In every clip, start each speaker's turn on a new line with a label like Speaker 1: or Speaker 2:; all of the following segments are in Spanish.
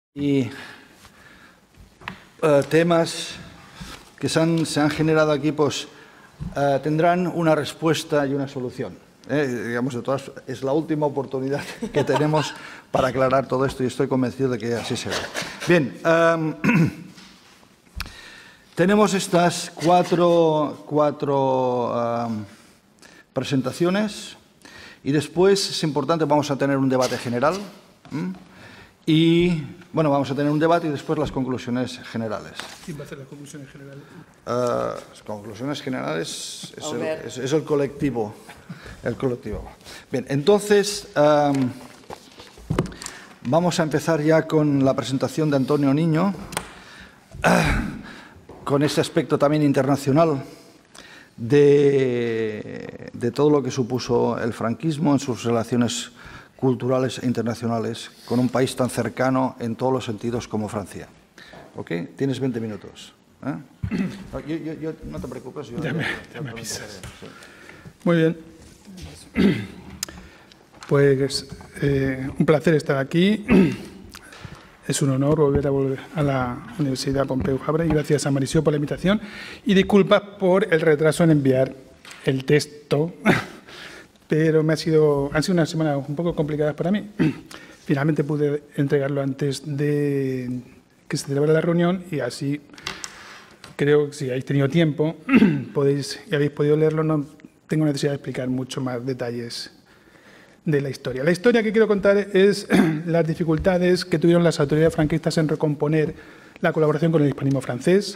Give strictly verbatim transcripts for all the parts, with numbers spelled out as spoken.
Speaker 1: Y uh, temas que se han, se han generado aquí pues, uh, tendrán una respuesta y una solución. Eh, digamos, de todas, es la última oportunidad que tenemos para aclarar todo esto y estoy convencido de que así será. Bien, um, tenemos estas cuatro, cuatro um, presentaciones y después es importante, vamos a tener un debate general. ¿m? Y, bueno, vamos a tener un debate y después las conclusiones generales.
Speaker 2: ¿Quién va a hacer las conclusiones generales?
Speaker 1: Uh, las conclusiones generales es el, es, es el colectivo. El colectivo. Bien, entonces, um, vamos a empezar ya con la presentación de Antonio Niño, uh, con este aspecto también internacional de, de todo lo que supuso el franquismo en sus relaciones culturales e internacionales con un país tan cercano en todos los sentidos como Francia. ¿Ok? Tienes veinte minutos. ¿eh? No, yo, yo, yo, no te preocupes. Yo,
Speaker 2: ya me,
Speaker 1: yo,
Speaker 2: ya me avisas.
Speaker 1: Sí.
Speaker 2: Muy bien. Pues eh, un placer estar aquí. Es un honor volver a, volver a la Universidad Pompeu Fabra y gracias a Marisol por la invitación. Y disculpas por el retraso en enviar el texto. Pero me ha sido, han sido unas semanas un poco complicadas para mí. Finalmente pude entregarlo antes de que se celebrara la reunión y así creo que si habéis tenido tiempo podéis, y habéis podido leerlo, no tengo necesidad de explicar mucho más detalles de la historia. La historia que quiero contar es las dificultades que tuvieron las autoridades franquistas en recomponer la colaboración con el hispanismo francés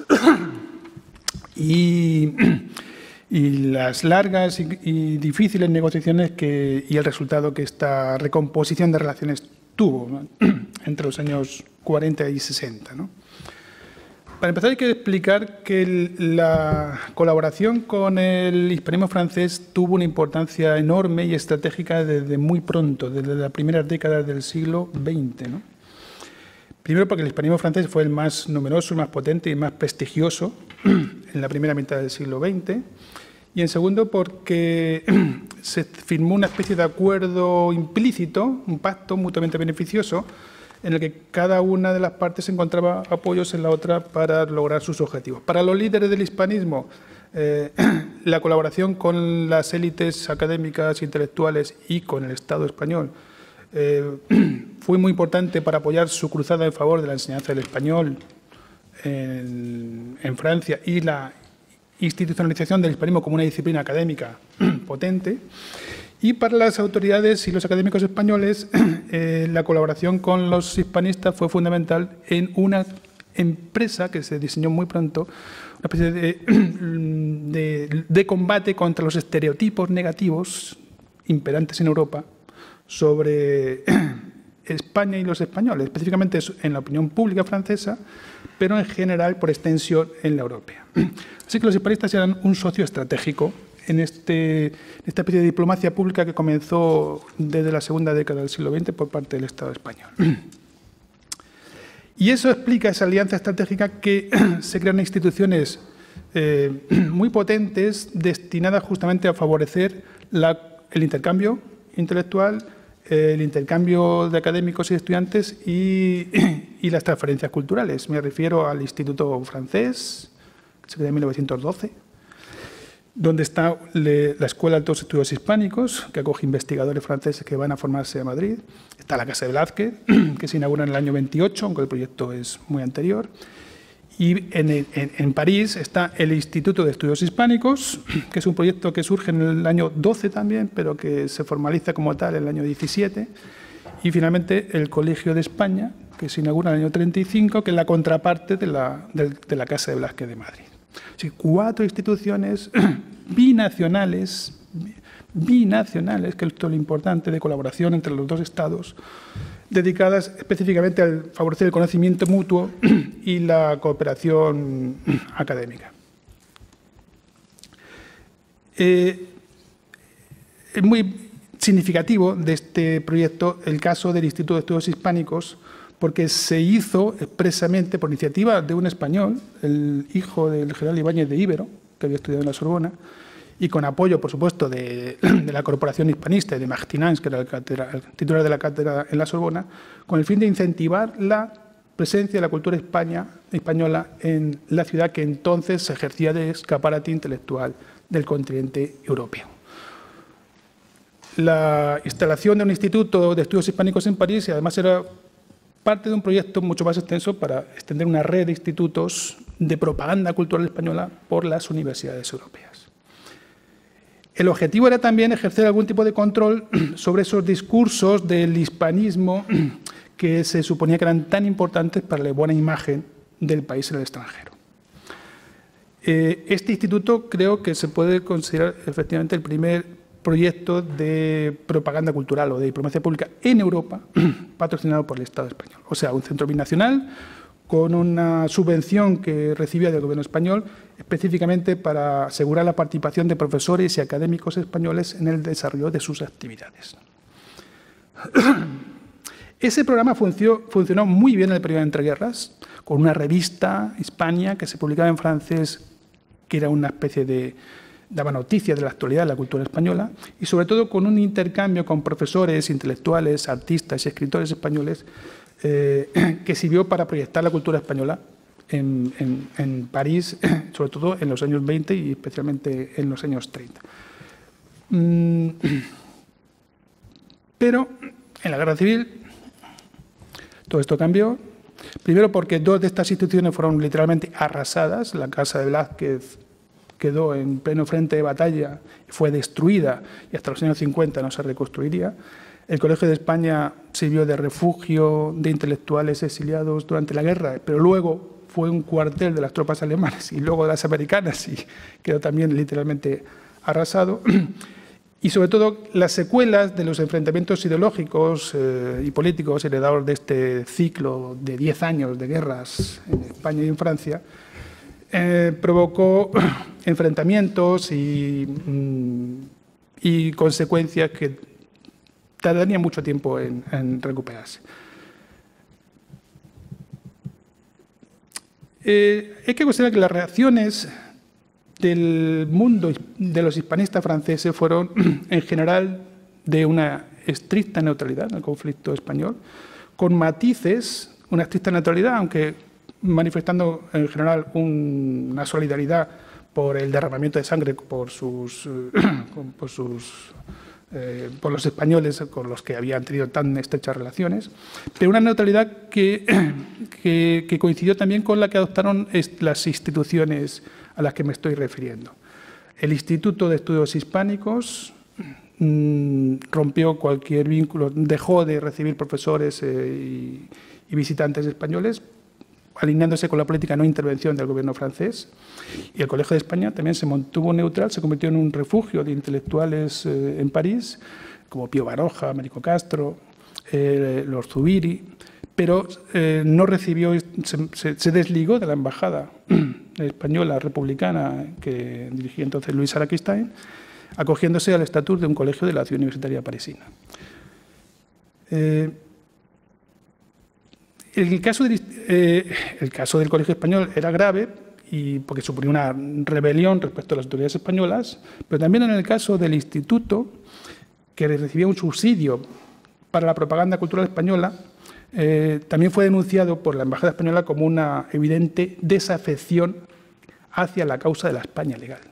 Speaker 2: y... y las largas y, y difíciles negociaciones que, y el resultado que esta recomposición de relaciones tuvo, ¿no? entre los años cuarenta y sesenta. ¿no? Para empezar hay que explicar que el, la colaboración con el hispanismo francés tuvo una importancia enorme y estratégica desde muy pronto, desde las primeras décadas del siglo veinte. ¿no? Primero porque el hispanismo francés fue el más numeroso, el más potente y más prestigioso en la primera mitad del siglo veinte. Y en segundo porque se firmó una especie de acuerdo implícito, un pacto mutuamente beneficioso, en el que cada una de las partes encontraba apoyos en la otra para lograr sus objetivos. Para los líderes del hispanismo, eh, la colaboración con las élites académicas, intelectuales y con el Estado español eh, fue muy importante para apoyar su cruzada en favor de la enseñanza del español en, en Francia y la institucionalización del hispanismo como una disciplina académica potente. Y para las autoridades y los académicos españoles, eh, la colaboración con los hispanistas fue fundamental en una empresa que se diseñó muy pronto, una especie de, de, de combate contra los estereotipos negativos imperantes en Europa sobre España y los españoles, específicamente en la opinión pública francesa, pero en general, por extensión, en la europea. Así que los hispanistas eran un socio estratégico en, este, en esta especie de diplomacia pública que comenzó desde la segunda década del siglo veinte por parte del Estado español. Y eso explica esa alianza estratégica que se crean instituciones eh, muy potentes destinadas justamente a favorecer la, el intercambio intelectual, el intercambio de académicos y estudiantes y, y las transferencias culturales. Me refiero al Instituto Francés, que se creó en mil novecientos doce, donde está le, la Escuela de Altos Estudios Hispánicos, que acoge investigadores franceses que van a formarse en Madrid. Está la Casa de Velázquez, que se inaugura en el año veintiocho, aunque el proyecto es muy anterior. Y en, en, en París está el Instituto de Estudios Hispánicos, que es un proyecto que surge en el año doce también, pero que se formaliza como tal en el año diecisiete. Y finalmente el Colegio de España, que se inaugura en el año treinta y cinco, que es la contraparte de la, de, de la Casa de Velázquez de Madrid. Así, cuatro instituciones binacionales, binacionales, que es todo lo importante de colaboración entre los dos estados, dedicadas específicamente a favorecer el conocimiento mutuo y la cooperación académica. Eh, es muy significativo de este proyecto el caso del Instituto de Estudios Hispánicos, porque se hizo expresamente por iniciativa de un español, el hijo del general Ibáñez de Ibero, que había estudiado en la Sorbona, y con apoyo, por supuesto, de, de la Corporación Hispanista y de Martinans, que era el, cátedra, el titular de la cátedra en la Sorbona, con el fin de incentivar la presencia de la cultura España, española en la ciudad que entonces se ejercía de escaparate intelectual del continente europeo. La instalación de un instituto de estudios hispánicos en París, y además era parte de un proyecto mucho más extenso para extender una red de institutos de propaganda cultural española por las universidades europeas. El objetivo era también ejercer algún tipo de control sobre esos discursos del hispanismo que se suponía que eran tan importantes para la buena imagen del país en el extranjero. Este instituto creo que se puede considerar efectivamente el primer proyecto de propaganda cultural o de diplomacia pública en Europa patrocinado por el Estado español. O sea, un centro binacional con una subvención que recibía del gobierno español específicamente para asegurar la participación de profesores y académicos españoles en el desarrollo de sus actividades. Ese programa funcionó, funcionó muy bien en el periodo de entreguerras, con una revista, Hispania, que se publicaba en francés, que era una especie de... daba noticias de la actualidad de la cultura española, y sobre todo con un intercambio con profesores, intelectuales, artistas y escritores españoles eh, que sirvió para proyectar la cultura española en, en, en París, sobre todo en los años veinte y especialmente en los años treinta. Mm, pero en la Guerra Civil todo esto cambió. Primero porque dos de estas instituciones fueron literalmente arrasadas. La Casa de Velázquez quedó en pleno frente de batalla, fue destruida y hasta los años cincuenta no se reconstruiría. El Colegio de España sirvió de refugio de intelectuales exiliados durante la guerra, pero luego fue un cuartel de las tropas alemanas y luego de las americanas y quedó también literalmente arrasado. Y sobre todo las secuelas de los enfrentamientos ideológicos eh, y políticos heredados de este ciclo de diez años de guerras en España y en Francia, Eh, provocó enfrentamientos y, y consecuencias que tardarían mucho tiempo en, en recuperarse. Eh, hay que considerar que las reacciones del mundo de los hispanistas franceses fueron, en general, de una estricta neutralidad en el conflicto español, con matices, una estricta neutralidad, aunque manifestando en general un, una solidaridad por el derramamiento de sangre por sus, por, sus eh, por los españoles con los que habían tenido tan estrechas relaciones, pero una neutralidad que, que, que coincidió también con la que adoptaron las instituciones a las que me estoy refiriendo. El Instituto de Estudios Hispánicos mmm, rompió cualquier vínculo, dejó de recibir profesores eh, y, y visitantes españoles, alineándose con la política de no intervención del gobierno francés. Y el Colegio de España también se mantuvo neutral, se convirtió en un refugio de intelectuales eh, en París, como Pío Baroja, Américo Castro, eh, Lord Zubiri, pero eh, no recibió, se, se, se desligó de la embajada española republicana que dirigía entonces Luis Araquistain, acogiéndose al estatus de un colegio de la Ciudad Universitaria Parisina. Eh, El caso, del, eh, el caso del Colegio Español era grave y porque suponía una rebelión respecto a las autoridades españolas, pero también en el caso del Instituto, que recibía un subsidio para la propaganda cultural española, eh, también fue denunciado por la Embajada Española como una evidente desafección hacia la causa de la España legal.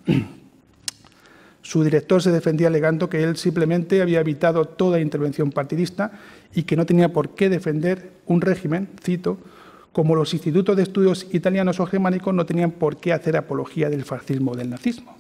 Speaker 2: Su director se defendía alegando que él simplemente había evitado toda intervención partidista y que no tenía por qué defender un régimen, cito, como los institutos de estudios italianos o germánicos no tenían por qué hacer apología del fascismo o del nazismo.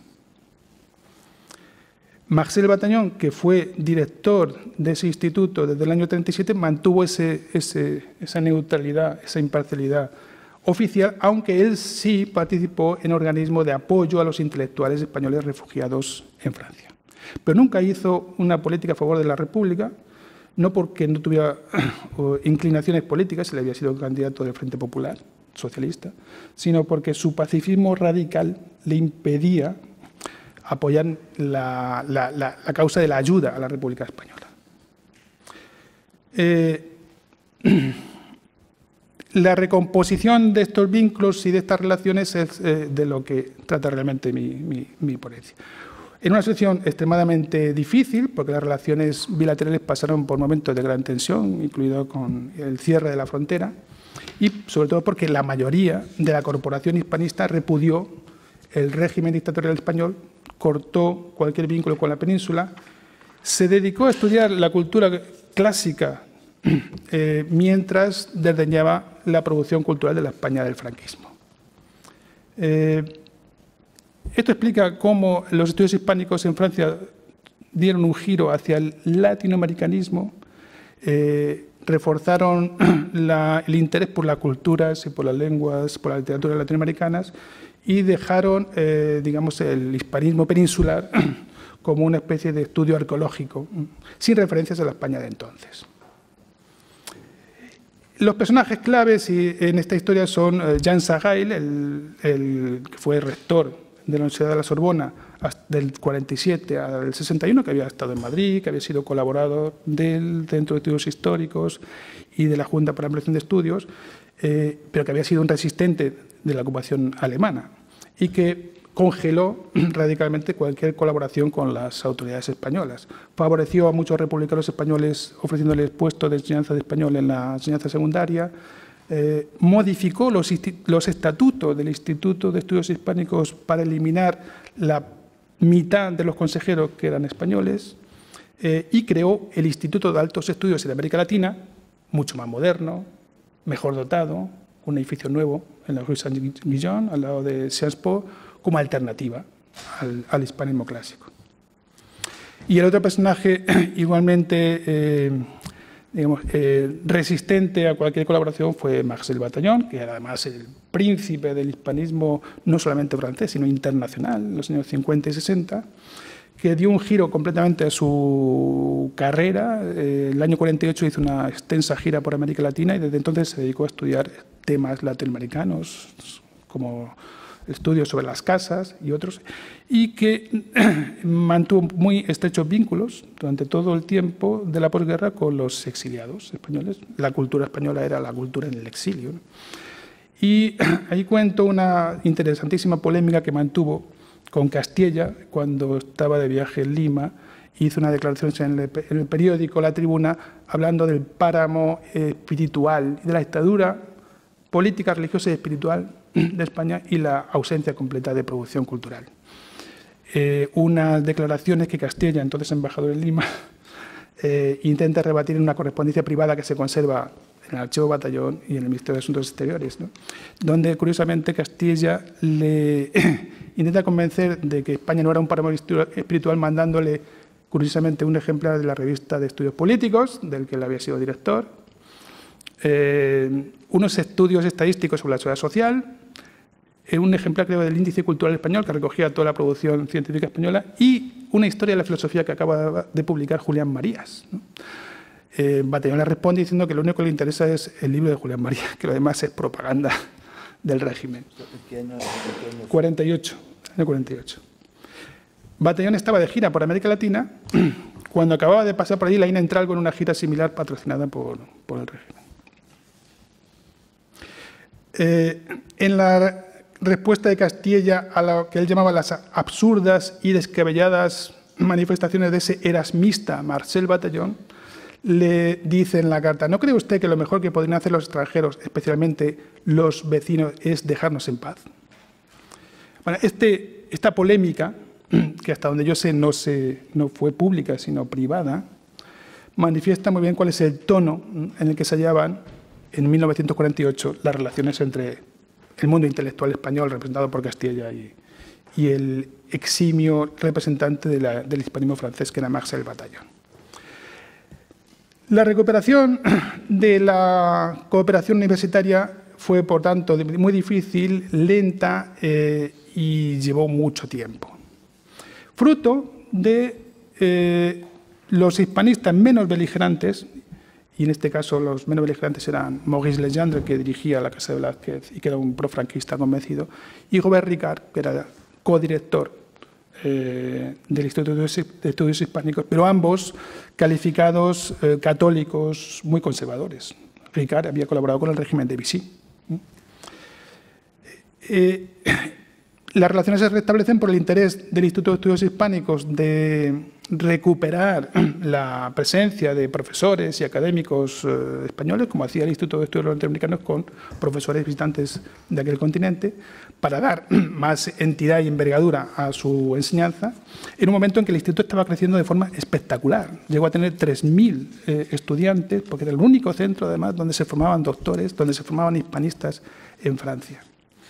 Speaker 2: Marcel Bataillon, que fue director de ese instituto desde el año treinta y siete, mantuvo ese, ese, esa neutralidad, esa imparcialidad oficial, aunque él sí participó en organismos de apoyo a los intelectuales españoles refugiados en Francia. Pero nunca hizo una política a favor de la República, no porque no tuviera inclinaciones políticas, él había sido candidato del Frente Popular Socialista, sino porque su pacifismo radical le impedía apoyar la, la, la, la causa de la ayuda a la República Española. Eh, La recomposición de estos vínculos y de estas relaciones es eh, de lo que trata realmente mi, mi, mi ponencia. En una situación extremadamente difícil, porque las relaciones bilaterales pasaron por momentos de gran tensión, incluido con el cierre de la frontera, y sobre todo porque la mayoría de la corporación hispanista repudió el régimen dictatorial español, cortó cualquier vínculo con la península, se dedicó a estudiar la cultura clásica eh, mientras desdeñaba la producción cultural de la España del franquismo. Eh, esto explica cómo los estudios hispánicos en Francia dieron un giro hacia el latinoamericanismo, eh, reforzaron la, el interés por las culturas y por las lenguas, por las literaturas latinoamericanas y dejaron, eh, digamos, el hispanismo peninsular como una especie de estudio arqueológico, sin referencias a la España de entonces. Los personajes claves en esta historia son Jean Sagail, el, el que fue rector de la Universidad de la Sorbona del cuarenta y siete al sesenta y uno, que había estado en Madrid, que había sido colaborador del Centro de Estudios Históricos y de la Junta para la Ampliación de Estudios, eh, pero que había sido un resistente de la ocupación alemana y que congeló radicalmente cualquier colaboración con las autoridades españolas. Favoreció a muchos republicanos españoles ofreciéndoles puestos de enseñanza de español en la enseñanza secundaria, eh, modificó los, los estatutos del Instituto de Estudios Hispánicos para eliminar la mitad de los consejeros que eran españoles eh, y creó el Instituto de Altos Estudios en América Latina, mucho más moderno, mejor dotado, un edificio nuevo en la Rue Saint-Guillaume, al lado de Sciences Po, como alternativa al, al hispanismo clásico. Y el otro personaje igualmente eh, digamos, eh, resistente a cualquier colaboración fue Marcel Bataillon, que era además el príncipe del hispanismo no solamente francés, sino internacional, en los años cincuenta y sesenta, que dio un giro completamente a su carrera. Eh, el año cuarenta y ocho hizo una extensa gira por América Latina y desde entonces se dedicó a estudiar temas latinoamericanos, como estudios sobre las casas y otros, y que mantuvo muy estrechos vínculos durante todo el tiempo de la posguerra con los exiliados españoles. La cultura española era la cultura en el exilio, ¿no? Y ahí cuento una interesantísima polémica que mantuvo con Castella cuando estaba de viaje en Lima. Hizo una declaración en el, en el periódico La Tribuna hablando del páramo espiritual y de la dictadura política, religiosa y espiritual de España y la ausencia completa de producción cultural. Eh, unas declaraciones que Castella, entonces embajador en Lima, eh, intenta rebatir en una correspondencia privada que se conserva en el Archivo Batallón y en el Ministerio de Asuntos Exteriores, ¿no? Donde, curiosamente, Castilla le intenta convencer de que España no era un páramo espiritual, mandándole, curiosamente, un ejemplar de la revista de Estudios Políticos, del que él había sido director, eh, unos estudios estadísticos sobre la seguridad social, un ejemplar, creo, del Índice Cultural Español, que recogía toda la producción científica española, y una historia de la filosofía que acaba de publicar Julián Marías, ¿no? Eh, Batallón le responde diciendo que lo único que le interesa es el libro de Julián Marías, que lo demás es propaganda del régimen. ¿Qué año, qué año? cuarenta y ocho, año cuarenta y ocho. Batallón estaba de gira por América Latina cuando acababa de pasar por allí la Ina Entralgo en una gira similar patrocinada por, por el régimen. Eh, en la respuesta de Castilla a lo que él llamaba las absurdas y descabelladas manifestaciones de ese erasmista Marcel Bataillon, le dice en la carta: ¿no cree usted que lo mejor que podrían hacer los extranjeros, especialmente los vecinos, es dejarnos en paz? Bueno, este, esta polémica, que hasta donde yo sé no, se, no fue pública sino privada, manifiesta muy bien cuál es el tono en el que se hallaban en mil novecientos cuarenta y ocho las relaciones entre el mundo intelectual español, representado por Castilla, y, y el eximio representante de la, del hispanismo francés, que era Marcel Bataillon. La recuperación de la cooperación universitaria fue, por tanto, muy difícil, lenta eh, y llevó mucho tiempo. Fruto de eh, los hispanistas menos beligerantes, y en este caso los menos beligerantes eran Maurice Legendre, que dirigía la Casa de Velázquez y que era un profranquista convencido, y Robert Ricard, que era codirector eh, del Instituto de Estudios Hispánicos, pero ambos calificados eh, católicos muy conservadores. Ricard había colaborado con el régimen de Vichy. Eh, las relaciones se restablecen por el interés del Instituto de Estudios Hispánicos de recuperar la presencia de profesores y académicos eh, españoles, como hacía el Instituto de Estudios Latinoamericanos con profesores visitantes de aquel continente, para dar más entidad y envergadura a su enseñanza, en un momento en que el instituto estaba creciendo de forma espectacular. Llegó a tener tres mil eh, estudiantes, porque era el único centro, además, donde se formaban doctores, donde se formaban hispanistas en Francia.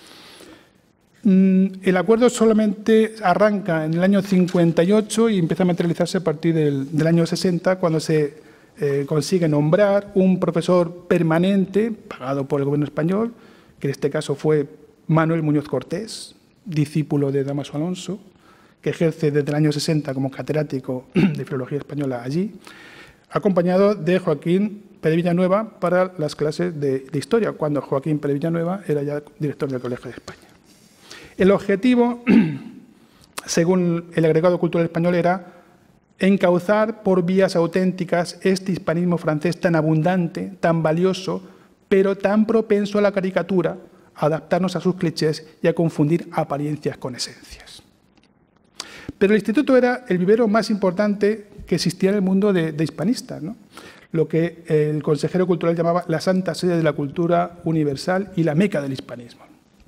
Speaker 2: El acuerdo solamente arranca en el año cincuenta y ocho y empieza a materializarse a partir del, del año sesenta, cuando se eh, consigue nombrar un profesor permanente, pagado por el gobierno español, que en este caso fue Manuel Muñoz Cortés, discípulo de Dámaso Alonso, que ejerce desde el año sesenta como catedrático de Filología Española allí, acompañado de Joaquín Pérez Villanueva para las clases de, de Historia, cuando Joaquín Pérez Villanueva era ya director del Colegio de España. El objetivo, según el agregado cultural español, era encauzar por vías auténticas este hispanismo francés tan abundante, tan valioso, pero tan propenso a la caricatura, a adaptarnos a sus clichés y a confundir apariencias con esencias. Pero el instituto era el vivero más importante que existía en el mundo de, de hispanistas, ¿no? Lo que el consejero cultural llamaba la santa sede de la cultura universal y la meca del hispanismo.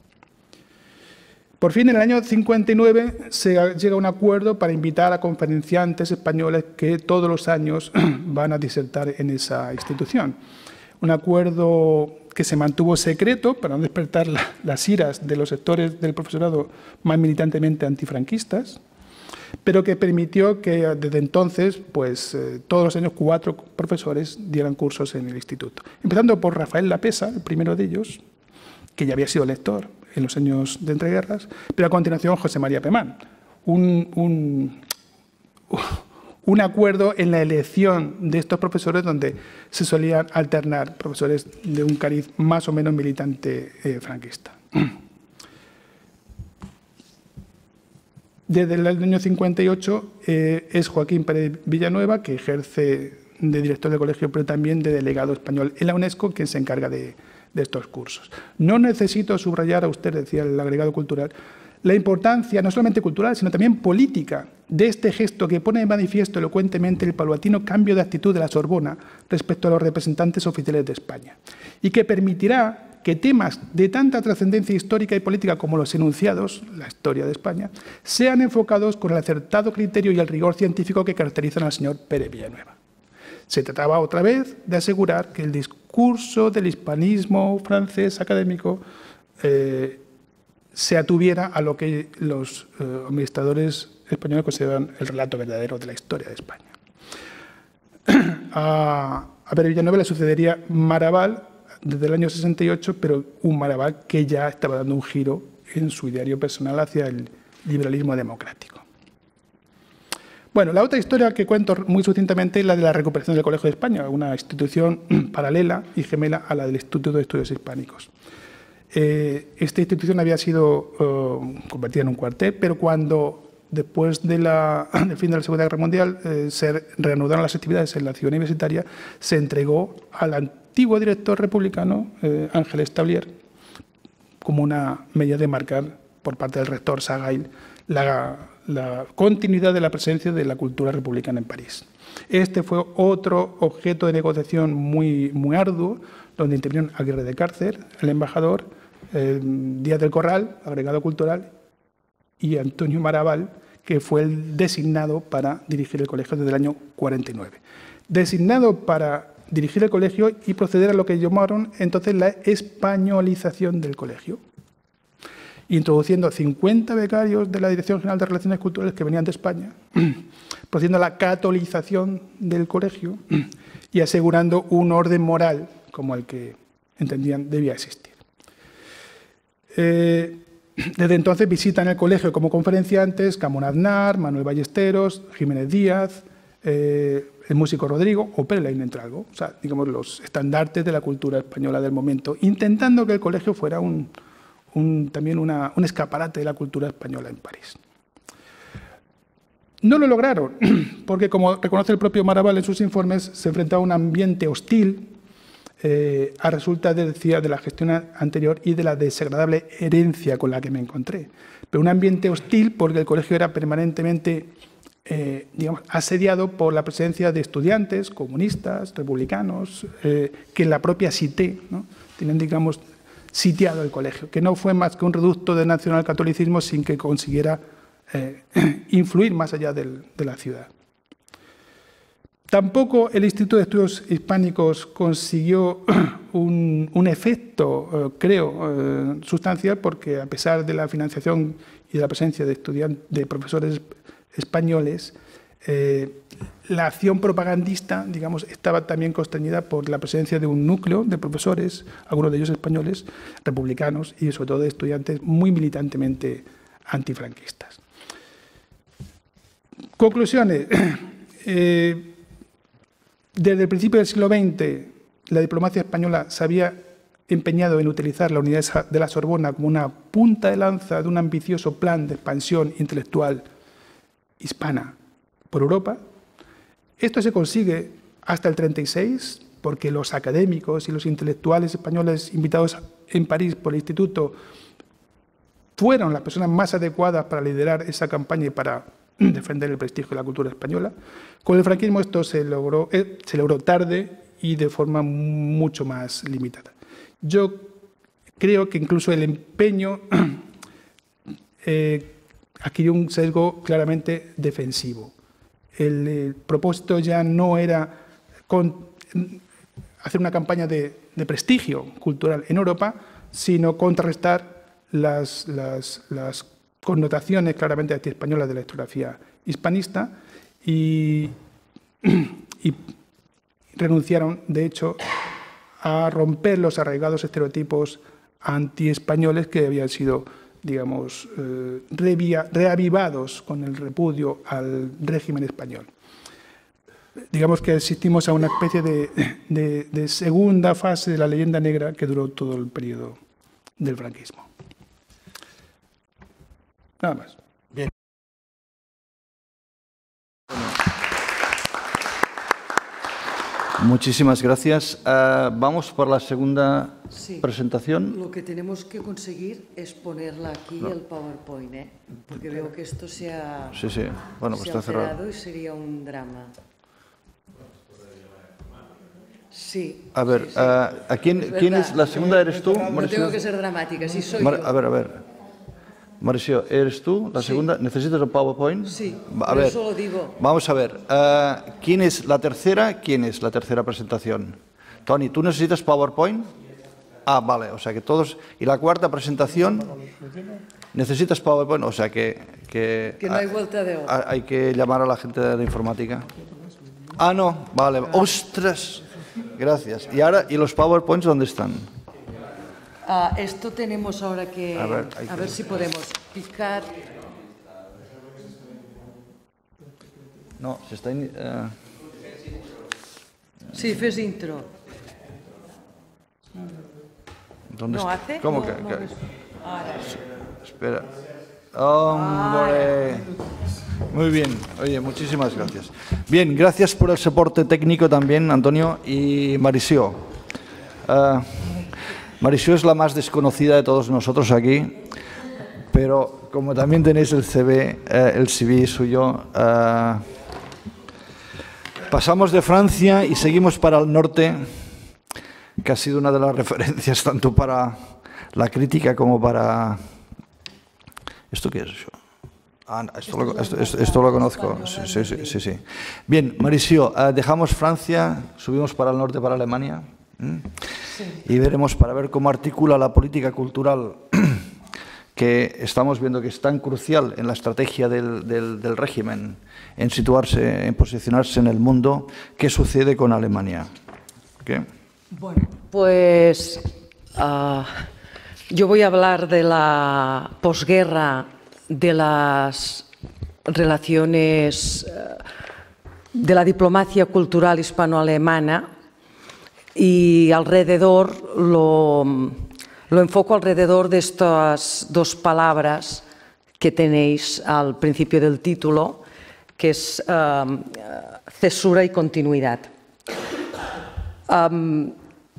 Speaker 2: Por fin, en el año cincuenta y nueve, se llega a un acuerdo para invitar a conferenciantes españoles que todos los años van a disertar en esa institución. Un acuerdo que se mantuvo secreto para no despertar la, las iras de los sectores del profesorado más militantemente antifranquistas, pero que permitió que desde entonces, pues, eh, todos los años cuatro profesores dieran cursos en el instituto. Empezando por Rafael Lapesa, el primero de ellos, que ya había sido lector en los años de entreguerras, pero a continuación José María Pemán. Un, un, un acuerdo en la elección de estos profesores donde se solían alternar profesores de un cariz más o menos militante eh, franquista. Desde el año cincuenta y ocho eh, es Joaquín Pérez Villanueva, que ejerce de director del colegio, pero también de delegado español en la UNESCO, quien se encarga de de estos cursos. No necesito subrayar a usted, decía el agregado cultural, la importancia no solamente cultural, sino también política de este gesto que pone de manifiesto elocuentemente el paulatino cambio de actitud de la Sorbona respecto a los representantes oficiales de España y que permitirá que temas de tanta trascendencia histórica y política como los enunciados, la historia de España, sean enfocados con el acertado criterio y el rigor científico que caracterizan al señor Pérez Villanueva. Se trataba otra vez de asegurar que el discurso del hispanismo francés académico eh, se atuviera a lo que los eh, administradores españoles consideran el relato verdadero de la historia de España. A, a Pérez Villanueva le sucedería Maraval desde el año sesenta y ocho, pero un Maraval que ya estaba dando un giro en su ideario personal hacia el liberalismo democrático. Bueno, la otra historia que cuento muy sucintamente es la de la recuperación del Colegio de España, una institución paralela y gemela a la del Instituto de Estudios Hispánicos. Eh, esta institución había sido eh, convertida en un cuartel, pero cuando, después de la, del fin de la Segunda Guerra Mundial, eh, se reanudaron las actividades en la ciudad universitaria, se entregó al antiguo director republicano, eh, Ángel Establier, como una medida de marcar por parte del rector Sagail la la continuidad de la presencia de la cultura republicana en París. Este fue otro objeto de negociación muy, muy arduo, donde intervinieron Aguirre de Cárcer, el embajador, eh, Díaz del Corral, agregado cultural, y Antonio Maraval, que fue el designado para dirigir el colegio desde el año cuarenta y nueve. Designado para dirigir el colegio y proceder a lo que llamaron entonces la españolización del colegio, introduciendo cincuenta becarios de la Dirección General de Relaciones Culturales que venían de España, procediendo a la catolización del colegio y asegurando un orden moral como el que entendían debía existir. Eh, desde entonces visitan el colegio como conferenciantes Camón Aznar, Manuel Ballesteros, Jiménez Díaz, eh, el músico Rodrigo o Pérez Entralgo, o sea, digamos, los estandartes de la cultura española del momento, intentando que el colegio fuera un Un, también una, un escaparate de la cultura española en París. No lo lograron, porque como reconoce el propio Maraval en sus informes, se enfrentaba a un ambiente hostil eh, a resulta de, decía, de la gestión anterior y de la desagradable herencia con la que me encontré. Pero un ambiente hostil porque el colegio era permanentemente eh, digamos, asediado por la presencia de estudiantes comunistas, republicanos, eh, que en la propia Cité, ¿no?, tienen, digamos, sitiado el colegio, que no fue más que un reducto del nacionalcatolicismo sin que consiguiera eh, influir más allá del, de la ciudad. Tampoco el Instituto de Estudios Hispánicos consiguió un, un efecto, eh, creo, eh, sustancial, porque a pesar de la financiación y de la presencia de, estudiantes, de profesores españoles, eh, la acción propagandista, digamos, estaba también constreñida por la presencia de un núcleo de profesores, algunos de ellos españoles, republicanos y sobre todo de estudiantes muy militantemente antifranquistas. Conclusiones. Eh, Desde el principio del siglo veinte, la diplomacia española se había empeñado en utilizar la unidad de la Sorbona como una punta de lanza de un ambicioso plan de expansión intelectual hispana por Europa. Esto se consigue hasta el treinta y seis, porque los académicos y los intelectuales españoles invitados en París por el Instituto fueron las personas más adecuadas para liderar esa campaña y para defender el prestigio de la cultura española. Con el franquismo esto se logró, eh, se logró tarde y de forma mucho más limitada. Yo creo que incluso el empeño eh, adquirió un sesgo claramente defensivo. El, el propósito ya no era con, hacer una campaña de, de prestigio cultural en Europa, sino contrarrestar las, las, las connotaciones claramente antiespañolas de la historiografía hispanista y, y renunciaron, de hecho, a romper los arraigados estereotipos antiespañoles que habían sido, digamos, eh, revia, reavivados con el repudio al régimen español. Digamos que asistimos a una especie de, de, de segunda fase de la leyenda negra que duró todo el periodo del franquismo. Nada más.
Speaker 1: Bien. Muchísimas gracias. Uh, vamos por la segunda sí. presentación.
Speaker 3: Lo que tenemos que conseguir es ponerla aquí no. el PowerPoint, ¿eh? Porque veo que esto se ha,
Speaker 1: sí, sí. Bueno, pues
Speaker 3: se
Speaker 1: está
Speaker 3: ha cerrado
Speaker 1: cerrado
Speaker 3: y sería un drama. Sí.
Speaker 1: A ver,
Speaker 3: sí, sí.
Speaker 1: Uh, ¿a quién, es ¿quién es? ¿La segunda eres tú?
Speaker 3: No tengo que ser dramática, sí soy
Speaker 1: Mar
Speaker 3: yo.
Speaker 1: A ver, a ver. Mauricio, ¿eres tú la sí. segunda? ¿Necesitas el PowerPoint?
Speaker 3: Sí,
Speaker 1: a ver,
Speaker 3: eso lo digo.
Speaker 1: Vamos a ver. Uh, ¿Quién es la tercera? ¿Quién es la tercera presentación? Tony, ¿tú necesitas PowerPoint? Ah, vale, o sea que todos... ¿Y la cuarta presentación? ¿Necesitas PowerPoint? O sea que... Que,
Speaker 3: que no hay vuelta de hoja.
Speaker 1: Hay que llamar a la gente de la informática. Ah, no, vale. ¡Ostras! Gracias. ¿Y ahora, y los PowerPoints dónde están?
Speaker 3: Uh, esto tenemos ahora que... A ver, a ver si podemos picar...
Speaker 1: No, se está... In, uh...
Speaker 3: Sí, fes intro.
Speaker 1: ¿Dónde
Speaker 3: ¿No
Speaker 1: está?
Speaker 3: hace?
Speaker 1: ¿Cómo
Speaker 3: no,
Speaker 1: que...?
Speaker 3: No,
Speaker 1: que...
Speaker 3: no ahora.
Speaker 1: Espera. ¡Hombre! Muy bien. Oye, muchísimas gracias. Bien, gracias por el soporte técnico también, Antonio y Mauricio. Uh, Mauricio es la más desconocida de todos nosotros aquí, pero como también tenéis el C V, eh, el C V suyo, eh, pasamos de Francia y seguimos para el norte, que ha sido una de las referencias tanto para la crítica como para... ¿Esto qué es eso? Ah, esto, lo, esto, esto, esto lo conozco. Sí, sí, sí, sí, sí. Bien, Mauricio, eh, dejamos Francia, subimos para el norte, para Alemania. Sí. Y veremos para ver cómo articula la política cultural que estamos viendo que es tan crucial en la estrategia del, del, del régimen, en situarse, en posicionarse en el mundo, qué sucede con Alemania. ¿Qué?
Speaker 3: Bueno, pues uh, yo voy a hablar de la posguerra, de las relaciones, uh, de la diplomacia cultural hispano-alemana, y alrededor lo, lo enfoco alrededor de estas dos palabras que tenéis al principio del título, que es um, cesura y continuidad. Um,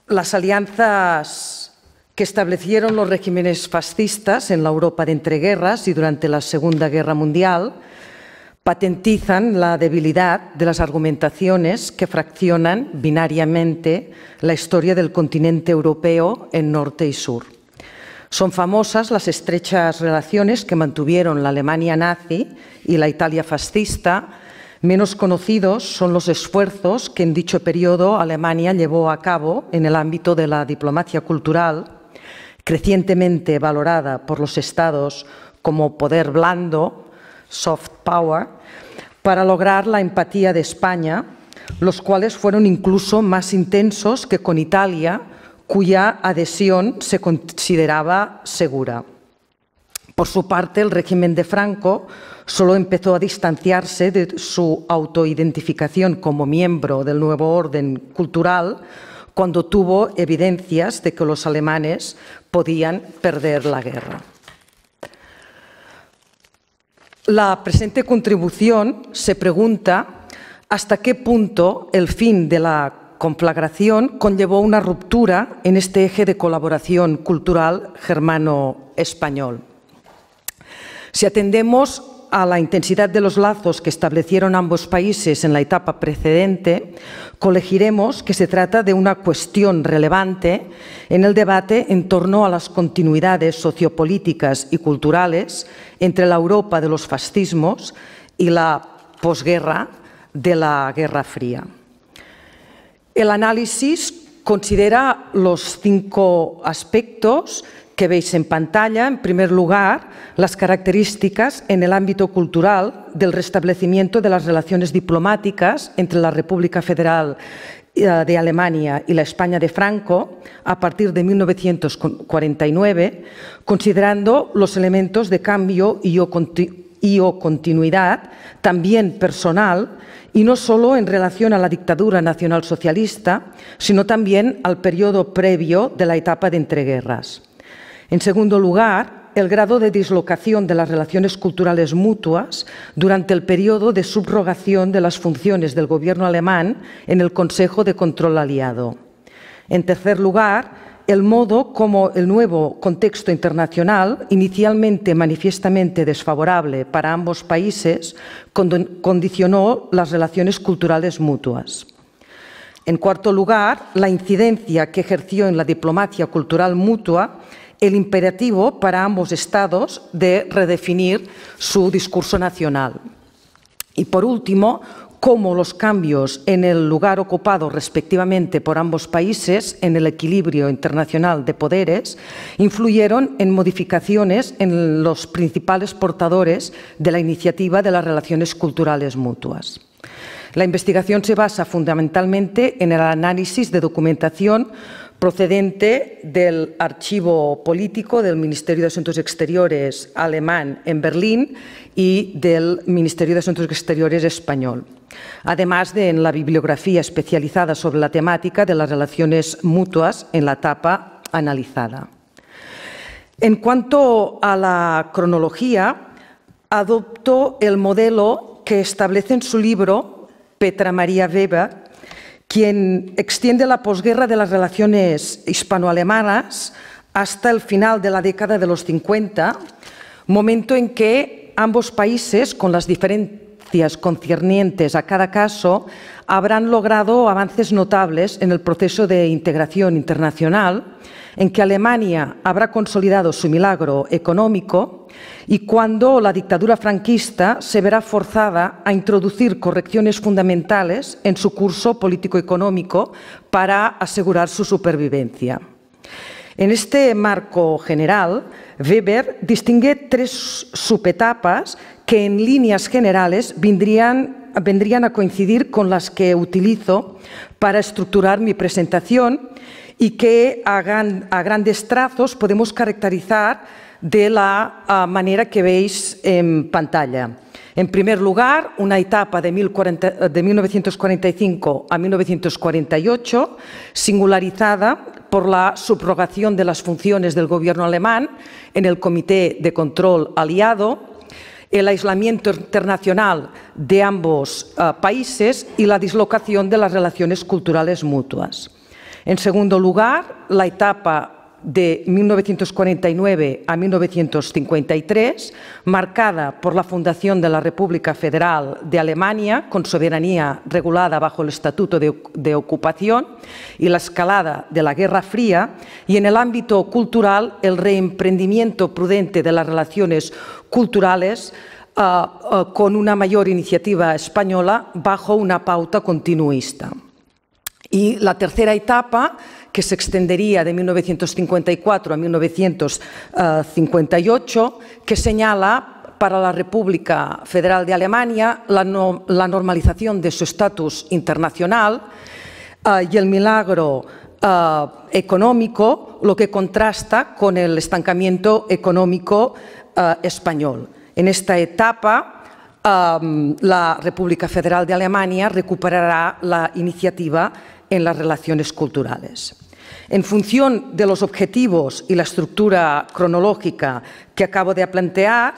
Speaker 3: las alianzas que establecieron los regímenes fascistas en la Europa de entreguerras y durante la Segunda Guerra Mundial patentizan la debilidad de las argumentaciones que fraccionan binariamente la historia del continente europeo en norte y sur. Son famosas las estrechas relaciones que mantuvieron la Alemania nazi y la Italia fascista. Menos conocidos son los esfuerzos que en dicho periodo Alemania llevó a cabo en el ámbito de la diplomacia cultural, crecientemente valorada por los estados como poder blando, soft power, para lograr la empatía de España, los cuales fueron incluso más intensos que con Italia, cuya adhesión se consideraba segura. Por su parte, el régimen de Franco solo empezó a distanciarse de su autoidentificación como miembro del nuevo orden cultural cuando tuvo evidencias de que los alemanes podían perder la guerra. La presente contribución se pregunta hasta qué punto el fin de la conflagración conllevó una ruptura en este eje de colaboración cultural germano-español. Si atendemos a la intensidad de los lazos que establecieron ambos países en la etapa precedente, colegiremos que se trata de una cuestión relevante en el debate en torno a las continuidades sociopolíticas y culturales entre la Europa de los fascismos y la posguerra de la Guerra Fría. El análisis considera los cinco aspectos que veis en pantalla. En primer lugar, las características en el ámbito cultural del restablecimiento de las relaciones diplomáticas entre la República Federal de Alemania y la España de Franco a partir de mil novecientos cuarenta y nueve, considerando los elementos de cambio y o, continu y o continuidad, también personal, y no solo en relación a la dictadura nacionalsocialista, sino también al periodo previo de la etapa de entreguerras. En segundo lugar, el grado de dislocación de las relaciones culturales mutuas durante el periodo de subrogación de las funciones del gobierno alemán en el Consejo de Control Aliado. En tercer lugar, el modo como el nuevo contexto internacional, inicialmente manifiestamente desfavorable para ambos países, condicionó las relaciones culturales mutuas. En cuarto lugar, la incidencia que ejerció en la diplomacia cultural mutua el imperativo para ambos estados de redefinir su discurso nacional. Y por último, cómo los cambios en el lugar ocupado respectivamente por ambos países en el equilibrio internacional de poderes influyeron en modificaciones en los principales portadores de la iniciativa de las relaciones culturales mutuas. La investigación se basa fundamentalmente en el análisis de documentación procedente del archivo político del Ministerio de Asuntos Exteriores alemán en Berlín y del Ministerio de Asuntos Exteriores español, además de en la bibliografía especializada sobre la temática de las relaciones mutuas en la etapa analizada. En cuanto a la cronología, adoptó el modelo que establece en su libro Petra Maria Weber, quien extiende la posguerra de las relaciones hispano-alemanas hasta el final de la década de los cincuenta, momento en que ambos países, con las diferencias concernientes a cada caso, habrán logrado avances notables en el proceso de integración internacional, en que Alemania habrá consolidado su milagro económico y cuando la dictadura franquista se verá forzada a introducir correcciones fundamentales en su curso político-económico para asegurar su supervivencia. En este marco general, Weber distingue tres subetapas que en líneas generales vendrían, vendrían a coincidir con las que utilizo para estructurar mi presentación y que a, gran, a grandes trazos podemos caracterizar de la uh, manera que veis en pantalla. En primer lugar, una etapa de, de mil novecientos cuarenta y cinco a mil novecientos cuarenta y ocho, singularizada por la subrogación de las funciones del gobierno alemán en el Comité de Control Aliado, el aislamiento internacional de ambos uh, países y la dislocación de las relaciones culturales mutuas. En segundo lugar, la etapa de mil novecientos cuarenta y nueve a mil novecientos cincuenta y tres, marcada por la fundación de la República Federal de Alemania, con soberanía regulada bajo el Estatuto de, de Ocupación, y la escalada de la Guerra Fría, y en el ámbito cultural, el reemprendimiento prudente de las relaciones culturales uh, uh, con una mayor iniciativa española bajo una pauta continuista. Y la tercera etapa, que se extendería de mil novecientos cincuenta y cuatro a mil novecientos cincuenta y ocho, que señala para la República Federal de Alemania la, no, la normalización de su estatus internacional uh, y el milagro uh, económico, lo que contrasta con el estancamiento económico uh, español. En esta etapa, um, la República Federal de Alemania recuperará la iniciativa en las relaciones culturales. En función de los objetivos y la estructura cronológica que acabo de plantear,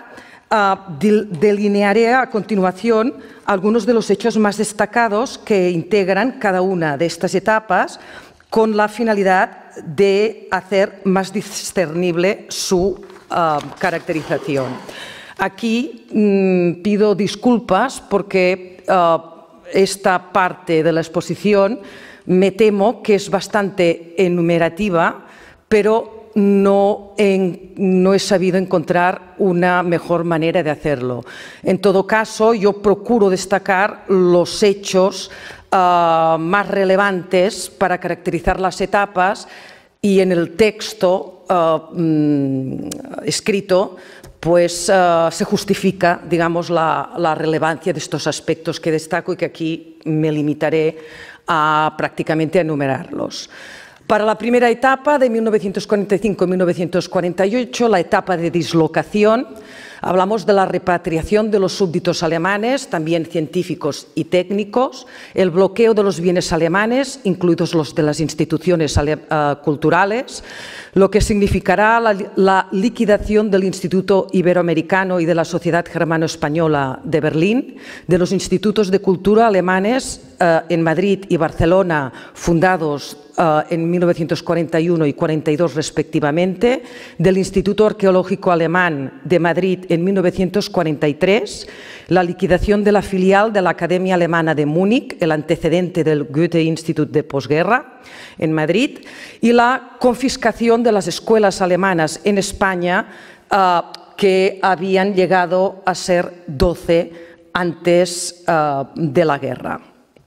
Speaker 3: uh, delinearé a continuación algunos de los hechos más destacados que integran cada una de estas etapas con la finalidad de hacer más discernible su uh, caracterización. Aquí mmm, pido disculpas porque uh, esta parte de la exposición me temo que es bastante enumerativa, pero no, en, no he sabido encontrar una mejor manera de hacerlo. En todo caso, yo procuro destacar los hechos uh, más relevantes para caracterizar las etapas y en el texto uh, mm, escrito pues uh, se justifica, digamos, la, la relevancia de estos aspectos que destaco y que aquí me limitaré a prácticamente a enumerarlos. Para la primera etapa, de mil novecientos cuarenta y cinco a mil novecientos cuarenta y ocho, la etapa de dislocación, hablamos de la repatriación de los súbditos alemanes, también científicos y técnicos, el bloqueo de los bienes alemanes, incluidos los de las instituciones uh, culturales, lo que significará la, la liquidación del Instituto Iberoamericano y de la Sociedad Germano-Española de Berlín, de los institutos de cultura alemanes uh, en Madrid y Barcelona, fundados Uh, en mil novecientos cuarenta y uno y cuarenta y dos respectivamente, del Instituto Arqueológico Alemán de Madrid en mil novecientos cuarenta y tres, la liquidación de la filial de la Academia Alemana de Múnich, el antecedente del Goethe-Institut de posguerra en Madrid, y la confiscación de las escuelas alemanas en España, uh, que habían llegado a ser doce antes uh, de la guerra.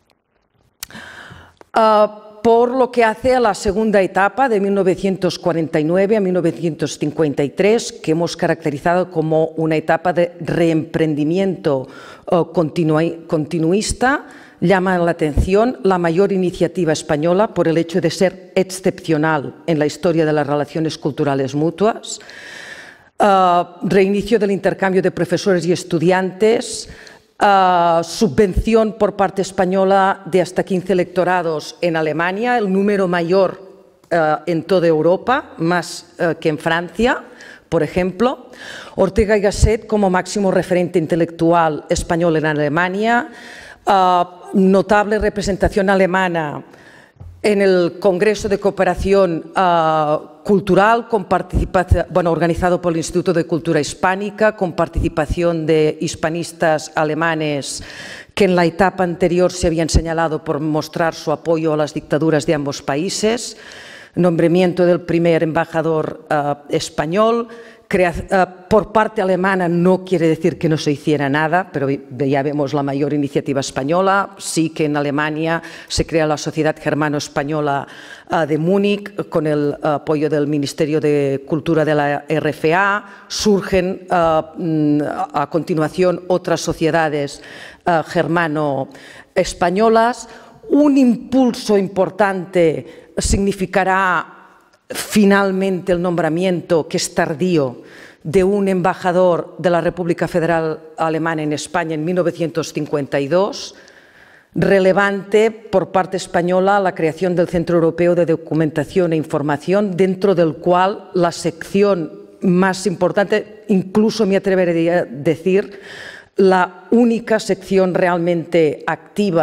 Speaker 3: Uh, Por lo que hace a la segunda etapa, de mil novecientos cuarenta y nueve a mil novecientos cincuenta y tres, que hemos caracterizado como una etapa de reemprendimiento uh, continu- continuista, llama la atención la mayor iniciativa española por el hecho de ser excepcional en la historia de las relaciones culturales mutuas, uh, reinicio del intercambio de profesores y estudiantes, Uh, subvención por parte española de hasta quince lectorados en Alemania, el número mayor uh, en toda Europa, más uh, que en Francia, por ejemplo. Ortega y Gasset como máximo referente intelectual español en Alemania, uh, notable representación alemana en el Congreso de Cooperación uh, Cultural, con bueno, organizado por el Instituto de Cultura Hispánica, con participación de hispanistas alemanes que en la etapa anterior se habían señalado por mostrar su apoyo a las dictaduras de ambos países, nombramiento del primer embajador uh, español. Por parte alemana no quiere decir que no se hiciera nada, pero ya vemos la mayor iniciativa española. Sí que en Alemania se crea la Sociedad Germano-Española de Múnich con el apoyo del Ministerio de Cultura de la R F A. Surgen a continuación otras sociedades germano-españolas. Un impulso importante significará finalmente el nombramiento, que es tardío, de un embajador de la República Federal Alemana en España en mil novecientos cincuenta y dos, relevante por parte española la creación del Centro Europeo de Documentación e Información, dentro del cual la sección más importante, incluso me atrevería a decir, la única sección realmente activa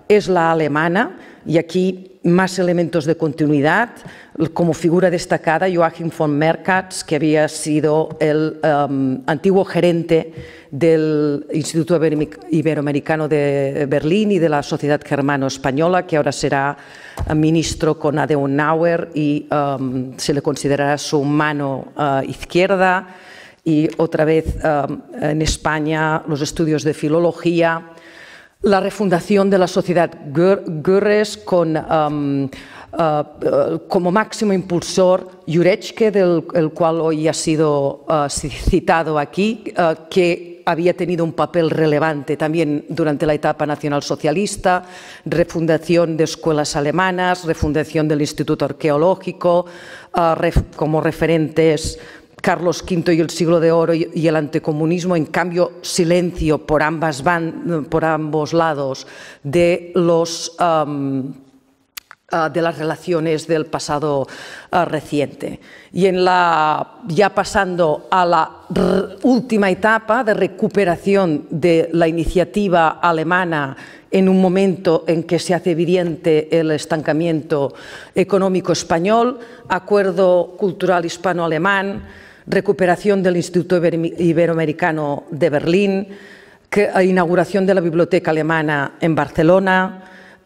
Speaker 3: es la alemana, y aquí más elementos de continuidad. Como figura destacada, Joachim von Merkatz, que había sido el um, antiguo gerente del Instituto Iberoamericano de Berlín y de la Sociedad Germano-Española, que ahora será ministro con Adenauer y um, se le considerará su mano uh, izquierda. Y otra vez um, en España los estudios de filología, la refundación de la Sociedad Goerres con um, uh, uh, como máximo impulsor Jurečka, del el cual hoy ha sido uh, citado aquí, uh, que había tenido un papel relevante también durante la etapa nacionalsocialista, refundación de escuelas alemanas, refundación del Instituto Arqueológico, uh, ref, como referentes Carlos quinto y el siglo de oro y el anticomunismo. En cambio, silencio por, ambas van, por ambos lados de, los, um, uh, de las relaciones del pasado uh, reciente. Y en la, ya pasando a la última etapa de recuperación de la iniciativa alemana en un momento en que se hace evidente el estancamiento económico español, acuerdo cultural hispano-alemán, recuperación del Instituto Iberoamericano de Berlín, que, inauguración de la Biblioteca Alemana en Barcelona,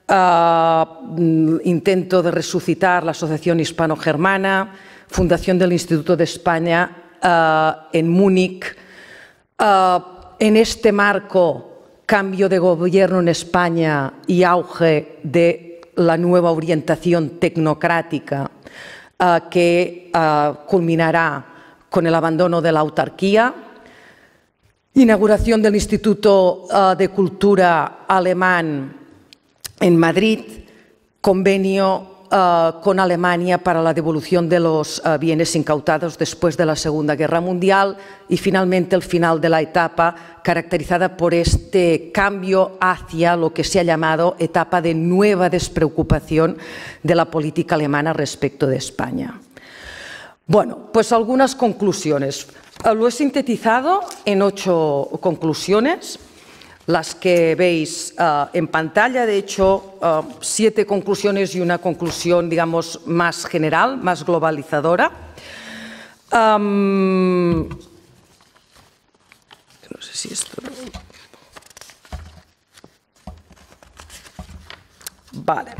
Speaker 3: uh, intento de resucitar la Asociación Hispano-Germana, fundación del Instituto de España uh, en Múnich. Uh, en este marco, cambio de gobierno en España y auge de la nueva orientación tecnocrática uh, que uh, culminará con el abandono de la autarquía, inauguración del Instituto uh, de Cultura Alemán en Madrid, convenio uh, con Alemania para la devolución de los uh, bienes incautados después de la Segunda Guerra Mundial y finalmente el final de la etapa caracterizada por este cambio hacia lo que se ha llamado etapa de nueva despreocupación de la política alemana respecto de España. Bueno, pues algunas conclusiones. Lo he sintetizado en ocho conclusiones, las que veis uh, en pantalla. De hecho, uh, siete conclusiones y una conclusión, digamos, más general, más globalizadora. Um, no sé si esto... Vale.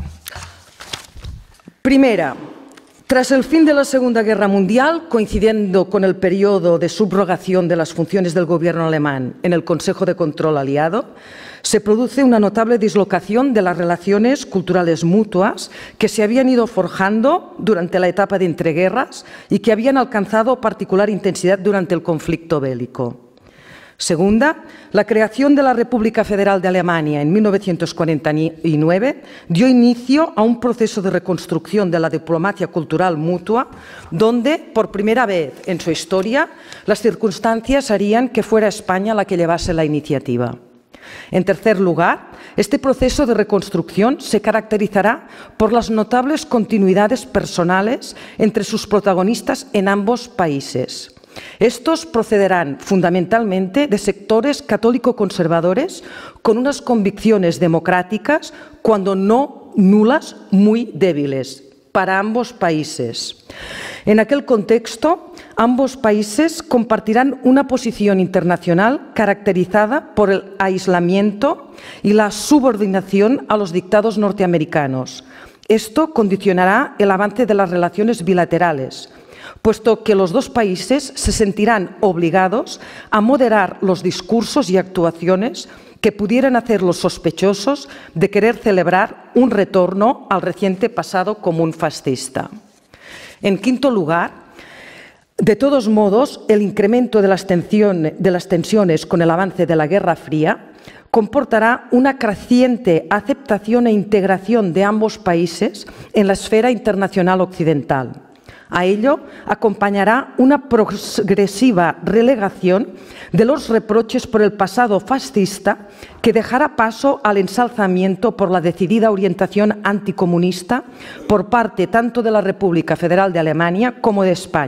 Speaker 3: Primera. Tras el fin de la Segunda Guerra Mundial, coincidiendo con el periodo de subrogación de las funciones del gobierno alemán en el Consejo de Control Aliado, se produce una notable dislocación de las relaciones culturales mutuas que se habían ido forjando durante la etapa de entreguerras y que habían alcanzado particular intensidad durante el conflicto bélico. Segunda, la creación de la República Federal de Alemania en mil novecientos cuarenta y nueve dio inicio a un proceso de reconstrucción de la diplomacia cultural mutua, donde, por primera vez en su historia, las circunstancias harían que fuera España la que llevase la iniciativa. En tercer lugar, este proceso de reconstrucción se caracterizará por las notables continuidades personales entre sus protagonistas en ambos países. Estos procederán fundamentalmente de sectores católico-conservadores con unas convicciones democráticas, cuando no nulas, muy débiles para ambos países. En aquel contexto, ambos países compartirán una posición internacional caracterizada por el aislamiento y la subordinación a los dictados norteamericanos. Esto condicionará el avance de las relaciones bilaterales, puesto que los dos países se sentirán obligados a moderar los discursos y actuaciones que pudieran hacerlos sospechosos de querer celebrar un retorno al reciente pasado común fascista. En quinto lugar, de todos modos, el incremento de las, tensiones, de las tensiones con el avance de la Guerra Fría comportará una creciente aceptación e integración de ambos países en la esfera internacional occidental. A ello acompañará una progresiva relegación de los reproches por el pasado fascista, que dejará paso al ensalzamiento por la decidida orientación anticomunista por parte tanto de la República Federal de Alemania como de España.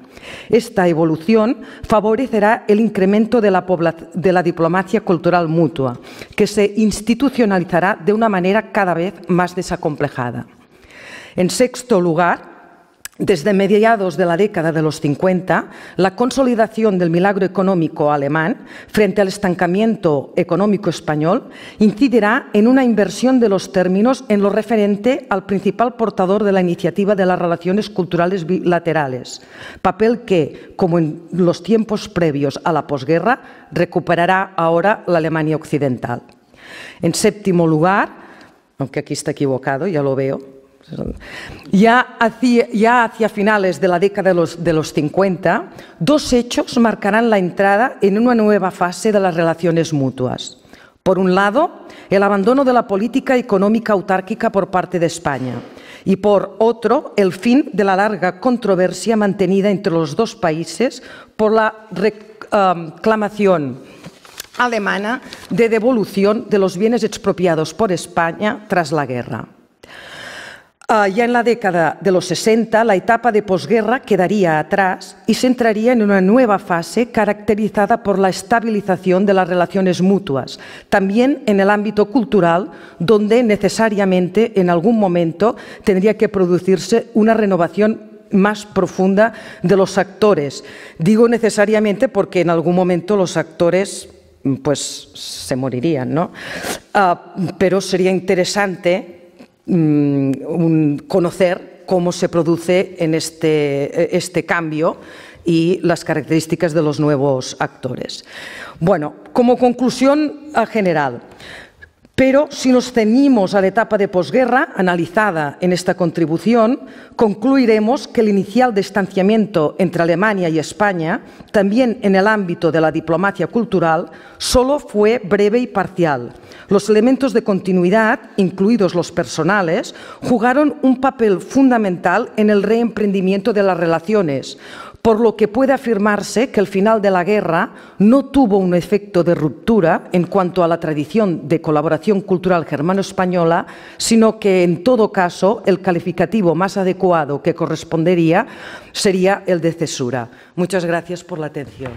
Speaker 3: Esta evolución favorecerá el incremento de la, de la diplomacia cultural mutua, que se institucionalizará de una manera cada vez más desacomplejada. En sexto lugar, desde mediados de la década de los cincuenta, la consolidación del milagro económico alemán frente al estancamiento económico español incidirá en una inversión de los términos en lo referente al principal portador de la iniciativa de las relaciones culturales bilaterales, papel que, como en los tiempos previos a la posguerra, recuperará ahora la Alemania occidental. En séptimo lugar, aunque aquí está equivocado, ya lo veo, Ya hacia, ya hacia finales de la década de los, de los cincuenta, dos hechos marcarán la entrada en una nueva fase de las relaciones mutuas. Por un lado, el abandono de la política económica autárquica por parte de España y, por otro, el fin de la larga controversia mantenida entre los dos países por la reclamación alemana de devolución de los bienes expropiados por España tras la guerra. Uh, ya en la década de los sesenta, la etapa de posguerra quedaría atrás y se entraría en una nueva fase caracterizada por la estabilización de las relaciones mutuas, también en el ámbito cultural, donde necesariamente en algún momento tendría que producirse una renovación más profunda de los actores. Digo necesariamente porque en algún momento los actores pues, se morirían, ¿no? Uh, pero sería interesante conocer cómo se produce en este, este cambio y las características de los nuevos actores. Bueno, como conclusión general, pero si nos ceñimos a la etapa de posguerra analizada en esta contribución, concluiremos que el inicial distanciamiento entre Alemania y España, también en el ámbito de la diplomacia cultural, solo fue breve y parcial. Los elementos de continuidad, incluidos los personales, jugaron un papel fundamental en el reemprendimiento de las relaciones, por lo que puede afirmarse que el final de la guerra no tuvo un efecto de ruptura en cuanto a la tradición de colaboración cultural germano-española, sino que, en todo caso, el calificativo más adecuado que correspondería sería el de cesura. Muchas gracias por la atención.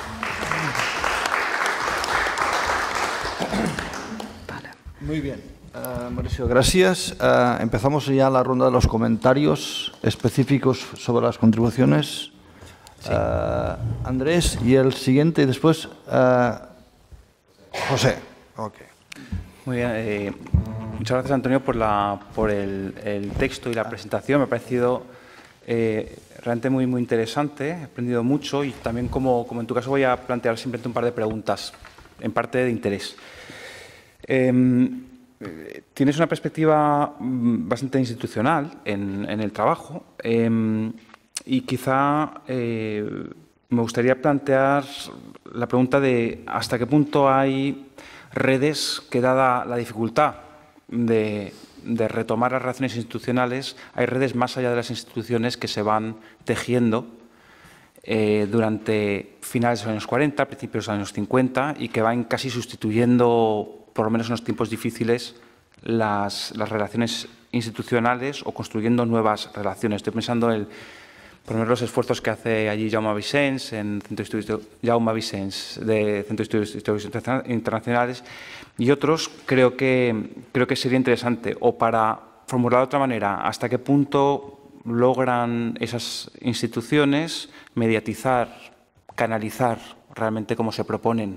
Speaker 1: Muy bien, uh, Mauricio, gracias. Uh, empezamos ya la ronda de los comentarios específicos sobre las contribuciones. Sí. Uh, Andrés y el siguiente, y después uh, José. Okay.
Speaker 4: Muy bien, eh, muchas gracias, Antonio, por, la, por el, el texto y la presentación. Me ha parecido eh, realmente muy, muy interesante, he aprendido mucho y también, como, como en tu caso, voy a plantear simplemente un par de preguntas, en parte de interés. Eh, tienes una perspectiva bastante institucional en, en el trabajo eh, y quizá eh, me gustaría plantear la pregunta de hasta qué punto hay redes que, dada la dificultad de, de retomar las relaciones institucionales, hay redes más allá de las instituciones que se van tejiendo eh, durante finales de los años cuarenta, principios de los años cincuenta y que van casi sustituyendo, por lo menos en los tiempos difíciles, las, las relaciones institucionales o construyendo nuevas relaciones. Estoy pensando en, por ejemplo, los esfuerzos que hace allí Jaume Vicens, en Centro de Estudios, Jaume Vicens, de Centro de Estudios Internacionales, y otros. Creo que, creo que sería interesante, o para formular de otra manera, hasta qué punto logran esas instituciones mediatizar, canalizar realmente cómo se proponen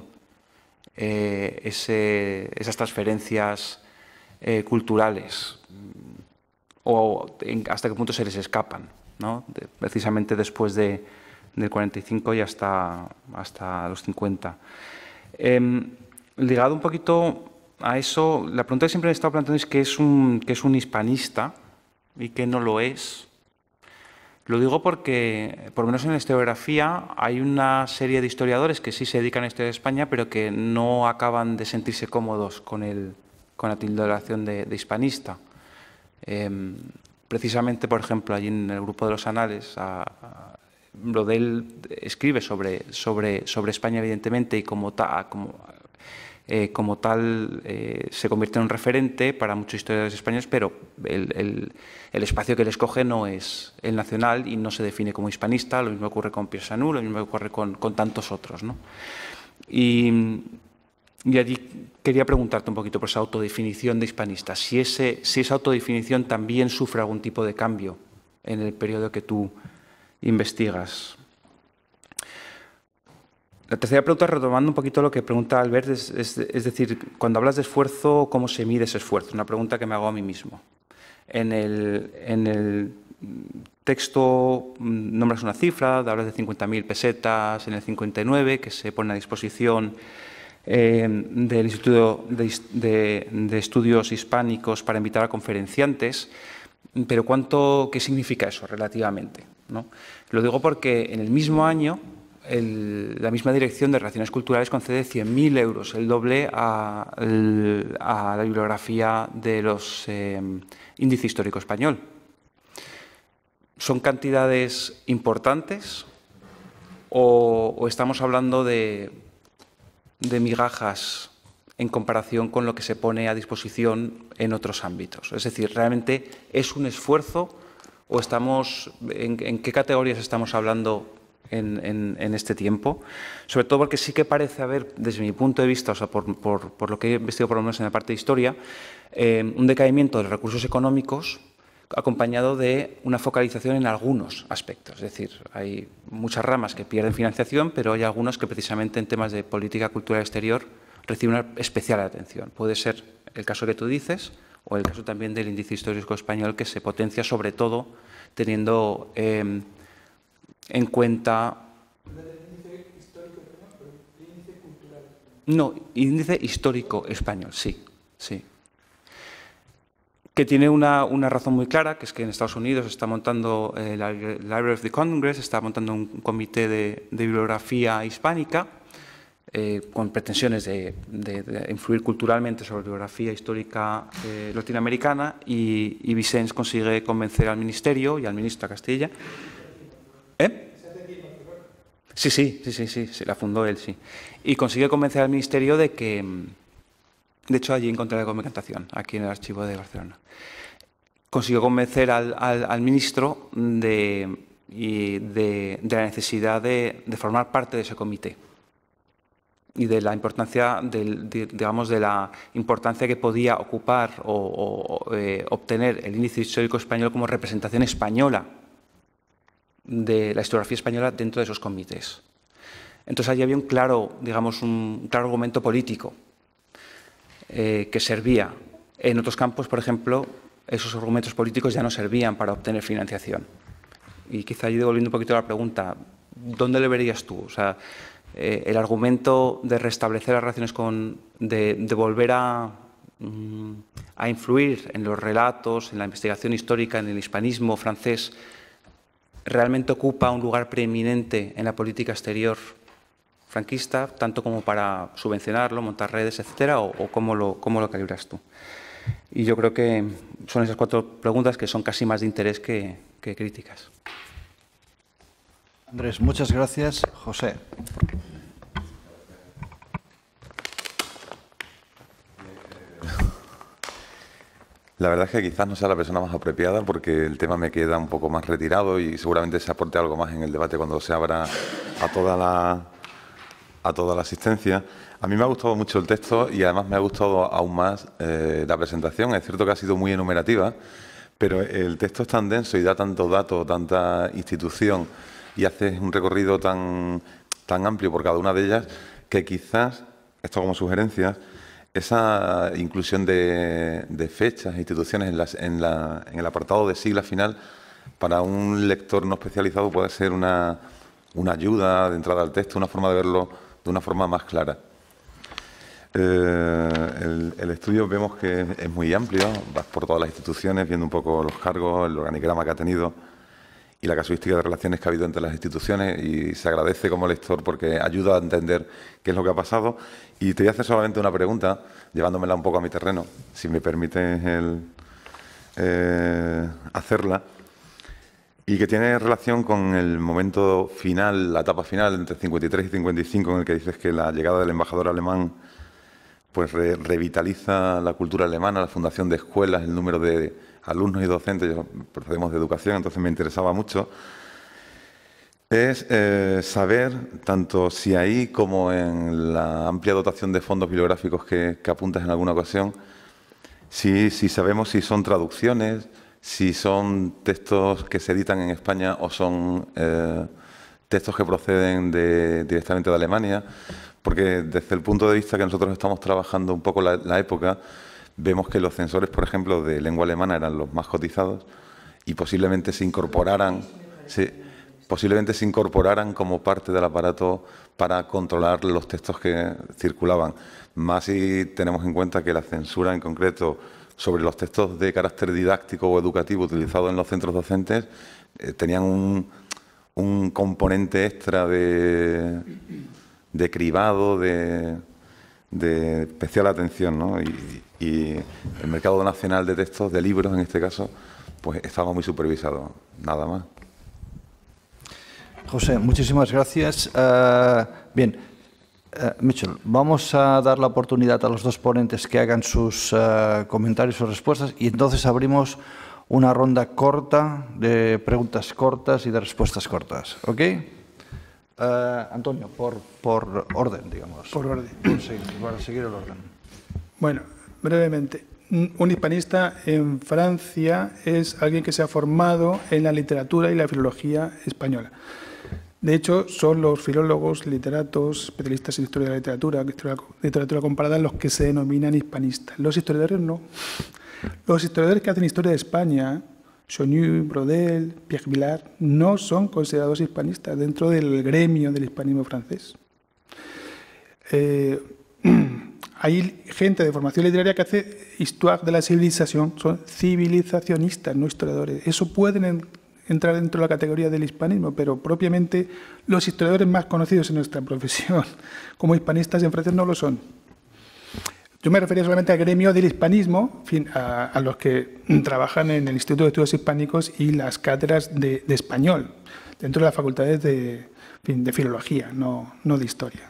Speaker 4: Eh, ese, esas transferencias eh, culturales o en, hasta qué punto se les escapan, ¿no? De, precisamente después de, del cuarenta y cinco y hasta, hasta los cincuenta. Eh, ligado un poquito a eso, la pregunta que siempre he estado planteando es qué es un, qué es un hispanista y qué no lo es. Lo digo porque, por lo menos en la historiografía, hay una serie de historiadores que sí se dedican a la historia de España, pero que no acaban de sentirse cómodos con, el, con la titulación de, de hispanista. Eh, precisamente, por ejemplo, allí en el grupo de los Anales, a, a, Brodel escribe sobre, sobre, sobre España, evidentemente, y como, ta, como eh, como tal eh, se convierte en un referente para muchos historiadores españoles, pero el, el, el espacio que él escoge no es el nacional y no se define como hispanista. Lo mismo ocurre con Pierre Sanú, lo mismo ocurre con, con tantos otros, ¿no? Y, y allí quería preguntarte un poquito por esa autodefinición de hispanista, si, ese, si esa autodefinición también sufre algún tipo de cambio en el periodo que tú investigas. La tercera pregunta, retomando un poquito lo que pregunta Albert, es, es, es decir, cuando hablas de esfuerzo, ¿cómo se mide ese esfuerzo? Una pregunta que me hago a mí mismo. En el, en el texto nombras una cifra, hablas de cincuenta mil pesetas en el cincuenta y nueve, que se pone a disposición eh, del Instituto de, de, de Estudios Hispánicos para invitar a conferenciantes, pero ¿cuánto, qué significa eso relativamente, ¿no? Lo digo porque en el mismo año El, la misma Dirección de Relaciones Culturales concede cien mil euros, el doble a, a la bibliografía de los eh, Índice Histórico Español. ¿Son cantidades importantes o, o estamos hablando de, de migajas en comparación con lo que se pone a disposición en otros ámbitos? Es decir, ¿realmente es un esfuerzo o estamos, en, en qué categorías estamos hablando En, en, en este tiempo? Sobre todo porque sí que parece haber, desde mi punto de vista, o sea, por, por, por lo que he investigado por lo menos en la parte de historia, eh, un decaimiento de los recursos económicos acompañado de una focalización en algunos aspectos. Es decir, hay muchas ramas que pierden financiación, pero hay algunas que precisamente en temas de política cultural exterior reciben una especial atención. Puede ser el caso que tú dices o el caso también del Índice Histórico Español, que se potencia sobre todo teniendo eh, en cuenta... No, índice histórico español, sí, sí. Que tiene una, una razón muy clara, que es que en Estados Unidos está montando eh, la Library of the Congress, está montando un comité de, de bibliografía hispánica, eh, con pretensiones de, de, de influir culturalmente sobre la bibliografía histórica eh, latinoamericana, y, y Vicens consigue convencer al Ministerio y al ministro de Castilla. ¿Eh? Sí, sí, sí, sí, sí, sí, la fundó él, sí. Y consigue convencer al Ministerio de que, de hecho, allí encontré la documentación, aquí en el archivo de Barcelona. Consiguió convencer al, al, al ministro de, y de, de la necesidad de, de formar parte de ese comité y de la importancia, del, de, digamos, de la importancia que podía ocupar o, o eh, obtener el Índice Histórico Español como representación española de la historiografía española dentro de esos comités. Entonces allí había un claro, digamos, un claro argumento político eh, que servía. En otros campos, por ejemplo, esos argumentos políticos ya no servían para obtener financiación. Y quizá allí, devolviendo un poquito la pregunta, ¿dónde le verías tú? O sea, eh, el argumento de restablecer las relaciones con, de, de volver a, mm, a influir en los relatos, en la investigación histórica, en el hispanismo francés, ¿realmente ocupa un lugar preeminente en la política exterior franquista, tanto como para subvencionarlo, montar redes, etcétera, o, o cómo, lo, cómo lo calibras tú? Y yo creo que son esas cuatro preguntas que son casi más de interés que, que críticas.
Speaker 1: Andrés, muchas gracias. José.
Speaker 5: La verdad es que quizás no sea la persona más apropiada porque el tema me queda un poco más retirado y seguramente se aporte algo más en el debate cuando se abra a toda la, a toda la asistencia. A mí me ha gustado mucho el texto y además me ha gustado aún más eh, la presentación. Es cierto que ha sido muy enumerativa, pero el texto es tan denso y da tanto dato, tanta institución y hace un recorrido tan, tan amplio por cada una de ellas que quizás, esto como sugerencias, esa inclusión de, de fechas e instituciones en, las, en, la, en el apartado de sigla final para un lector no especializado puede ser una, una ayuda de entrada al texto, una forma de verlo de una forma más clara. Eh, el, el estudio vemos que es muy amplio, vas por todas las instituciones, viendo un poco los cargos, el organigrama que ha tenido y la casuística de relaciones que ha habido entre las instituciones, y se agradece como lector porque ayuda a entender qué es lo que ha pasado. Y te voy a hacer solamente una pregunta, llevándomela un poco a mi terreno, si me permites el, eh, hacerla, y que tiene relación con el momento final, la etapa final, entre cincuenta y tres y cincuenta y cinco, en el que dices que la llegada del embajador alemán pues re revitaliza la cultura alemana, la fundación de escuelas, el número de alumnos y docentes. Yo procedemos de educación, entonces me interesaba mucho. Es eh, saber, tanto si ahí como en la amplia dotación de fondos bibliográficos que, que apuntas en alguna ocasión, si, si sabemos si son traducciones, si son textos que se editan en España o son eh, textos que proceden de, directamente de Alemania, porque desde el punto de vista que nosotros estamos trabajando un poco la, la época, vemos que los censores, por ejemplo, de lengua alemana eran los más cotizados y posiblemente se incorporaran, se, posiblemente se incorporaran como parte del aparato para controlar los textos que circulaban. Más si tenemos en cuenta que la censura en concreto sobre los textos de carácter didáctico o educativo utilizados en los centros docentes eh, tenían un, un componente extra de... de cribado, de, de especial atención, ¿no? Y, y el mercado nacional de textos, de libros en este caso, pues estaba muy supervisado, nada más.
Speaker 1: José, muchísimas gracias. Uh, bien, uh, Mitchell, vamos a dar la oportunidad a los dos ponentes que hagan sus uh, comentarios o respuestas y entonces abrimos una ronda corta de preguntas cortas y de respuestas cortas, ¿ok? Uh, Antonio, por, por orden, digamos.
Speaker 2: Por orden.
Speaker 1: Por seguir, para seguir el orden.
Speaker 2: Bueno, brevemente. Un hispanista en Francia es alguien que se ha formado en la literatura y la filología española. De hecho, son los filólogos, literatos, especialistas en historia de la literatura, literatura comparada, los que se denominan hispanistas. Los historiadores no. Los historiadores que hacen historia de España, Chonu, Brodel, Pierre Vilar, no son considerados hispanistas dentro del gremio del hispanismo francés. Eh, hay gente de formación literaria que hace histoire de la civilización, son civilizacionistas, no historiadores. Eso pueden en, entrar dentro de la categoría del hispanismo, pero propiamente los historiadores más conocidos en nuestra profesión como hispanistas en Francia no lo son. Yo me refería solamente al gremio del hispanismo, en fin, a, a los que trabajan en el Instituto de Estudios Hispánicos y las cátedras de, de español, dentro de las facultades de, en fin, de filología, no, no de historia.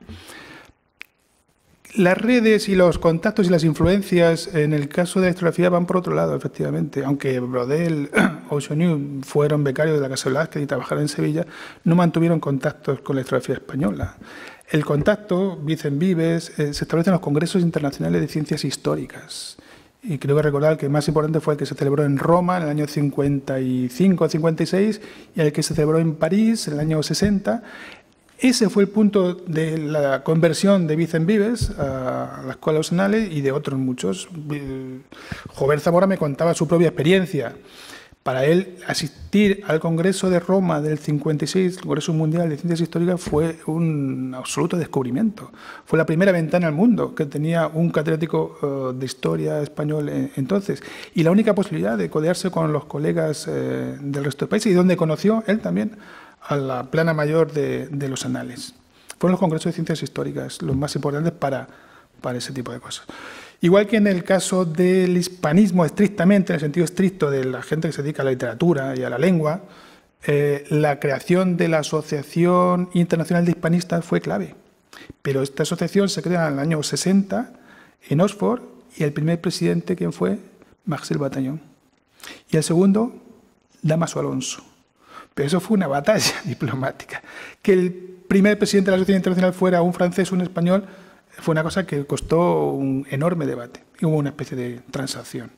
Speaker 2: Las redes y los contactos y las influencias en el caso de la historiografía van por otro lado, efectivamente. Aunque Brodel o Chonu fueron becarios de la Casa Velázquez y trabajaron en Sevilla, no mantuvieron contactos con la historiografía española. El contacto, Vicent Vives, eh, se establece en los congresos internacionales de ciencias históricas. Y creo que recordar que el más importante fue el que se celebró en Roma en el año cincuenta y cinco a cincuenta y seis y el que se celebró en París en el año sesenta. Ese fue el punto de la conversión de Vicent Vives a la Escuela de los Anales y de otros muchos. Jover Zamora me contaba su propia experiencia. Para él, asistir al Congreso de Roma del cincuenta y seis, el Congreso Mundial de Ciencias Históricas, fue un absoluto descubrimiento. Fue la primera ventana al mundo que tenía un catedrático uh, de historia español en, entonces. Y la única posibilidad de codearse con los colegas eh, del resto del país, y donde conoció él también a la plana mayor de, de los anales. Fueron los congresos de ciencias históricas los más importantes para, para ese tipo de cosas. Igual que en el caso del hispanismo estrictamente, en el sentido estricto de la gente que se dedica a la literatura y a la lengua, eh, la creación de la Asociación Internacional de Hispanistas fue clave. Pero esta asociación se crea en el año sesenta en Oxford y el primer presidente, ¿quién fue? Marcel Bataillon. Y el segundo, Dámaso Alonso. Pero eso fue una batalla diplomática. Que el primer presidente de la Asociación Internacional fuera un francés o un español fue una cosa que costó un enorme debate. Y hubo una especie de transacción.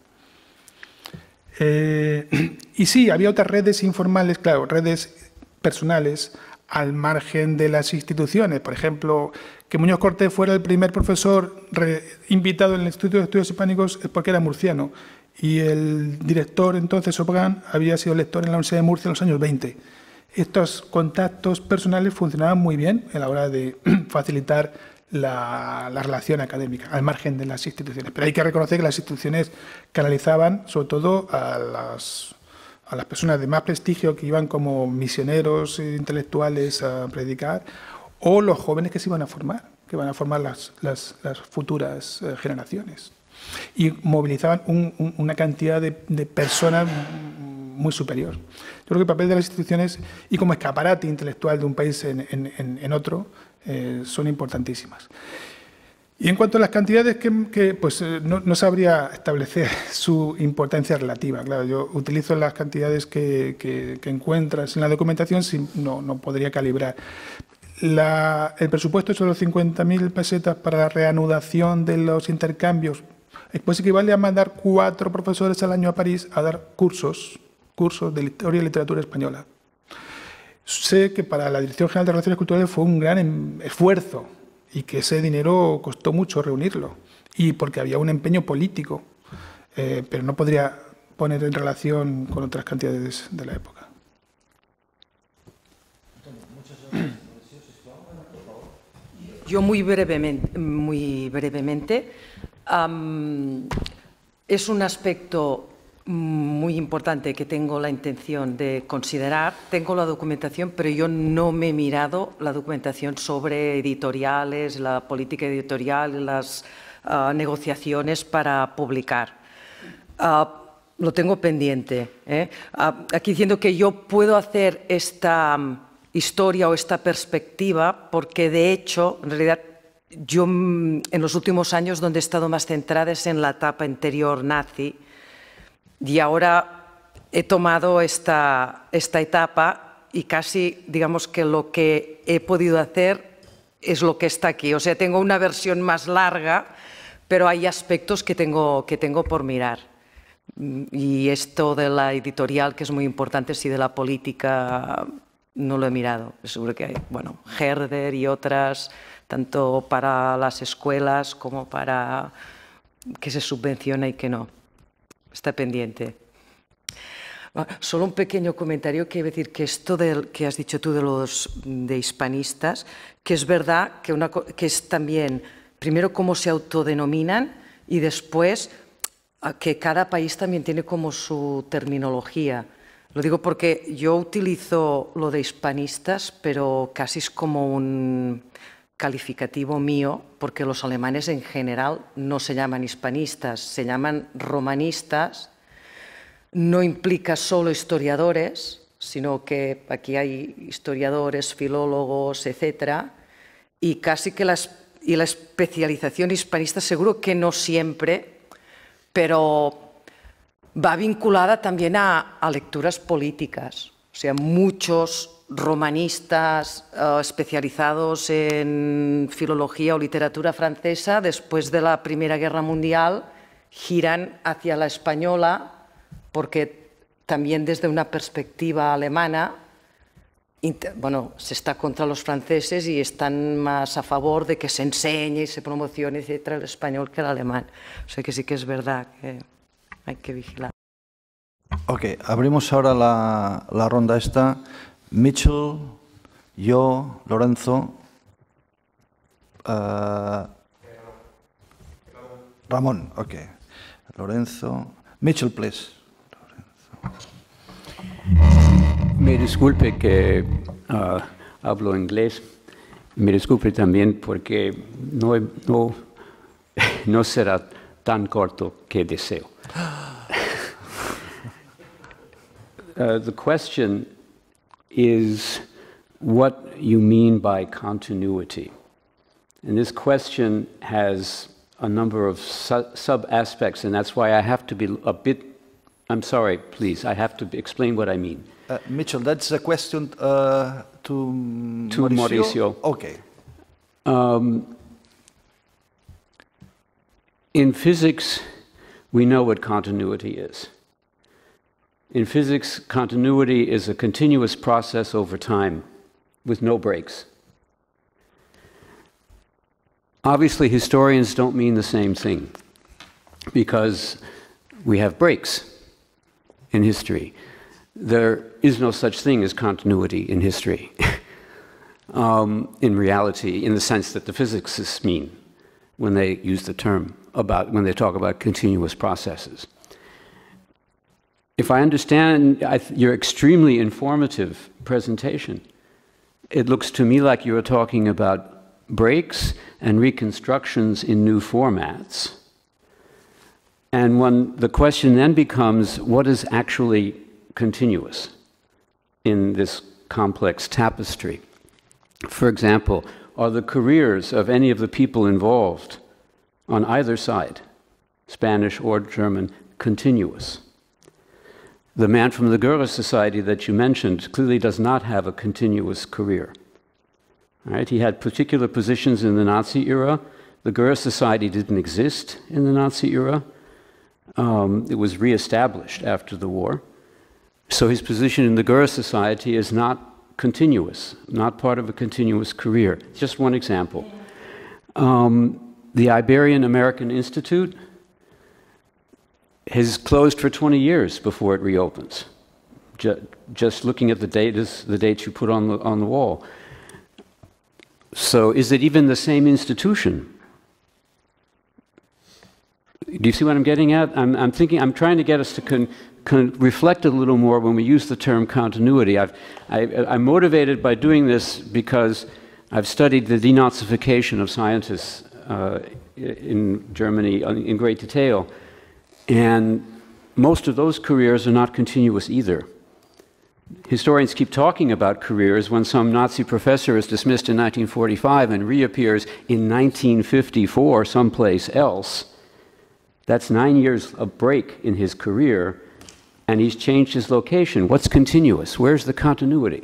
Speaker 2: Eh, y sí, había otras redes informales, claro, redes personales al margen de las instituciones. Por ejemplo, que Muñoz Cortés fuera el primer profesor re, invitado en el Instituto de Estudios Hispánicos es porque era murciano. Y el director, entonces, Sopran, había sido lector en la Universidad de Murcia en los años veinte. Estos contactos personales funcionaban muy bien a la hora de facilitar la, la relación académica, al margen de las instituciones. Pero hay que reconocer que las instituciones canalizaban, sobre todo, a las, a las personas de más prestigio que iban como misioneros intelectuales a predicar, o los jóvenes que se iban a formar, que van a formar las, las, las futuras eh, generaciones. Y movilizaban un, un, una cantidad de, de personas muy superior. Yo creo que el papel de las instituciones y como escaparate intelectual de un país en, en, en otro eh, son importantísimas. Y en cuanto a las cantidades, que, que pues no, no sabría establecer su importancia relativa. Claro, yo utilizo las cantidades que, que, que encuentras en la documentación, si, no, no podría calibrar. La, el presupuesto sobre los cincuenta mil pesetas para la reanudación de los intercambios, pues equivale a mandar cuatro profesores al año a París a dar cursos, cursos de historia y literatura española. Sé que para la Dirección General de Relaciones Culturales fue un gran esfuerzo y que ese dinero costó mucho reunirlo, y porque había un empeño político, eh, pero no podría poner en relación con otras cantidades de la época.
Speaker 3: Yo muy brevemente, muy brevemente um, es un aspecto muy importante que tengo la intención de considerar. Tengo la documentación, pero yo no me he mirado la documentación sobre editoriales, la política editorial, las uh, negociaciones para publicar. Uh, lo tengo pendiente. ¿eh? Uh, aquí diciendo que yo puedo hacer esta um, historia o esta perspectiva porque, de hecho, en realidad, yo en los últimos años donde he estado más centrada es en la etapa anterior nazi. Y ahora he tomado esta, esta etapa y casi, digamos que lo que he podido hacer es lo que está aquí. O sea, tengo una versión más larga, pero hay aspectos que tengo, que tengo por mirar. Y esto de la editorial, que es muy importante, sí, de la política, no lo he mirado. Seguro que hay, bueno, Herder y otras, tanto para las escuelas como para que se subvenciona y que no. Está pendiente. Solo un pequeño comentario, que decir que esto del, que has dicho tú de los de hispanistas, que es verdad que, una, que es también, primero, cómo se autodenominan y después que cada país también tiene como su terminología. Lo digo porque yo utilizo lo de hispanistas, pero casi es como un calificativo mío, porque los alemanes en general no se llaman hispanistas, se llaman romanistas. No implica solo historiadores, sino que aquí hay historiadores, filólogos, etcétera, y casi que la, y la especialización hispanista seguro que no siempre, pero va vinculada también a, a lecturas políticas. O sea, muchos romanistas uh, especializados en filología o literatura francesa, después de la Primera Guerra Mundial, giran hacia la española, porque también desde una perspectiva alemana, bueno, se está contra los franceses y están más a favor de que se enseñe y se promocione, etcétera, el español que el alemán. O sea que sí que es verdad que hay que vigilar.
Speaker 1: Ok, abrimos ahora la, la ronda esta. Mitchell, yo, Lorenzo, uh, Ramón, ok. Lorenzo, Mitchell, please. Lorenzo.
Speaker 6: Me disculpe que uh, hablo inglés. Me disculpe también porque no, no, no será tan corto que deseo. uh, the question is what you mean by continuity. And this question has a number of su sub-aspects, and that's why I have to be a bit, I'm sorry, please, I have to explain what I mean.
Speaker 1: Uh, Mitchell, that's a question uh, to,
Speaker 6: to
Speaker 1: Mauricio.
Speaker 6: Mauricio.
Speaker 1: Okay.
Speaker 6: Um, in physics, we know what continuity is. In physics, continuity is a continuous process over time with no breaks. Obviously, historians don't mean the same thing because we have breaks in history. There is no such thing as continuity in history, um, in reality, in the sense that the physicists mean when they use the term about, when they talk about continuous processes. If I understand I th your extremely informative presentation, it looks to me like you're talking about breaks and reconstructions in new formats. And when the question then becomes, what is actually continuous in this complex tapestry? For example, are the careers of any of the people involved on either side, Spanish or German, continuous. The man from the Goethe Society that you mentioned clearly does not have a continuous career. All right? He had particular positions in the Nazi era. The Goethe Society didn't exist in the Nazi era. Um, it was reestablished after the war. So his position in the Goethe Society is not continuous, not part of a continuous career. Just one example. Um, the Iberian American Institute has closed for twenty years before it reopens. Just, just looking at the dates, the dates you put on the, on the wall. So is it even the same institution? Do you see what I'm getting at? I'm, I'm thinking, I'm trying to get us to con, con reflect a little more when we use the term continuity. I've, I, I'm motivated by doing this because I've studied the denazification of scientists uh, in Germany in great detail. And most of those careers are not continuous either. Historians keep talking about careers when some Nazi professor is dismissed in nineteen forty-five and reappears in nineteen fifty-four someplace else. That's nine years of break in his career, and he's changed his location. What's continuous? Where's the continuity?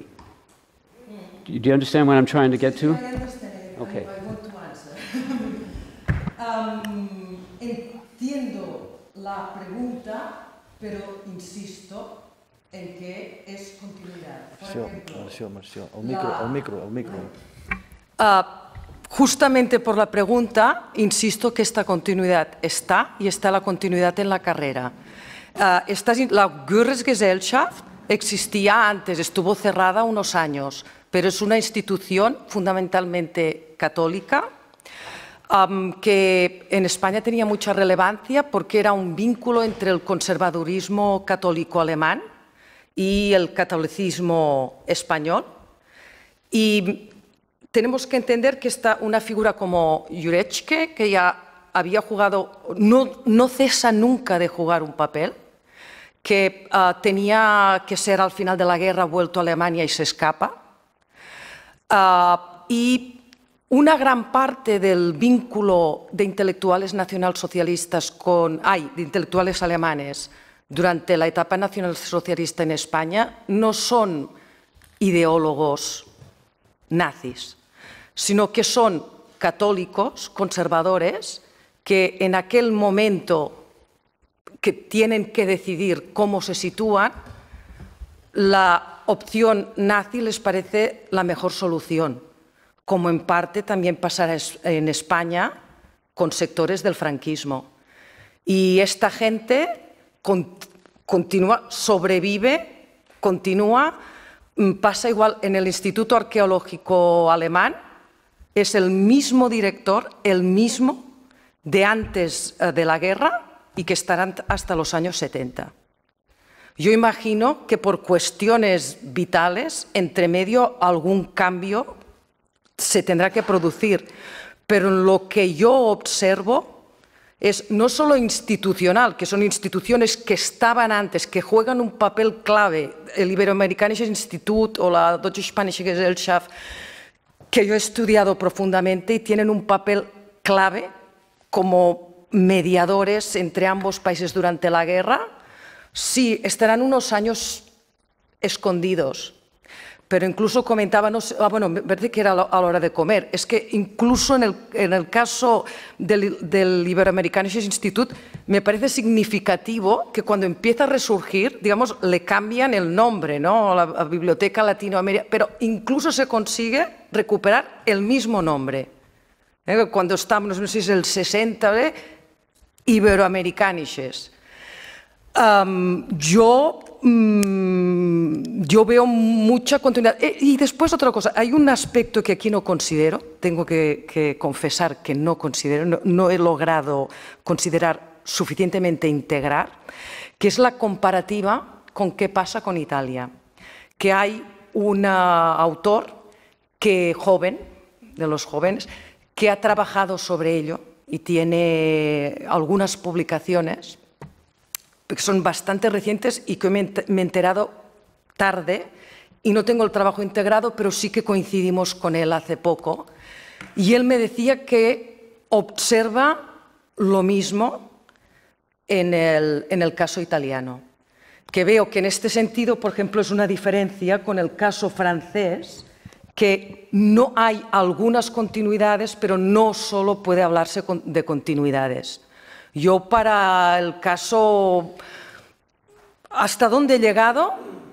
Speaker 6: Do you understand what I'm trying to get to?
Speaker 3: I understand.
Speaker 6: Okay.
Speaker 3: I, I want to answer. um, entiendo la pregunta, pero insisto en que es continuidad. Por ejemplo,
Speaker 1: Marció, Marció. El micro, el micro, el micro.
Speaker 3: Uh, justamente por la pregunta, insisto que esta continuidad está y está la continuidad en la carrera. Uh, esta, la Goethegesellschaft existía antes, estuvo cerrada unos años, pero es una institución fundamentalmente católica, Um, que en España tenía mucha relevancia porque era un vínculo entre el conservadurismo católico alemán y el catolicismo español. Y tenemos que entender que está una figura como Jurecke, que ya había jugado, no, no cesa nunca de jugar un papel, que uh, tenía que ser al final de la guerra vuelto a Alemania y se escapa. Uh, y una gran parte del vínculo de intelectuales nacionalsocialistas con, ay, de intelectuales alemanes durante la etapa nacionalsocialista en España no son ideólogos nazis, sino que son católicos, conservadores, que en aquel momento que tienen que decidir cómo se sitúan, la opción nazi les parece la mejor solución, como en parte también pasará en España con sectores del franquismo. Y esta gente continúa, sobrevive, continúa, pasa igual en el Instituto Arqueológico Alemán, es el mismo director, el mismo de antes de la guerra y que estarán hasta los años setenta. Yo imagino que por cuestiones vitales, entre medio, algún cambio se tendrá que producir, pero lo que yo observo es no solo institucional, que son instituciones que estaban antes, que juegan un papel clave, el Iberoamerikanische Institut o la Deutsche Spanische Gesellschaft, que yo he estudiado profundamente y tienen un papel clave como mediadores entre ambos países durante la guerra. Sí, estarán unos años escondidos. Pero incluso comentábamos, ah, bueno, me parece que era a la hora de comer, es que incluso en el, en el caso del, del Iberoamerikanische Institut me parece significativo que cuando empieza a resurgir, digamos, le cambian el nombre, ¿no? La, la Biblioteca Latinoamericana, pero incluso se consigue recuperar el mismo nombre. ¿Eh? Cuando estamos, no sé si es el sesenta, ¿eh? Iberoamerikanisches. Um, yo... Yo veo mucha continuidad. Y después otra cosa, hay un aspecto que aquí no considero, tengo que, que confesar que no considero, no, no he logrado considerar suficientemente integrar, que es la comparativa con qué pasa con Italia. Que hay un autor que, joven, de los jóvenes, que ha trabajado sobre ello y tiene algunas publicaciones que son bastante recientes y que me he enterado tarde y no tengo el trabajo integrado, pero sí que coincidimos con él hace poco. Y él me decía que observa Lo mismo en el, en el caso italiano, que veo que en este sentido, por ejemplo, es una diferencia con el caso francés, que no hay algunas continuidades, pero no solo puede hablarse de continuidades. Yo para el caso, ¿hasta dónde he llegado?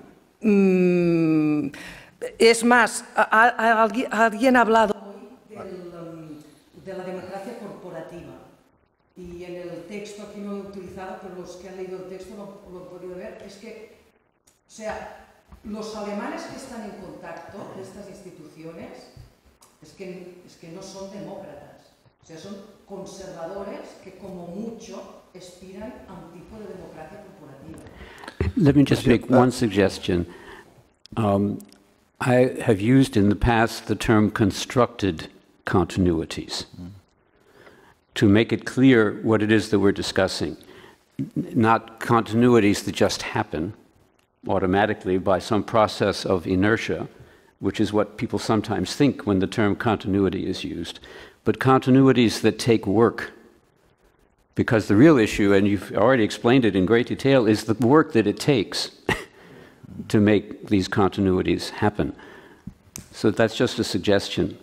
Speaker 3: Mm, es más, a, a, a, alguien ha hablado del, de la democracia corporativa y en el texto, aquí no lo he utilizado, pero los que han leído el texto lo, lo han podido ver, es que, o sea, los alemanes que están en contacto de estas instituciones es que, es que no son demócratas, o sea, son conservadores que como mucho aspiran a un tipo de democracia corporativa.
Speaker 6: Let me just make one suggestion. Um, I have used in the past the term constructed continuities to make it clear what it is that we're discussing. Not continuities that just happen automatically by some process of inertia, which is what people sometimes think when the term continuity is used, but continuities that take work. Because the real issue, and you've already explained it in great detail, is the work that it takes to make these continuities happen. So that's just a suggestion.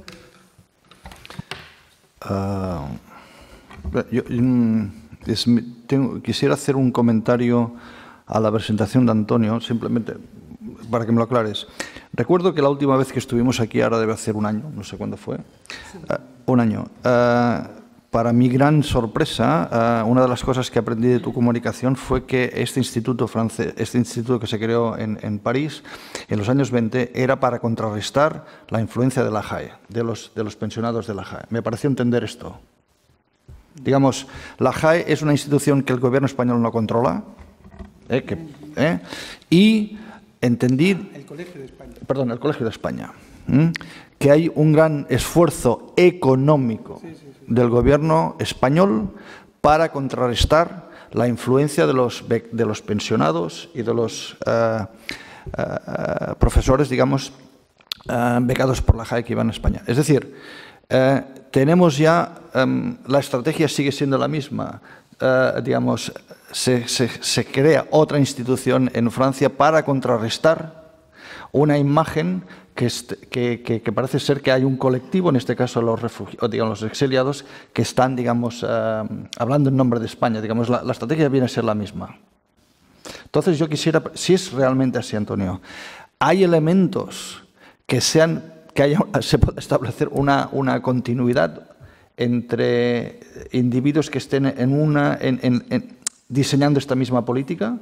Speaker 1: Uh, yo, es, tengo, quisiera hacer un comentario a la presentación de Antonio, simplemente para que me lo aclares. Recuerdo que la última vez que estuvimos aquí, ahora debe hacer un año, no sé cuándo fue, uh, un año. Uh, para mi gran sorpresa, uh, una de las cosas que aprendí de tu comunicación fue que este instituto francés, este instituto que se creó en, en París en los años veinte, era para contrarrestar la influencia de la J A E, de los, de los pensionados de la J A E. Me pareció entender esto. Digamos, la J A E es una institución que el gobierno español no controla, eh, que, eh, y entendí,
Speaker 2: el Colegio de España,
Speaker 1: perdón, el Colegio de España, ¿eh? que hay un gran esfuerzo económico sí, sí, sí. del gobierno español para contrarrestar la influencia de los, de los pensionados y de los uh, uh, profesores, digamos, uh, becados por la J A E que iban a España. Es decir, uh, tenemos ya, um, la estrategia sigue siendo la misma, uh, digamos, se, se, se crea otra institución en Francia para contrarrestar una imagen que, que, que, que parece ser que hay un colectivo, en este caso los refugiados, digamos, los exiliados, que están, digamos, uh, hablando en nombre de España. Digamos, la, la estrategia viene a ser la misma. Entonces yo quisiera, si es realmente así, Antonio, hay elementos que sean, que haya, se pueda establecer una, una continuidad entre individuos que estén en una, en, en, en, diseñando esta misma política.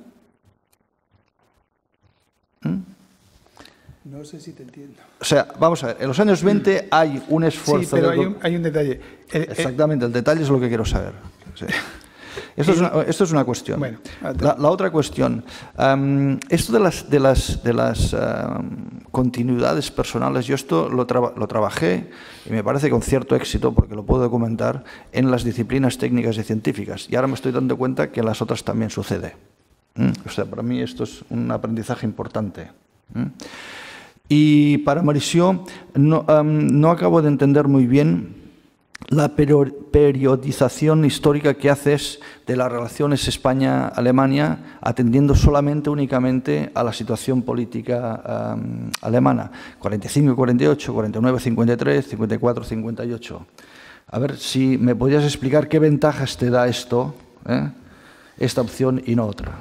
Speaker 1: ¿Mm?
Speaker 2: No sé si te entiendo.
Speaker 1: O sea, vamos a ver, en los años veinte hay un esfuerzo...
Speaker 2: Sí, pero
Speaker 1: de...
Speaker 2: hay, un, hay un detalle. El,
Speaker 1: Exactamente, el detalle es lo que quiero saber. Sí. Esto, es una, esto es una cuestión.
Speaker 2: Bueno,
Speaker 1: la, la otra cuestión, um, esto de las, de las, de las um, continuidades personales, yo esto lo, traba, lo trabajé y me parece con cierto éxito, porque lo puedo documentar, en las disciplinas técnicas y científicas. Y ahora me estoy dando cuenta que en las otras también sucede. ¿Mm? O sea, para mí esto es un aprendizaje importante. ¿Mm? Y para Mauricio, no, um, no acabo de entender muy bien la periodización histórica que haces de las relaciones España-Alemania, atendiendo solamente, únicamente a la situación política um, alemana. cuarenta y cinco cuarenta y ocho, cuarenta y nueve cincuenta y tres, cincuenta y cuatro cincuenta y ocho. A ver si me podrías explicar qué ventajas te da esto, ¿eh? esta opción y no otra.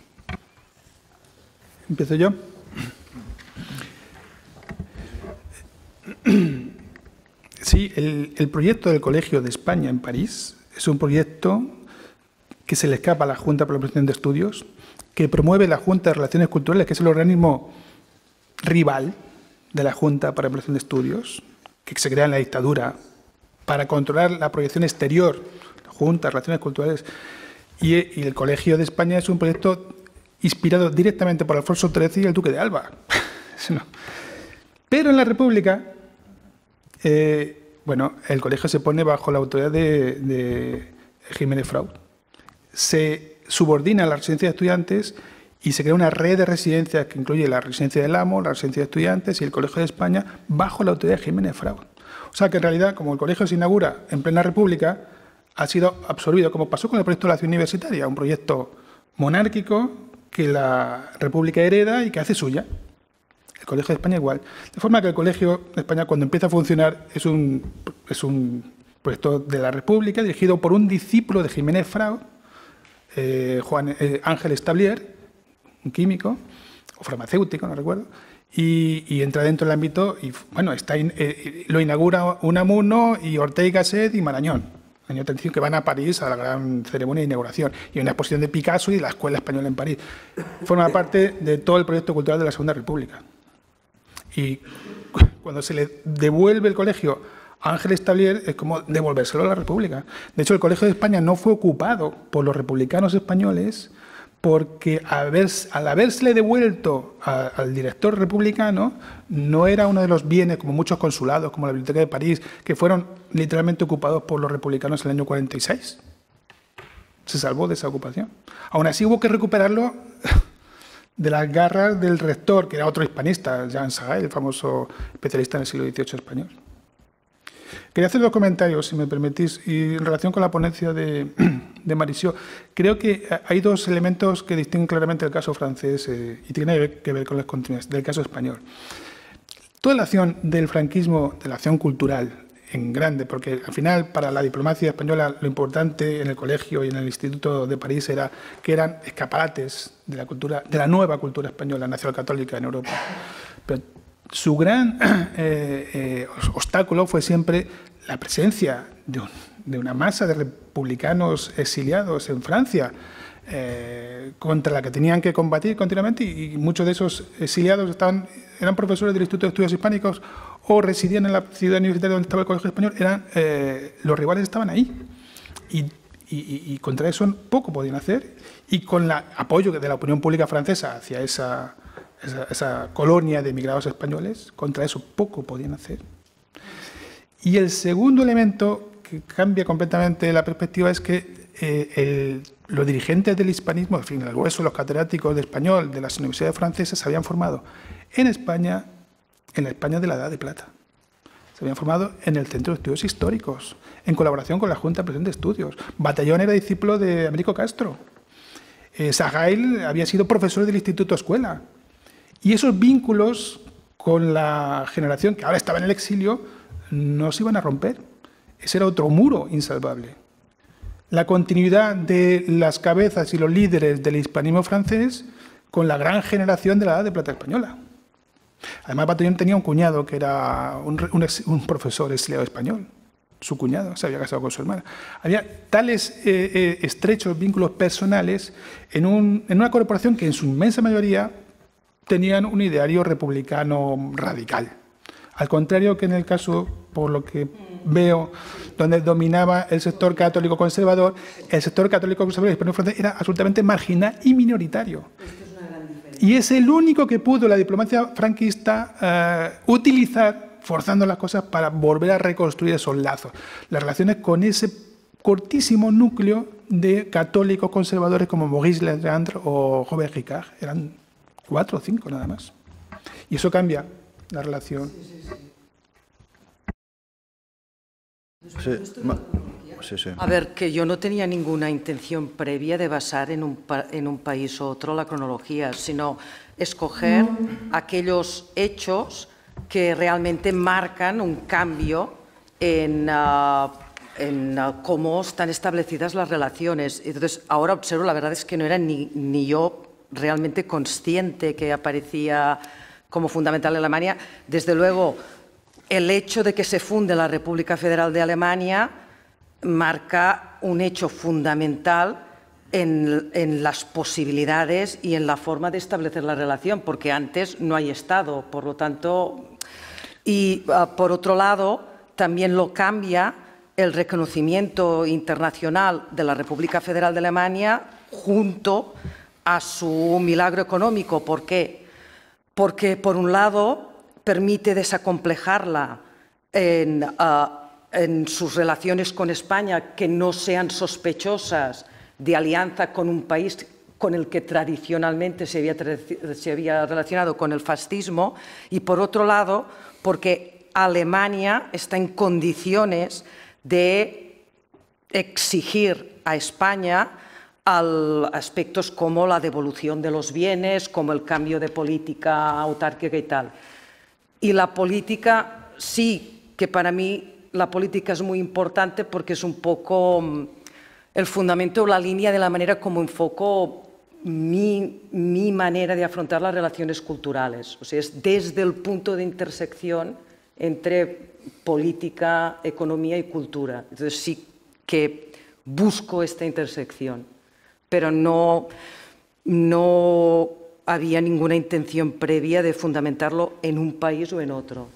Speaker 2: ¿Empiezo yo? Sí, el, el proyecto del Colegio de España en París es un proyecto que se le escapa a la Junta para la Promoción de Estudios, que promueve la Junta de Relaciones Culturales, que es el organismo rival de la Junta para la Promoción de Estudios, que se crea en la dictadura para controlar la proyección exterior, la Junta de Relaciones Culturales, y, y el Colegio de España es un proyecto inspirado directamente por Alfonso trece y el Duque de Alba. No. Pero en la República, eh, bueno, el colegio se pone bajo la autoridad de, de Jiménez Fraud. Se subordina a la residencia de estudiantes y se crea una red de residencias que incluye la residencia del Amo, la residencia de estudiantes y el Colegio de España bajo la autoridad de Jiménez Fraud. O sea que en realidad, como el colegio se inaugura en plena República, ha sido absorbido, como pasó con el proyecto de la ciudad universitaria, un proyecto monárquico que la República hereda y que hace suya. El Colegio de España igual. De forma que el Colegio de España, cuando empieza a funcionar, es un, es un proyecto de la República dirigido por un discípulo de Jiménez Frau, eh, Juan eh, Ángel Establier, un químico o farmacéutico, no recuerdo, y, y entra dentro del ámbito y bueno, está in, eh, lo inaugura Unamuno y Ortega y Gasset y Marañón, año treinta y cinco, que van a París a la gran ceremonia de inauguración, y una exposición de Picasso y de la Escuela Española en París. Forma parte de todo el proyecto cultural de la Segunda República. Y cuando se le devuelve el colegio a Ángel Establier, es como devolvérselo a la República. De hecho, el Colegio de España no fue ocupado por los republicanos españoles porque haber, al habérsele devuelto a, al director republicano, no era uno de los bienes, como muchos consulados, como la Biblioteca de París, que fueron literalmente ocupados por los republicanos en el año cuarenta y seis. Se salvó de esa ocupación. Aún así hubo que recuperarlo de las garras del rector, que era otro hispanista, Jean Sagai, el famoso especialista en el siglo dieciocho español. Quería hacer dos comentarios, si me permitís, y en relación con la ponencia de, de Marició. Creo que hay dos elementos que distinguen claramente el caso francés eh, y tienen que ver con las continuidades del caso español. Toda la acción del franquismo, de la acción cultural en grande, porque al final para la diplomacia española lo importante en el colegio y en el Instituto de París era que eran escaparates de la cultura, de la nueva cultura española nacionalcatólica en Europa. Pero su gran eh, eh, obstáculo fue siempre la presencia de, un, de una masa de republicanos exiliados en Francia, eh, contra la que tenían que combatir continuamente, y, y muchos de esos exiliados estaban, eran profesores del Instituto de Estudios Hispánicos o residían en la ciudad universitaria donde estaba el Colegio Español. Eran, eh, los rivales estaban ahí. Y, y, y contra eso poco podían hacer. Y con el apoyo de la opinión pública francesa hacia esa... Esa, esa colonia de emigrados españoles, contra eso poco podían hacer. Y el segundo elemento que cambia completamente la perspectiva es que eh, el, los dirigentes del hispanismo, en fin, el grueso, los catedráticos de español de las universidades francesas se habían formado en España, en la España de la Edad de Plata. Se habían formado en el Centro de Estudios Históricos, en colaboración con la Junta de Presidente de Estudios. Batallón era discípulo de Américo Castro. Eh, Sagail había sido profesor del Instituto Escuela. Y esos vínculos con la generación que ahora estaba en el exilio no se iban a romper. Ese era otro muro insalvable. La continuidad de las cabezas y los líderes del hispanismo francés con la gran generación de la Edad de Plata española. Además, Batallón tenía un cuñado que era un, un, ex, un profesor exiliado español. Su cuñado se había casado con su hermana. Había tales eh, eh, estrechos vínculos personales en, un, en una corporación que en su inmensa mayoría tenían un ideario republicano radical. Al contrario que en el caso, por lo que veo, donde dominaba el sector católico conservador, el sector católico conservador hispano-francés era absolutamente marginal y minoritario. Y es el único que pudo la diplomacia franquista eh, utilizar, forzando las cosas para volver a reconstruir esos lazos. Las relaciones con ese cortísimo núcleo de católicos conservadores como Maurice Legendre o Robert Ricard. Eran cuatro o cinco nada más. Y eso cambia la relación.
Speaker 1: Sí, sí, sí, sí.
Speaker 3: A ver, que yo no tenía ninguna intención previa de basar en un, en un país u otro la cronología, sino escoger aquellos hechos que realmente marcan un cambio en, uh, en uh, cómo están establecidas las relaciones. Entonces, ahora observo, la verdad es que no era ni, ni yo realmente consciente que aparecía como fundamental en Alemania. Desde luego, el hecho de que se funde la República Federal de Alemania marca un hecho fundamental en, en las posibilidades y en la forma de establecer la relación, porque antes no hay Estado, por lo tanto... Y, uh, por otro lado, también lo cambia el reconocimiento internacional de la República Federal de Alemania junto a su milagro económico. ¿Por qué? Porque, por un lado, permite desacomplejarla en, uh, en sus relaciones con España, que no sean sospechosas de alianza con un país con el que tradicionalmente se había, se había relacionado con el fascismo, y, por otro lado, porque Alemania está en condiciones de exigir a España al aspectos como la devolución de los bienes, como el cambio de política autárquica y tal. Y la política, sí, que para mí la política es muy importante porque es un poco el fundamento o la línea de la manera como enfoco mi, mi manera de afrontar las relaciones culturales. O sea, es desde el punto de intersección entre política, economía y cultura. Entonces sí que busco esta intersección, pero no, no había ninguna intención previa de fundamentarlo en un país o en otro.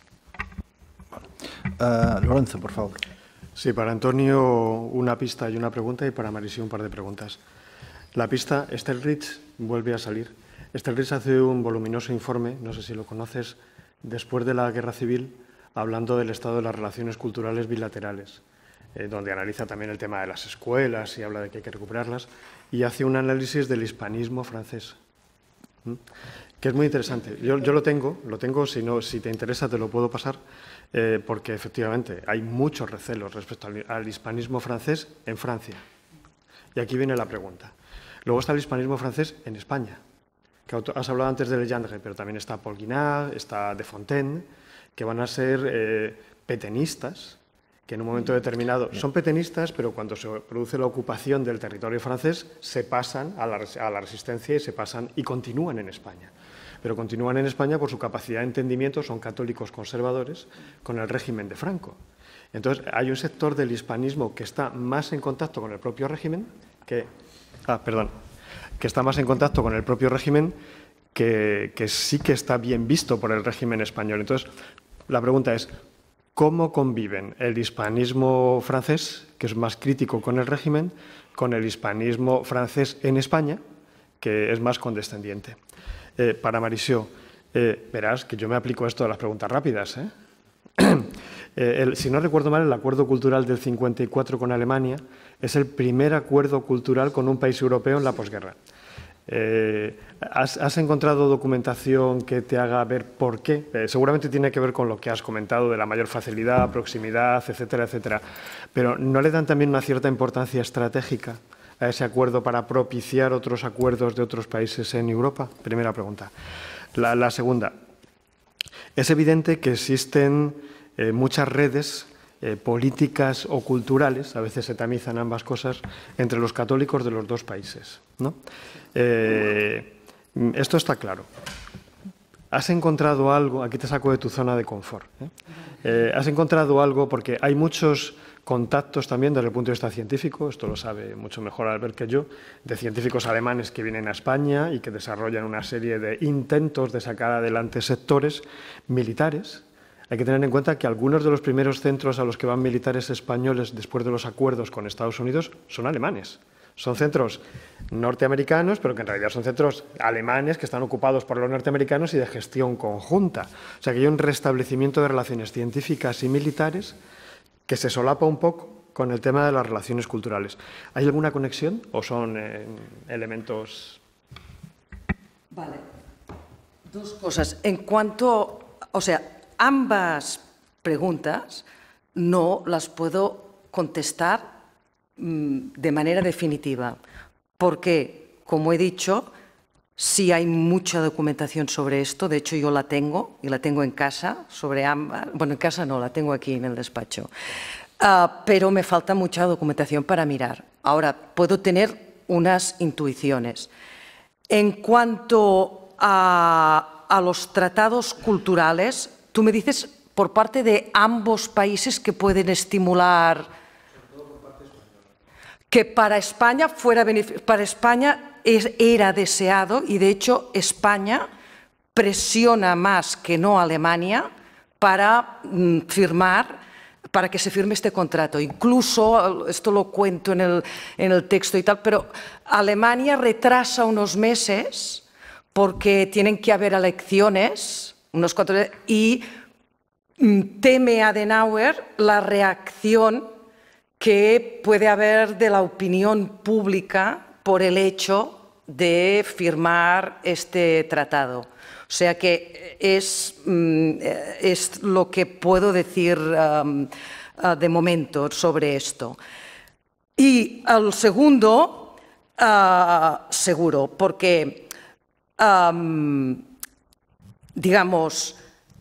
Speaker 1: Uh, Lorenzo, por favor.
Speaker 7: Sí, para Antonio una pista y una pregunta, y para Marisí un par de preguntas. La pista, Stelrich vuelve a salir. Stelrich hace un voluminoso informe, no sé si lo conoces, después de la Guerra Civil, hablando del estado de las relaciones culturales bilaterales, eh, donde analiza también el tema de las escuelas y habla de que hay que recuperarlas, y hace un análisis del hispanismo francés, ¿Mm? que es muy interesante. Yo, yo lo tengo, lo tengo, si, no, si te interesa te lo puedo pasar, eh, porque efectivamente hay muchos recelos respecto al, al hispanismo francés en Francia. Y aquí viene la pregunta. Luego está el hispanismo francés en España. Que has hablado antes de Legendre, pero también está Paul Guinard, está De Fontaine, que van a ser eh, petenistas, que en un momento determinado son petenistas, pero cuando se produce la ocupación del territorio francés se pasan a la, a la resistencia y se pasan y continúan en España. Pero continúan en España por su capacidad de entendimiento, son católicos conservadores con el régimen de Franco. Entonces hay un sector del hispanismo que está más en contacto con el propio régimen que... Ah, perdón. que está más en contacto con el propio régimen que, que sí que está bien visto por el régimen español. Entonces, la pregunta es, ¿cómo conviven el hispanismo francés, que es más crítico con el régimen, con el hispanismo francés en España, que es más condescendiente? Eh, para Marisio, eh, verás que yo me aplico esto a las preguntas rápidas, ¿eh? Eh, el, si no recuerdo mal, el acuerdo cultural del cincuenta y cuatro con Alemania es el primer acuerdo cultural con un país europeo en la posguerra. Eh, ¿has, ¿Has encontrado documentación que te haga ver por qué? Eh, seguramente tiene que ver con lo que has comentado de la mayor facilidad, proximidad, etcétera, etcétera. Pero ¿no le dan también una cierta importancia estratégica a ese acuerdo para propiciar otros acuerdos de otros países en Europa? Primera pregunta. La, la segunda. Es evidente que existen eh, muchas redes eh, políticas o culturales, a veces se tamizan ambas cosas, entre los católicos de los dos países, ¿no? Eh, esto está claro. ¿Has encontrado algo? Aquí te saco de tu zona de confort. ¿eh? Eh, ¿Has encontrado algo? Porque hay muchos contactos también desde el punto de vista científico, esto lo sabe mucho mejor Albert que yo, de científicos alemanes que vienen a España y que desarrollan una serie de intentos de sacar adelante sectores militares. Hay que tener en cuenta que algunos de los primeros centros a los que van militares españoles después de los acuerdos con Estados Unidos son alemanes. Son centros norteamericanos, pero que en realidad son centros alemanes que están ocupados por los norteamericanos y de gestión conjunta. O sea que hay un restablecimiento de relaciones científicas y militares que se solapa un poco con el tema de las relaciones culturales. ¿Hay alguna conexión o son eh, elementos...?
Speaker 3: Vale. Dos cosas. En cuanto, o sea, ambas preguntas no las puedo contestar mmm, de manera definitiva, porque, como he dicho, sí hay mucha documentación sobre esto. De hecho, yo la tengo, y la tengo en casa, sobre ambas. Bueno, en casa no, la tengo aquí en el despacho. Uh, pero me falta mucha documentación para mirar. Ahora, puedo tener unas intuiciones. En cuanto a, a los tratados culturales, tú me dices por parte de ambos países que pueden estimular... Que para España, fuera para España es, era deseado, y de hecho España presiona más que no a Alemania para mm, firmar, para que se firme este contrato. Incluso, esto lo cuento en el, en el texto y tal, pero Alemania retrasa unos meses porque tienen que haber elecciones, unos cuatro, y mm, teme Adenauer la reacción que puede haber de la opinión pública por el hecho de firmar este tratado. O sea que es, es lo que puedo decir um, uh, de momento sobre esto. Y el segundo, uh, seguro, porque, um, digamos,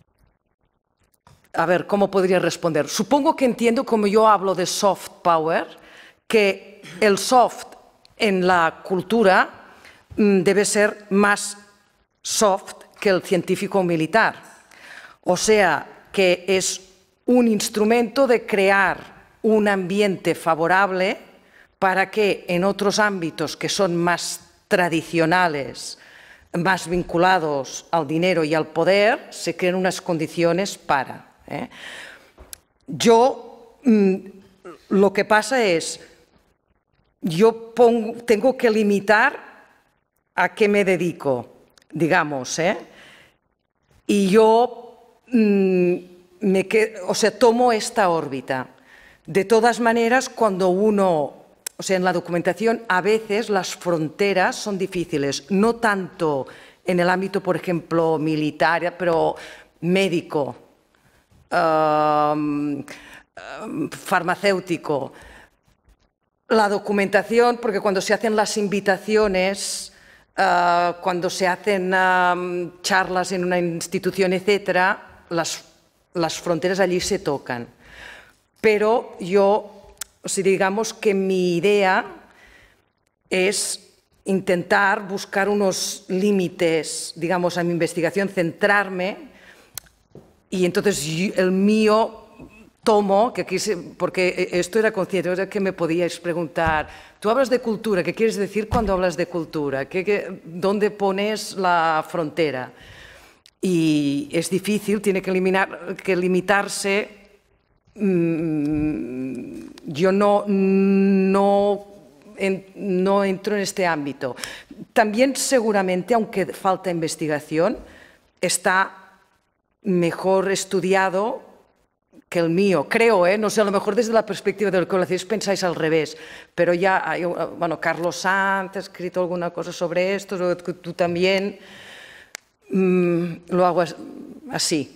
Speaker 3: a ver, ¿cómo podría responder? Supongo que entiendo, como yo hablo de soft power, que el soft en la cultura mm, debe ser más soft que el científico militar. O sea, que es un instrumento de crear un ambiente favorable para que en otros ámbitos que son más tradicionales, más vinculados al dinero y al poder, se creen unas condiciones para. ¿eh? Yo, mmm, lo que pasa es, yo pongo, tengo que limitar a qué me dedico, digamos, ¿eh? y yo mmm, me quedo, o sea, tomo esta órbita. De todas maneras, cuando uno, o sea, en la documentación a veces las fronteras son difíciles, no tanto en el ámbito, por ejemplo, militar, pero médico, um, um, farmacéutico. La documentación, porque cuando se hacen las invitaciones, uh, cuando se hacen um, charlas en una institución, etcétera, las, las fronteras allí se tocan. Pero yo, si digamos que mi idea es intentar buscar unos límites, digamos, a mi investigación, centrarme, y entonces el mío tomo, que aquí se, porque esto era consciente, o sea, que me podíais preguntar, tú hablas de cultura, ¿qué quieres decir cuando hablas de cultura? ¿Qué, qué, ¿Dónde pones la frontera? Y es difícil, tiene que, eliminar, que limitarse. Yo no, no, en, no entro en este ámbito. También seguramente, aunque falta investigación, está mejor estudiado que el mío, creo, ¿eh? No sé, a lo mejor desde la perspectiva de lo que lo hacéis pensáis al revés, pero ya, hay, bueno, Carlos Sanz ha escrito alguna cosa sobre esto, tú también, mmm, lo hago así.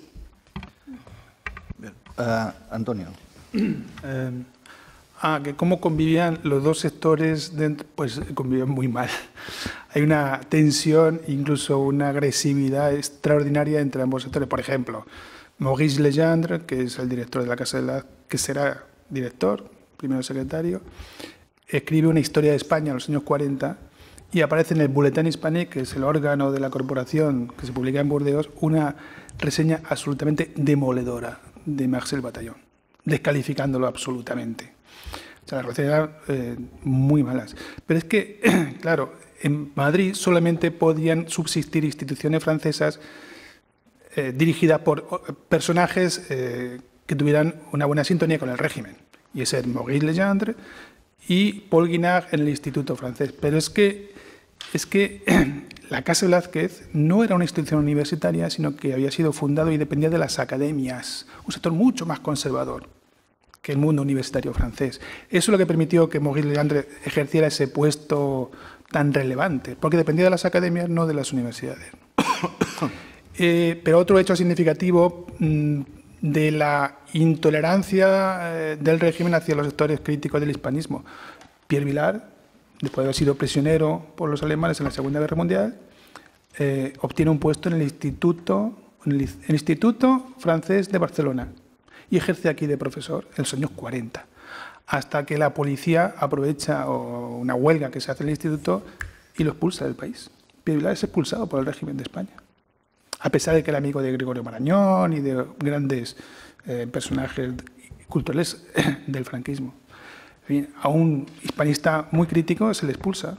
Speaker 1: Uh, Antonio.
Speaker 2: Eh, ah, que cómo convivían los dos sectores, dentro, pues convivían muy mal. Hay una tensión, incluso una agresividad extraordinaria entre ambos sectores. Por ejemplo, Maurice Legendre, que es el director de la Casa de la, que será director, primero secretario, escribe una historia de España en los años cuarenta y aparece en el Bulletin Hispanique, que es el órgano de la corporación que se publica en Burdeos, una reseña absolutamente demoledora de Marcel Bataillon, descalificándolo absolutamente. O sea, las relaciones eran eh, muy malas. Pero es que, claro, en Madrid solamente podían subsistir instituciones francesas eh, dirigidas por personajes eh, que tuvieran una buena sintonía con el régimen. Y ese es Maurice Legendre y Paul Guinard en el Instituto francés. Pero es que, es que la Casa Velázquez no era una institución universitaria, sino que había sido fundado y dependía de las academias, un sector mucho más conservador que el mundo universitario francés. Eso es lo que permitió que Maurice Legendre ejerciera ese puesto tan relevante, porque dependía de las academias, no de las universidades. eh, pero otro hecho significativo mmm, de la intolerancia eh, del régimen hacia los sectores críticos del hispanismo. Pierre Vilar, después de haber sido prisionero por los alemanes en la Segunda Guerra Mundial, eh, obtiene un puesto en el Instituto, en el, el Instituto Francés de Barcelona y ejerce aquí de profesor en los años cuarenta, hasta que la policía aprovecha o una huelga que se hace en el instituto y lo expulsa del país. Pierre Vilar es expulsado por el régimen de España, a pesar de que era amigo de Gregorio Marañón y de grandes eh, personajes culturales del franquismo. A un hispanista muy crítico se le expulsa.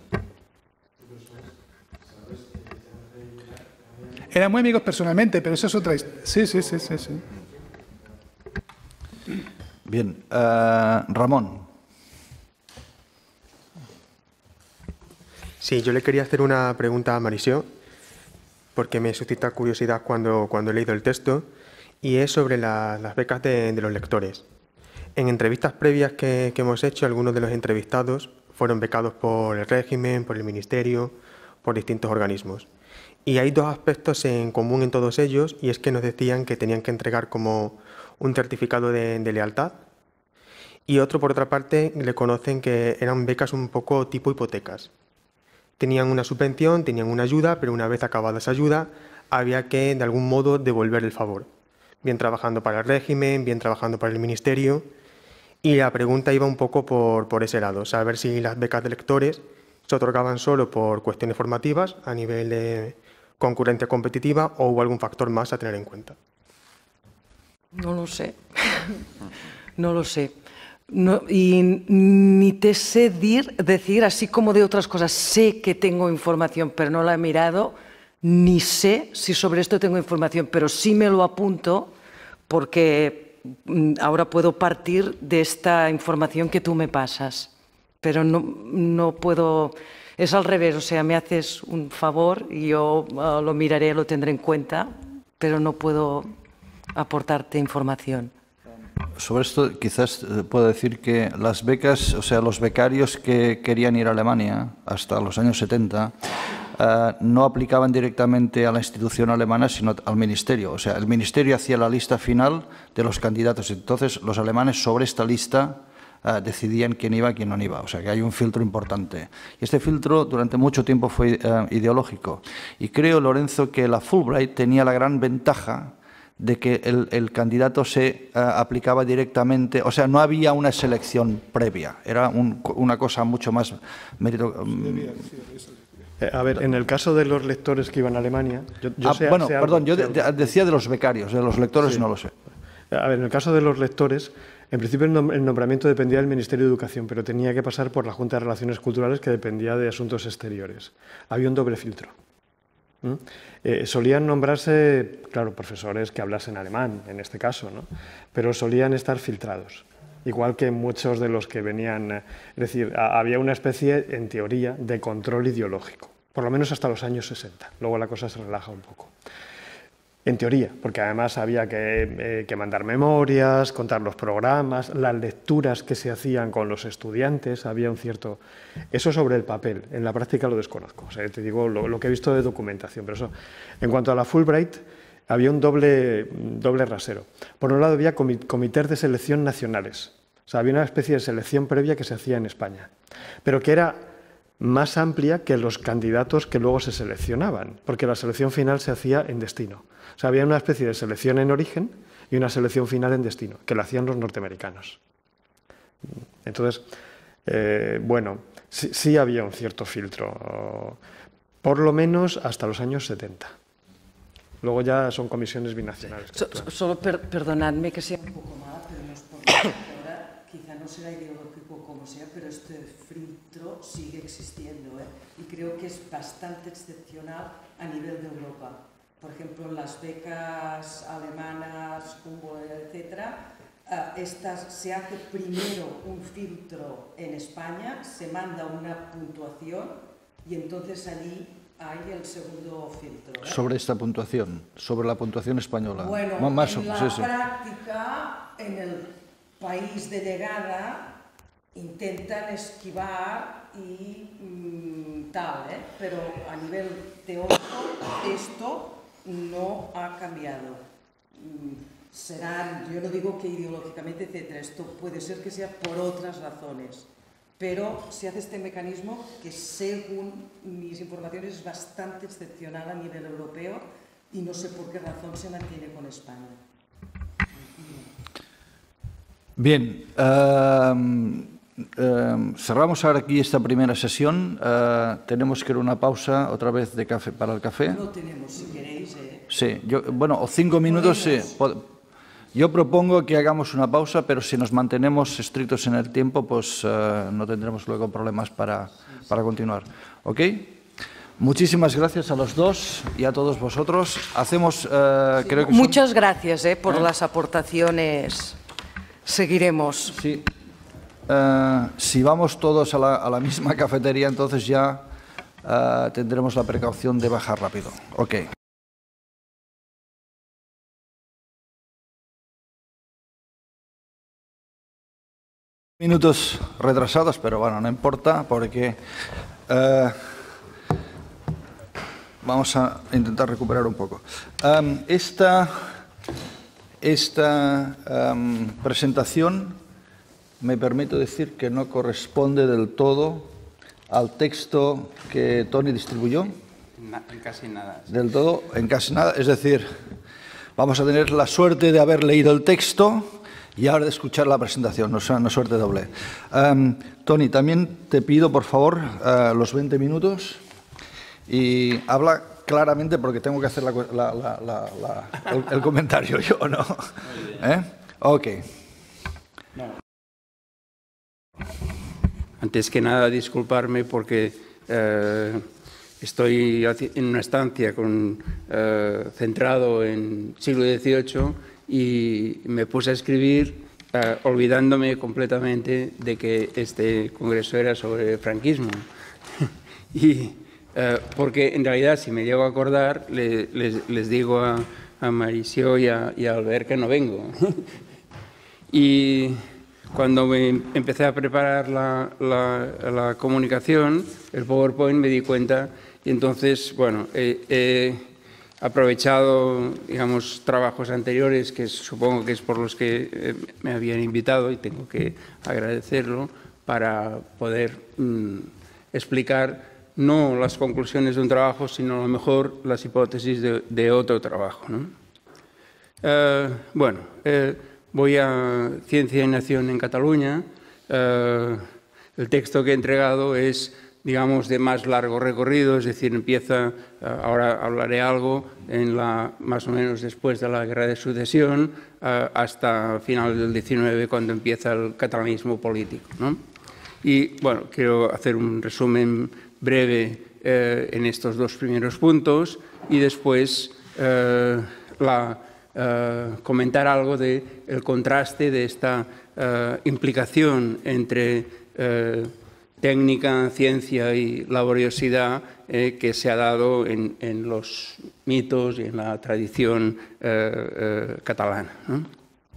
Speaker 2: Eran muy amigos personalmente, pero eso es otra historia. Sí, sí, sí, sí, sí.
Speaker 1: Bien, uh, Ramón.
Speaker 8: Sí, yo le quería hacer una pregunta a Marisio, porque me suscita curiosidad cuando, cuando he leído el texto, y es sobre la, las becas de, de los lectores. En entrevistas previas que, que hemos hecho, algunos de los entrevistados fueron becados por el régimen, por el ministerio, por distintos organismos. Y hay dos aspectos en común en todos ellos, y es que nos decían que tenían que entregar como un certificado de, de lealtad Y otro, por otra parte, le conocen que eran becas un poco tipo hipotecas. Tenían una subvención, tenían una ayuda, pero una vez acabada esa ayuda, había que, de algún modo, devolver el favor. Bien trabajando para el régimen, bien trabajando para el ministerio. Y la pregunta iba un poco por, por ese lado, saber si las becas de lectores se otorgaban solo por cuestiones formativas a nivel de concurrencia competitiva o hubo algún factor más a tener en cuenta.
Speaker 3: No lo sé. No lo sé. No, y ni te sé dir, decir, así como de otras cosas, sé que tengo información, pero no la he mirado, ni sé si sobre esto tengo información, pero sí me lo apunto porque ahora puedo partir de esta información que tú me pasas. Pero no, no puedo, es al revés, o sea, me haces un favor y yo uh, lo miraré, lo tendré en cuenta, pero no puedo aportarte información.
Speaker 1: Sobre esto quizás puedo decir que las becas, o sea, los becarios que querían ir a Alemania hasta los años setenta uh, no aplicaban directamente a la institución alemana, sino al ministerio. O sea, el ministerio hacía la lista final de los candidatos. Entonces, los alemanes sobre esta lista uh, decidían quién iba y quién no iba. O sea, que hay un filtro importante. Y este filtro durante mucho tiempo fue uh, ideológico. Y creo, Lorenzo, que la Fulbright tenía la gran ventaja de que el, el candidato se uh, aplicaba directamente, o sea, no había una selección previa, era un, una cosa mucho más mérito. Um,
Speaker 7: eh, a ver, en el caso de los lectores que iban a Alemania, yo, yo
Speaker 1: ah,
Speaker 7: sé,
Speaker 1: bueno,
Speaker 7: sé
Speaker 1: perdón,
Speaker 7: algo,
Speaker 1: yo
Speaker 7: sé
Speaker 1: de,
Speaker 7: algo.
Speaker 1: decía de los becarios, de los lectores
Speaker 7: Sí.
Speaker 1: no lo sé.
Speaker 7: A ver, en el caso de los lectores, en principio el nombramiento dependía del Ministerio de Educación, pero tenía que pasar por la Junta de Relaciones Culturales, que dependía de Asuntos Exteriores. Había un doble filtro. ¿Mm? Eh, solían nombrarse, claro, profesores que hablasen alemán, en este caso, ¿no? Pero solían estar filtrados, igual que muchos de los que venían. Es decir, a, había una especie, en teoría, de control ideológico, por lo menos hasta los años sesenta. Luego la cosa se relaja un poco. En teoría, porque además había que, eh, que mandar memorias, contar los programas, las lecturas que se hacían con los estudiantes, había un cierto... Eso sobre el papel, en la práctica lo desconozco, o sea, te digo lo, lo que he visto de documentación, pero eso... En cuanto a la Fulbright, había un doble, doble rasero. Por un lado había comités de selección nacionales, o sea, había una especie de selección previa que se hacía en España, pero que era más amplia que los candidatos que luego se seleccionaban, porque la selección final se hacía en destino. O sea, había una especie de selección en origen y una selección final en destino, que la hacían los norteamericanos. Entonces, eh, bueno, sí, sí había un cierto filtro, por lo menos hasta los años setenta. Luego ya son comisiones binacionales.
Speaker 3: So, solo per, perdonadme que sea un poco mala, pero no es porque ahora quizá no será ideológico como sea, pero este filtro sigue existiendo, ¿eh? Y creo que es bastante excepcional a nivel de Europa. Por ejemplo, las becas alemanas, Humboldt, etcétera, uh, estas se hace primero un filtro en España, se manda una puntuación y entonces allí hay el segundo filtro, ¿eh?
Speaker 1: Sobre esta puntuación, sobre la puntuación española.
Speaker 3: Bueno,
Speaker 1: más,
Speaker 3: en la
Speaker 1: sí, sí.
Speaker 3: práctica, en el país de llegada, intentan esquivar y mmm, tal, ¿eh? Pero a nivel teórico esto no ha cambiado. Serán, yo no digo que ideológicamente, etcétera, esto puede ser que sea por otras razones, pero se hace este mecanismo que, según mis informaciones, es bastante excepcional a nivel europeo y no sé por qué razón se mantiene con España.
Speaker 1: Bien, uh, uh, cerramos ahora aquí esta primera sesión. Uh, tenemos que ir a una pausa otra vez de café para el café.
Speaker 3: No tenemos, si queréis. Eh.
Speaker 1: Sí, yo, bueno, o cinco minutos. Sí. Yo propongo que hagamos una pausa, pero si nos mantenemos estrictos en el tiempo, pues uh, no tendremos luego problemas para, para continuar. ¿Ok? Muchísimas gracias a los dos y a todos vosotros. Hacemos, uh,
Speaker 3: sí,
Speaker 1: creo que
Speaker 3: muchas
Speaker 1: son...
Speaker 3: gracias eh, por
Speaker 1: ¿Eh?
Speaker 3: las aportaciones. Seguiremos.
Speaker 1: Sí. Uh, si vamos todos a la, a la misma cafetería, entonces ya uh, tendremos la precaución de bajar rápido. Ok. Minutos retrasados, pero bueno, no importa porque uh, vamos a intentar recuperar un poco. Um, esta esta um, presentación me permito decir que no corresponde del todo al texto que Tony distribuyó.
Speaker 9: En casi nada. Sí.
Speaker 1: Del todo, en casi nada. Es decir, vamos a tener la suerte de haber leído el texto y ahora de escuchar la presentación, no es una suerte doble. Um, Tony, también te pido, por favor, uh, los veinte minutos y habla claramente porque tengo que hacer la, la, la, la, la, el, el comentario yo, ¿no? ¿Eh? Ok.
Speaker 9: Antes que nada, disculparme porque eh, estoy en una estancia con, eh, centrado en siglo dieciocho y me puse a escribir eh, olvidándome completamente de que este congreso era sobre franquismo. y eh, porque en realidad, si me llego a acordar, le, les, les digo a, a Mauricio y a, y a Albert que no vengo. y cuando me empecé a preparar la, la, la comunicación, el PowerPoint, me di cuenta y entonces, bueno, he eh, aprovechado, digamos, trabajos anteriores, que supongo que es por los que eh, me habían invitado y tengo que agradecerlo, para poder mm, explicar no las conclusiones de un trabajo, sino a lo mejor las hipótesis de, de otro trabajo, ¿no? Eh, bueno, eh, voy a Ciencia y Nación en Cataluña. Eh, el texto que he entregado es, digamos, de más largo recorrido, es decir, empieza, eh, ahora hablaré algo, en la, más o menos después de la Guerra de Sucesión, eh, hasta final del diecinueve, cuando empieza el catalanismo político, ¿no? Y, bueno, quiero hacer un resumen breve eh, en estos dos primeros puntos y después eh, la... Uh, comentar algo del de contraste de esta uh, implicación entre uh, técnica, ciencia y laboriosidad eh, que se ha dado en, en los mitos y en la tradición uh, uh, catalana, ¿no?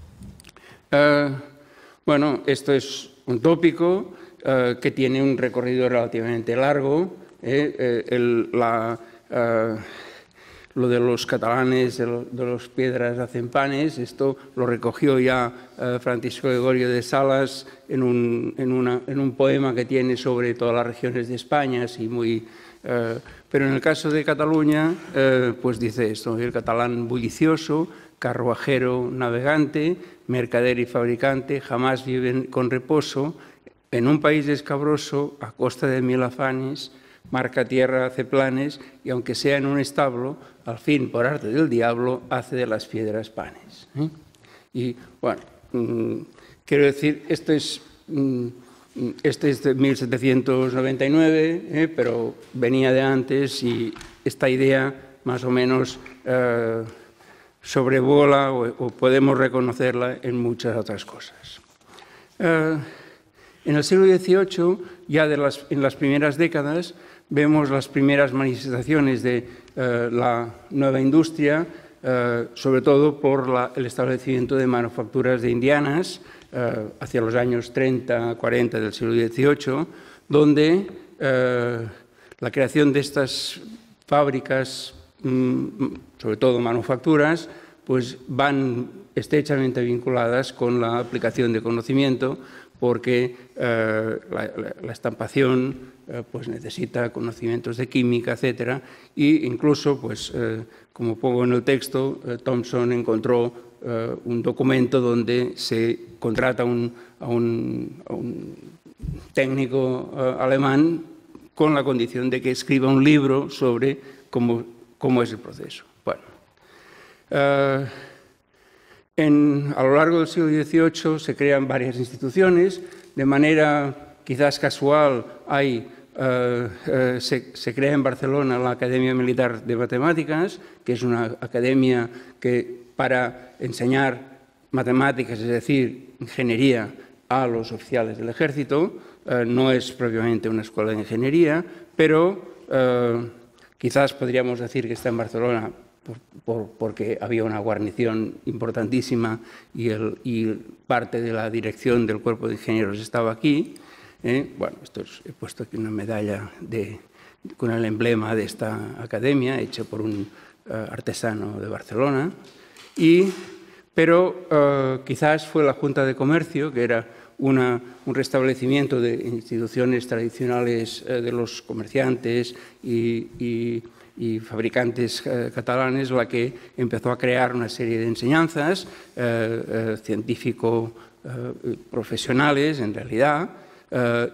Speaker 9: Uh, bueno, esto es un tópico uh, que tiene un recorrido relativamente largo. Eh, eh, el, la... Uh, Lo de los catalanes, de, lo, de los piedras hacen panes, esto lo recogió ya eh, Francisco Gregorio de Salas en un, en, una, en un poema que tiene sobre todas las regiones de España, así muy, eh, pero en el caso de Cataluña, eh, pues dice esto: el catalán bullicioso, carruajero, navegante, mercader y fabricante, jamás viven con reposo, en un país escabroso, a costa de mil afanes, marca tierra, hace planes, y aunque sea en un establo, al fin, por arte del diablo, hace de las piedras panes. ¿Eh? Y, bueno, mmm, quiero decir, esto es, mmm, este es de mil setecientos noventa y nueve, ¿eh? Pero venía de antes y esta idea, más o menos, eh, sobrevuela o, o podemos reconocerla en muchas otras cosas. Eh, en el siglo dieciocho, ya de las, en las primeras décadas, vemos las primeras manifestaciones de eh, la nueva industria, eh, sobre todo por la, el establecimiento de manufacturas de indianas eh, hacia los años treinta, cuarenta del siglo dieciocho, donde eh, la creación de estas fábricas, mmm, sobre todo manufacturas, pues van estrechamente vinculadas con la aplicación de conocimiento, porque eh, la, la, la estampación eh, pues necesita conocimientos de química, etcétera, e incluso, pues, eh, como pongo en el texto, eh, Thomson encontró eh, un documento donde se contrata un, a, un, a un técnico eh, alemán con la condición de que escriba un libro sobre cómo, cómo es el proceso. Bueno, eh, En, a lo largo del siglo dieciocho se crean varias instituciones, de manera quizás casual hay, uh, uh, se, se crea en Barcelona la Academia Militar de Matemáticas, que es una academia que para enseñar matemáticas, es decir, ingeniería a los oficiales del ejército, uh, no es propiamente una escuela de ingeniería, pero uh, quizás podríamos decir que está en Barcelona Por, por, porque había una guarnición importantísima y, el, y parte de la dirección del cuerpo de ingenieros estaba aquí. ¿eh? Bueno, esto es, he puesto aquí una medalla de, con el emblema de esta academia, hecha por un uh, artesano de Barcelona. Y, pero uh, quizás fue la Junta de Comercio, que era una, un restablecimiento de instituciones tradicionales eh, de los comerciantes y, y, y fabricantes eh, catalanes, la que empezó a crear una serie de enseñanzas eh, eh, científico eh, profesionales, en realidad, eh,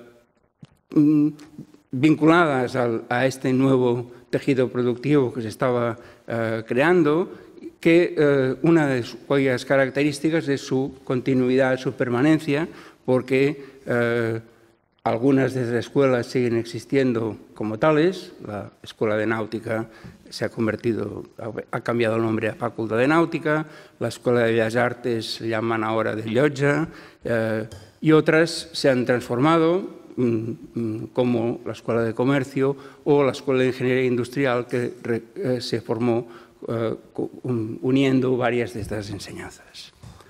Speaker 9: vinculadas al, a este nuevo tejido productivo que se estaba eh, creando, que eh, una de cuyas características es su continuidad, su permanencia, porque eh, algunas de esas escuelas siguen existiendo como tales. La Escuela de Náutica se ha convertido, ha cambiado el nombre a Facultad de Náutica, la Escuela de Bellas Artes se llaman ahora de Llotja, eh, y otras se han transformado, como la Escuela de Comercio o la Escuela de Ingeniería Industrial, que eh, se formó eh, uniendo varias de estas enseñanzas.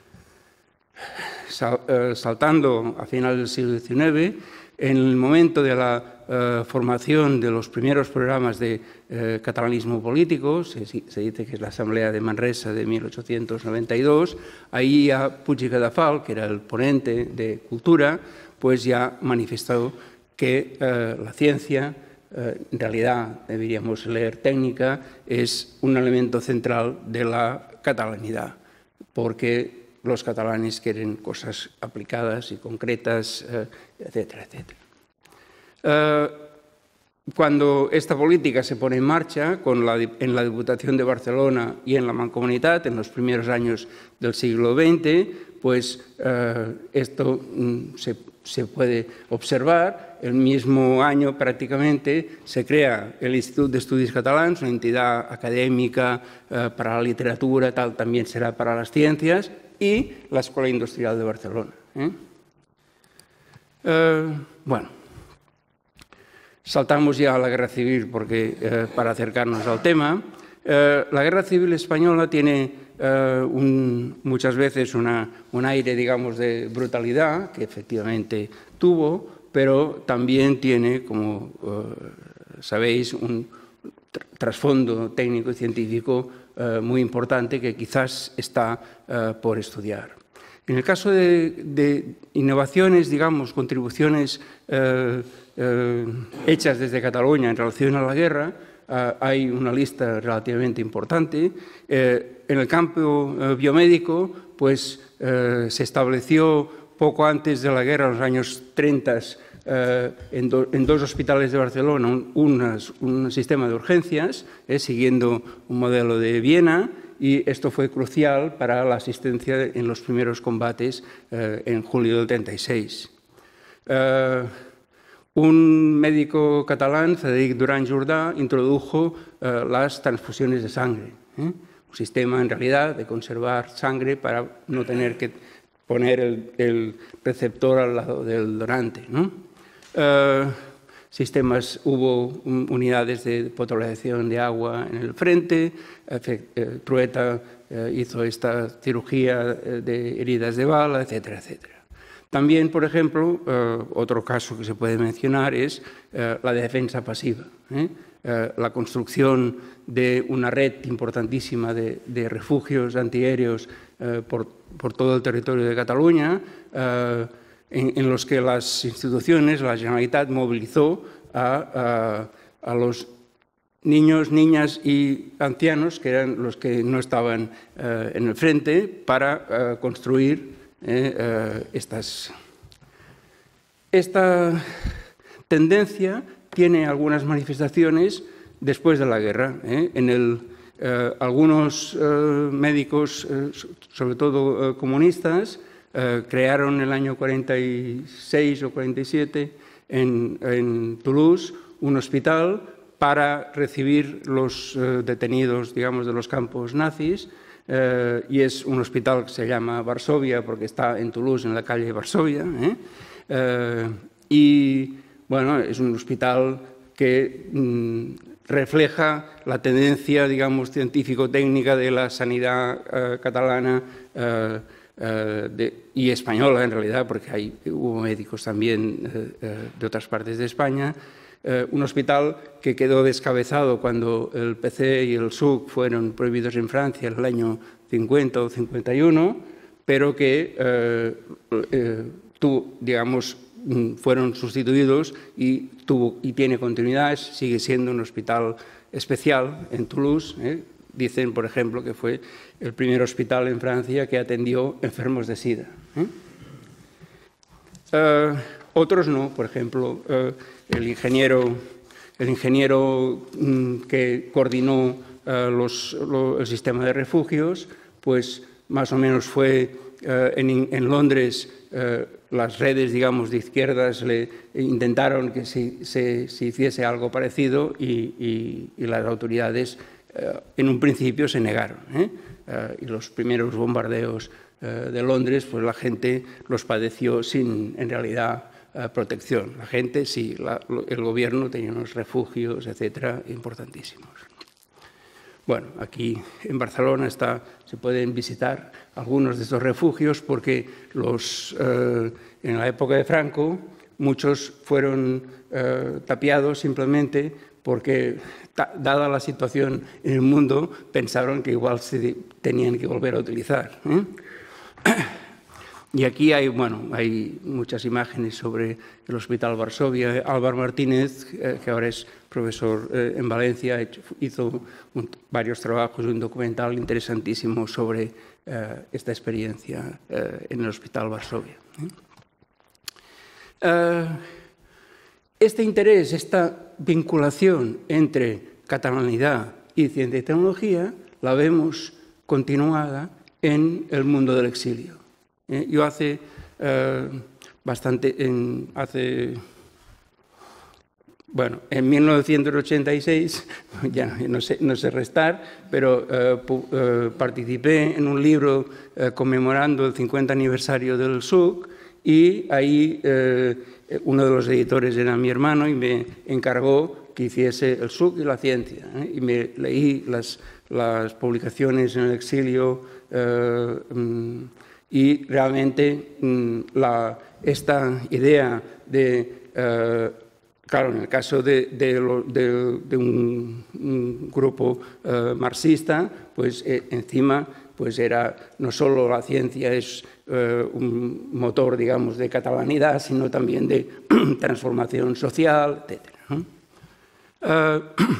Speaker 9: Sal, eh, saltando a finales del siglo diecinueve, en el momento de la eh, formación de los primeros programas de eh, catalanismo político, se, se dice que es la Asamblea de Manresa de mil ochocientos noventa y dos, ahí a Puig i Cadafal, que era el ponente de Cultura, pues ya manifestó que eh, la ciencia, eh, en realidad deberíamos leer técnica, es un elemento central de la catalanidad, porque los catalanes quieren cosas aplicadas y concretas, eh, etcétera, etcétera. Eh, cuando esta política se pone en marcha con la, en la Diputación de Barcelona y en la Mancomunitat, en los primeros años del siglo veinte, pues eh, esto mm, se se puede observar. El mismo año prácticamente se crea el Institut d'Estudis Catalans, una entidad académica eh, para la literatura, tal también será para las ciencias, y la Escuela Industrial de Barcelona. ¿eh? Eh, bueno, saltamos ya a la Guerra Civil porque, eh, para acercarnos al tema. Eh, la Guerra Civil Española tiene Uh, un, muchas veces una, un aire, digamos, de brutalidad, que efectivamente tuvo, pero también tiene, como uh, sabéis, un tr trasfondo técnico y científico uh, muy importante que quizás está uh, por estudiar. En el caso de, de innovaciones, digamos, contribuciones uh, uh, hechas desde Cataluña en relación a la guerra, Uh, hay una lista relativamente importante. Eh, en el campo uh, biomédico, pues uh, se estableció poco antes de la guerra, en los años treinta, uh, en, do, en dos hospitales de Barcelona, un, unas, un sistema de urgencias, eh, siguiendo un modelo de Viena, y esto fue crucial para la asistencia en los primeros combates uh, en julio del treinta y seis. Uh, Un médico catalán, Frederic Duran Jordà, introdujo eh, las transfusiones de sangre, ¿eh? un sistema en realidad de conservar sangre para no tener que poner el, el receptor al lado del donante, ¿no? Eh, sistemas, hubo unidades de potabilización de agua en el frente, eh, Trueta eh, hizo esta cirugía de heridas de bala, etcétera, etcétera. También, por ejemplo, eh, otro caso que se puede mencionar es eh, la defensa pasiva. ¿eh? Eh, la construcción de una red importantísima de, de refugios antiaéreos eh, por, por todo el territorio de Cataluña, eh, en, en los que las instituciones, la Generalitat, movilizó a, a, a los niños, niñas y ancianos, que eran los que no estaban eh, en el frente, para eh, construir Eh, eh, estas. Esta tendencia tiene algunas manifestaciones después de la guerra. ¿eh? En el, eh, algunos eh, médicos, eh, sobre todo eh, comunistas, eh, crearon en el año cuarenta y seis o cuarenta y siete en, en Toulouse un hospital para recibir los eh, detenidos, digamos, de los campos nazis. Eh, y es un hospital que se llama Varsovia porque está en Toulouse, en la calle Varsovia. ¿eh? Eh, y, bueno, es un hospital que mm, refleja la tendencia, digamos, científico-técnica de la sanidad eh, catalana eh, eh, de, y española, en realidad, porque hay, hubo médicos también eh, eh, de otras partes de España. Eh, un hospital que quedó descabezado cuando el P C y el S U C fueron prohibidos en Francia en el año cincuenta o cincuenta y uno, pero que eh, eh, tú, digamos, fueron sustituidos y, tuvo, y tiene continuidad, sigue siendo un hospital especial en Toulouse. ¿eh? Dicen, por ejemplo, que fue el primer hospital en Francia que atendió enfermos de SIDA. ¿eh? Uh, otros no, por ejemplo, uh, el ingeniero, el ingeniero um, que coordinó uh, los, lo, el sistema de refugios, pues más o menos fue uh, en, en Londres. Uh, las redes, digamos, de izquierdas le intentaron que se, se, se hiciese algo parecido y, y, y las autoridades uh, en un principio se negaron. ¿eh? Uh, y los primeros bombardeos uh, de Londres, pues la gente los padeció sin, en realidad, uh, protección. La gente, sí, la, el gobierno tenía unos refugios, etcétera, importantísimos. Bueno, aquí en Barcelona está, se pueden visitar algunos de estos refugios porque los, eh, en la época de Franco muchos fueron eh, tapiados simplemente porque, ta, dada la situación en el mundo, pensaron que igual se tenían que volver a utilizar. ¿eh? Y aquí hay, bueno, hay muchas imágenes sobre el Hospital Varsovia. Álvaro Martínez, eh, que ahora es profesor eh, en Valencia, hecho, hizo un, varios trabajos, un documental interesantísimo sobre eh, esta experiencia eh, en el Hospital Varsovia. ¿eh? Uh, este interés, esta vinculación entre catalanidad y ciencia y tecnología, la vemos continuada en el mundo del exilio. Eh, yo hace eh, bastante, en, hace, bueno, en mil novecientos ochenta y seis, ya no sé, no sé restar, pero eh, pu, eh, participé en un libro eh, conmemorando el cincuenta aniversario del S U C y ahí eh, uno de los editores era mi hermano y me encargó que hiciese el S U C y la ciencia. ¿eh? Y me leí las, las publicaciones en el exilio eh, y realmente la, esta idea de, eh, claro, en el caso de, de, lo, de, de un, un grupo eh, marxista, pues eh, encima pues era no solo la ciencia es eh, un motor, digamos, de catalanidad, sino también de transformación social, etcétera, ¿no? Eh,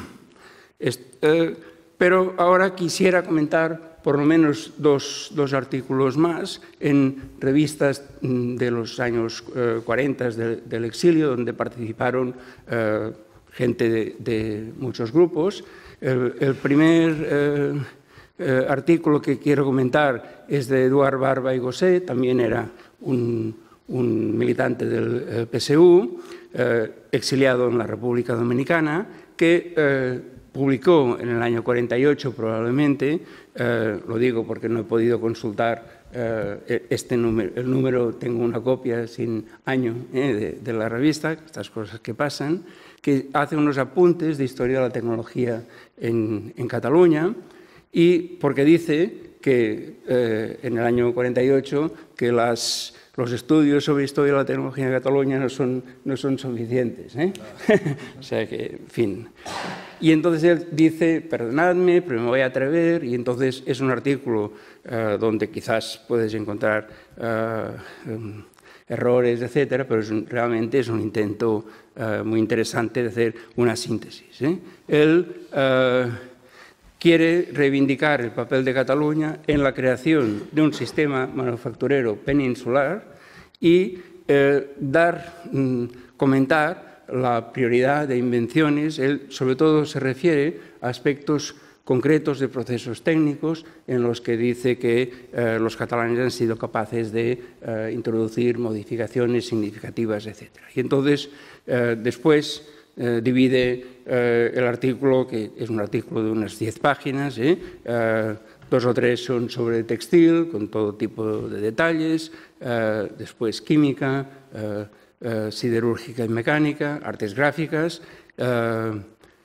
Speaker 9: es, eh, pero ahora quisiera comentar por lo menos dos, dos artículos más en revistas de los años eh, cuarenta de, del exilio, donde participaron eh, gente de, de muchos grupos. El, el primer eh, eh, artículo que quiero comentar es de Eduard Barba y Gosset, también era un, un militante del eh, P S U, eh, exiliado en la República Dominicana, que eh, publicó en el año cuarenta y ocho probablemente, eh, lo digo porque no he podido consultar eh, este número, el número, tengo una copia sin año eh, de, de la revista, estas cosas que pasan, que hace unos apuntes de historia de la tecnología en, en Cataluña y porque dice que eh, en el año cuarenta y ocho que las... los estudios sobre historia de la tecnología en Cataluña no son, no son suficientes. ¿eh? O sea que, en fin. Y entonces él dice, perdonadme, pero me voy a atrever, y entonces es un artículo uh, donde quizás puedes encontrar uh, um, errores, etcétera, pero es un, realmente es un intento uh, muy interesante de hacer una síntesis. ¿eh? Él uh, quiere reivindicar el papel de Cataluña en la creación de un sistema manufacturero peninsular y eh, dar, mm, comentar la prioridad de invenciones. Él, sobre todo, se refiere a aspectos concretos de procesos técnicos en los que dice que eh, los catalanes han sido capaces de eh, introducir modificaciones significativas, etcétera. Y entonces, eh, después, Eh, divide eh, el artículo, que es un artículo de unas diez páginas, ¿eh? Eh, dos o tres son sobre textil, con todo tipo de detalles, eh, después química, eh, eh, siderúrgica y mecánica, artes gráficas, eh,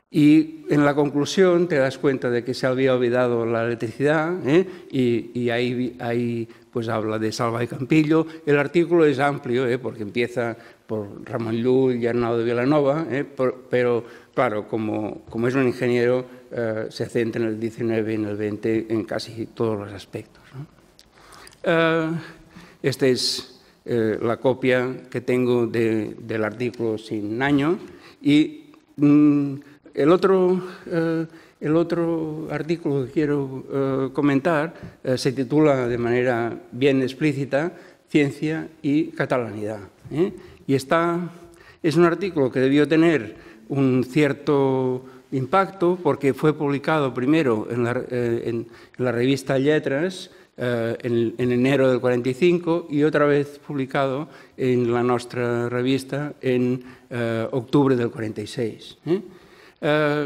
Speaker 9: y en la conclusión te das cuenta de que se había olvidado la electricidad, ¿eh? y, y ahí, ahí pues habla de Salva y Campillo. El artículo es amplio, ¿eh? porque empieza por Ramón Llull y Arnau de Vilanova, ¿eh? por, pero claro, como, como es un ingeniero, eh, se centra en el diecinueve y en el veinte en casi todos los aspectos, ¿no? Eh, este es eh, la copia que tengo de, del artículo sin año. Y mm, el, otro, eh, el otro artículo que quiero eh, comentar eh, se titula de manera bien explícita Ciencia y Catalanidad. ¿eh? Y está, es un artículo que debió tener un cierto impacto porque fue publicado primero en la, eh, en, en la revista Lletres eh, en, en enero del cuarenta y cinco y otra vez publicado en la nuestra revista en eh, octubre del cuarenta y seis. ¿eh? Eh,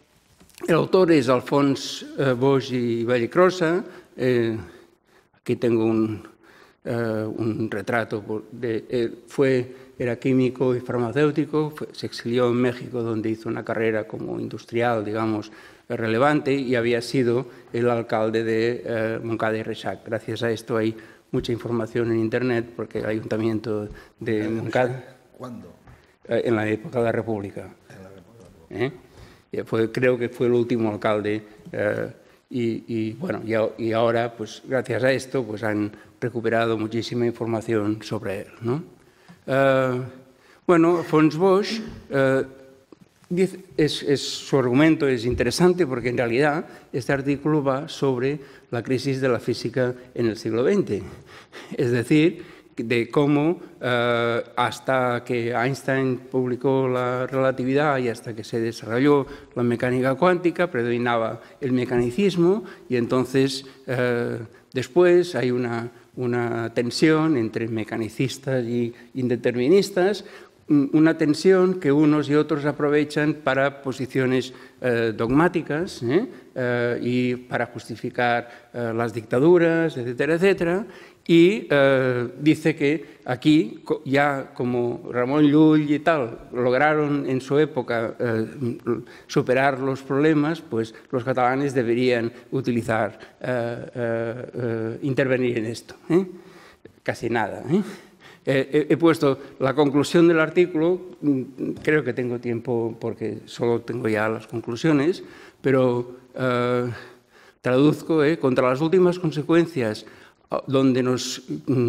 Speaker 9: el autor es Alfons eh, Boix y Vallecrosa. Eh, aquí tengo un, eh, un retrato. De, eh, fue... Era químico y farmacéutico, fue, se exilió en México donde hizo una carrera como industrial, digamos, relevante y había sido el alcalde de eh, Montcada y Reixac. Gracias a esto hay mucha información en Internet porque el ayuntamiento de Montcada...
Speaker 1: ¿Cuándo?
Speaker 9: Eh, en la época de la República.
Speaker 1: En la República.
Speaker 9: ¿Eh? Fue, creo que fue el último alcalde eh, y, y, bueno, y, y ahora, pues gracias a esto, pues han recuperado muchísima información sobre él, ¿no? Uh, bueno, Alfons Boix, uh, dice, es, es, su argumento es interesante porque en realidad este artículo va sobre la crisis de la física en el siglo veinte. Es decir, de cómo uh, hasta que Einstein publicó la relatividad y hasta que se desarrolló la mecánica cuántica predominaba el mecanicismo y entonces uh, después hay una... una tensión entre mecanicistas y indeterministas, una tensión que unos y otros aprovechan para posiciones eh, dogmáticas ¿eh? Eh, y para justificar eh, las dictaduras, etcétera, etcétera. Y eh, dice que aquí, ya como Ramon Llull y tal, lograron en su época eh, superar los problemas, pues los catalanes deberían utilizar, eh, eh, eh, intervenir en esto. ¿eh? Casi nada. ¿eh? Eh, he, he puesto la conclusión del artículo, creo que tengo tiempo porque solo tengo ya las conclusiones, pero eh, traduzco, eh, contra las últimas consecuencias donde, nos,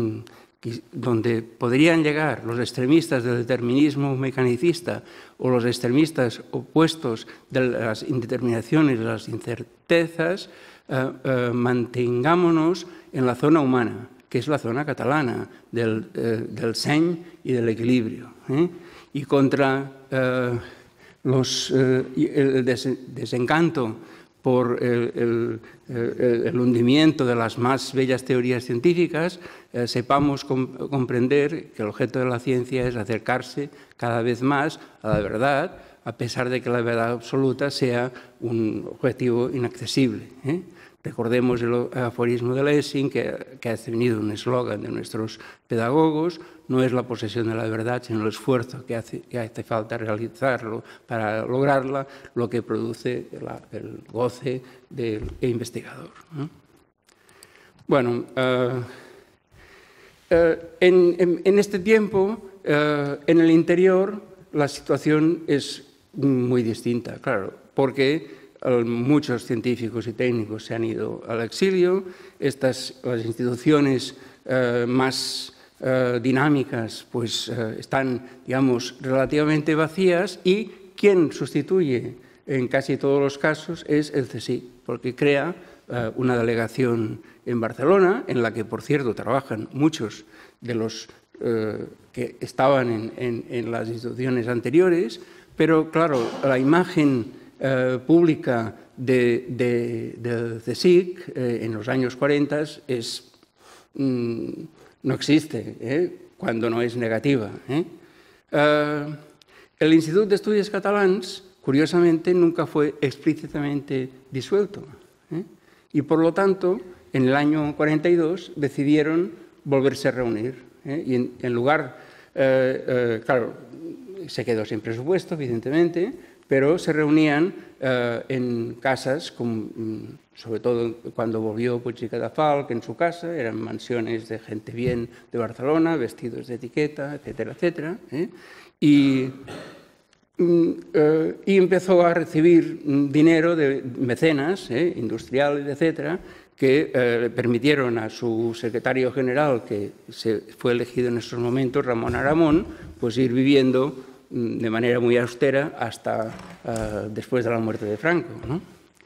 Speaker 9: donde podrían llegar los extremistas del determinismo mecanicista o los extremistas opuestos de las indeterminaciones, de las incertezas, eh, eh, mantengámonos en la zona humana, que es la zona catalana del, eh, del seny y del equilibrio. ¿eh? Y contra eh, los, eh, el des desencanto por el, el, el, el hundimiento de las más bellas teorías científicas, eh, sepamos com comprender que el objeto de la ciencia es acercarse cada vez más a la verdad, a pesar de que la verdad absoluta sea un objetivo inaccesible. ¿eh? Recordemos el aforismo de Lessing, que, que ha tenido un eslogan de nuestros pedagogos: no es la posesión de la verdad, sino el esfuerzo que hace, que hace falta realizarlo para lograrla, lo que produce la, el goce del investigador. ¿no? Bueno, uh, uh, en, en, en este tiempo, uh, en el interior, la situación es muy distinta, claro, porque muchos científicos y técnicos se han ido al exilio, estas, las instituciones eh, más eh, dinámicas pues, eh, están, digamos, relativamente vacías y quien sustituye en casi todos los casos es el CSIC, porque crea eh, una delegación en Barcelona, en la que, por cierto, trabajan muchos de los eh, que estaban en, en, en las instituciones anteriores, pero, claro, la imagen Eh, pública de, de, del CSIC eh, en los años cuarenta es, mm, no existe eh, cuando no es negativa. Eh. Eh, el Institut d'Estudis Catalans, curiosamente, nunca fue explícitamente disuelto eh, y, por lo tanto, en el año cuarenta y dos decidieron volverse a reunir eh, y en, en lugar, eh, eh, claro, se quedó sin presupuesto, evidentemente, pero se reunían eh, en casas, con, sobre todo cuando volvió Puig i Cadafalch en su casa, eran mansiones de gente bien de Barcelona, vestidos de etiqueta, etcétera, etcétera. ¿eh? Y, eh, y empezó a recibir dinero de mecenas, eh, industriales, etcétera, que eh, permitieron a su secretario general, que se fue elegido en esos momentos, Ramón Aramón, pues ir viviendo de manera muy austera hasta uh, después de la muerte de Franco, ¿no?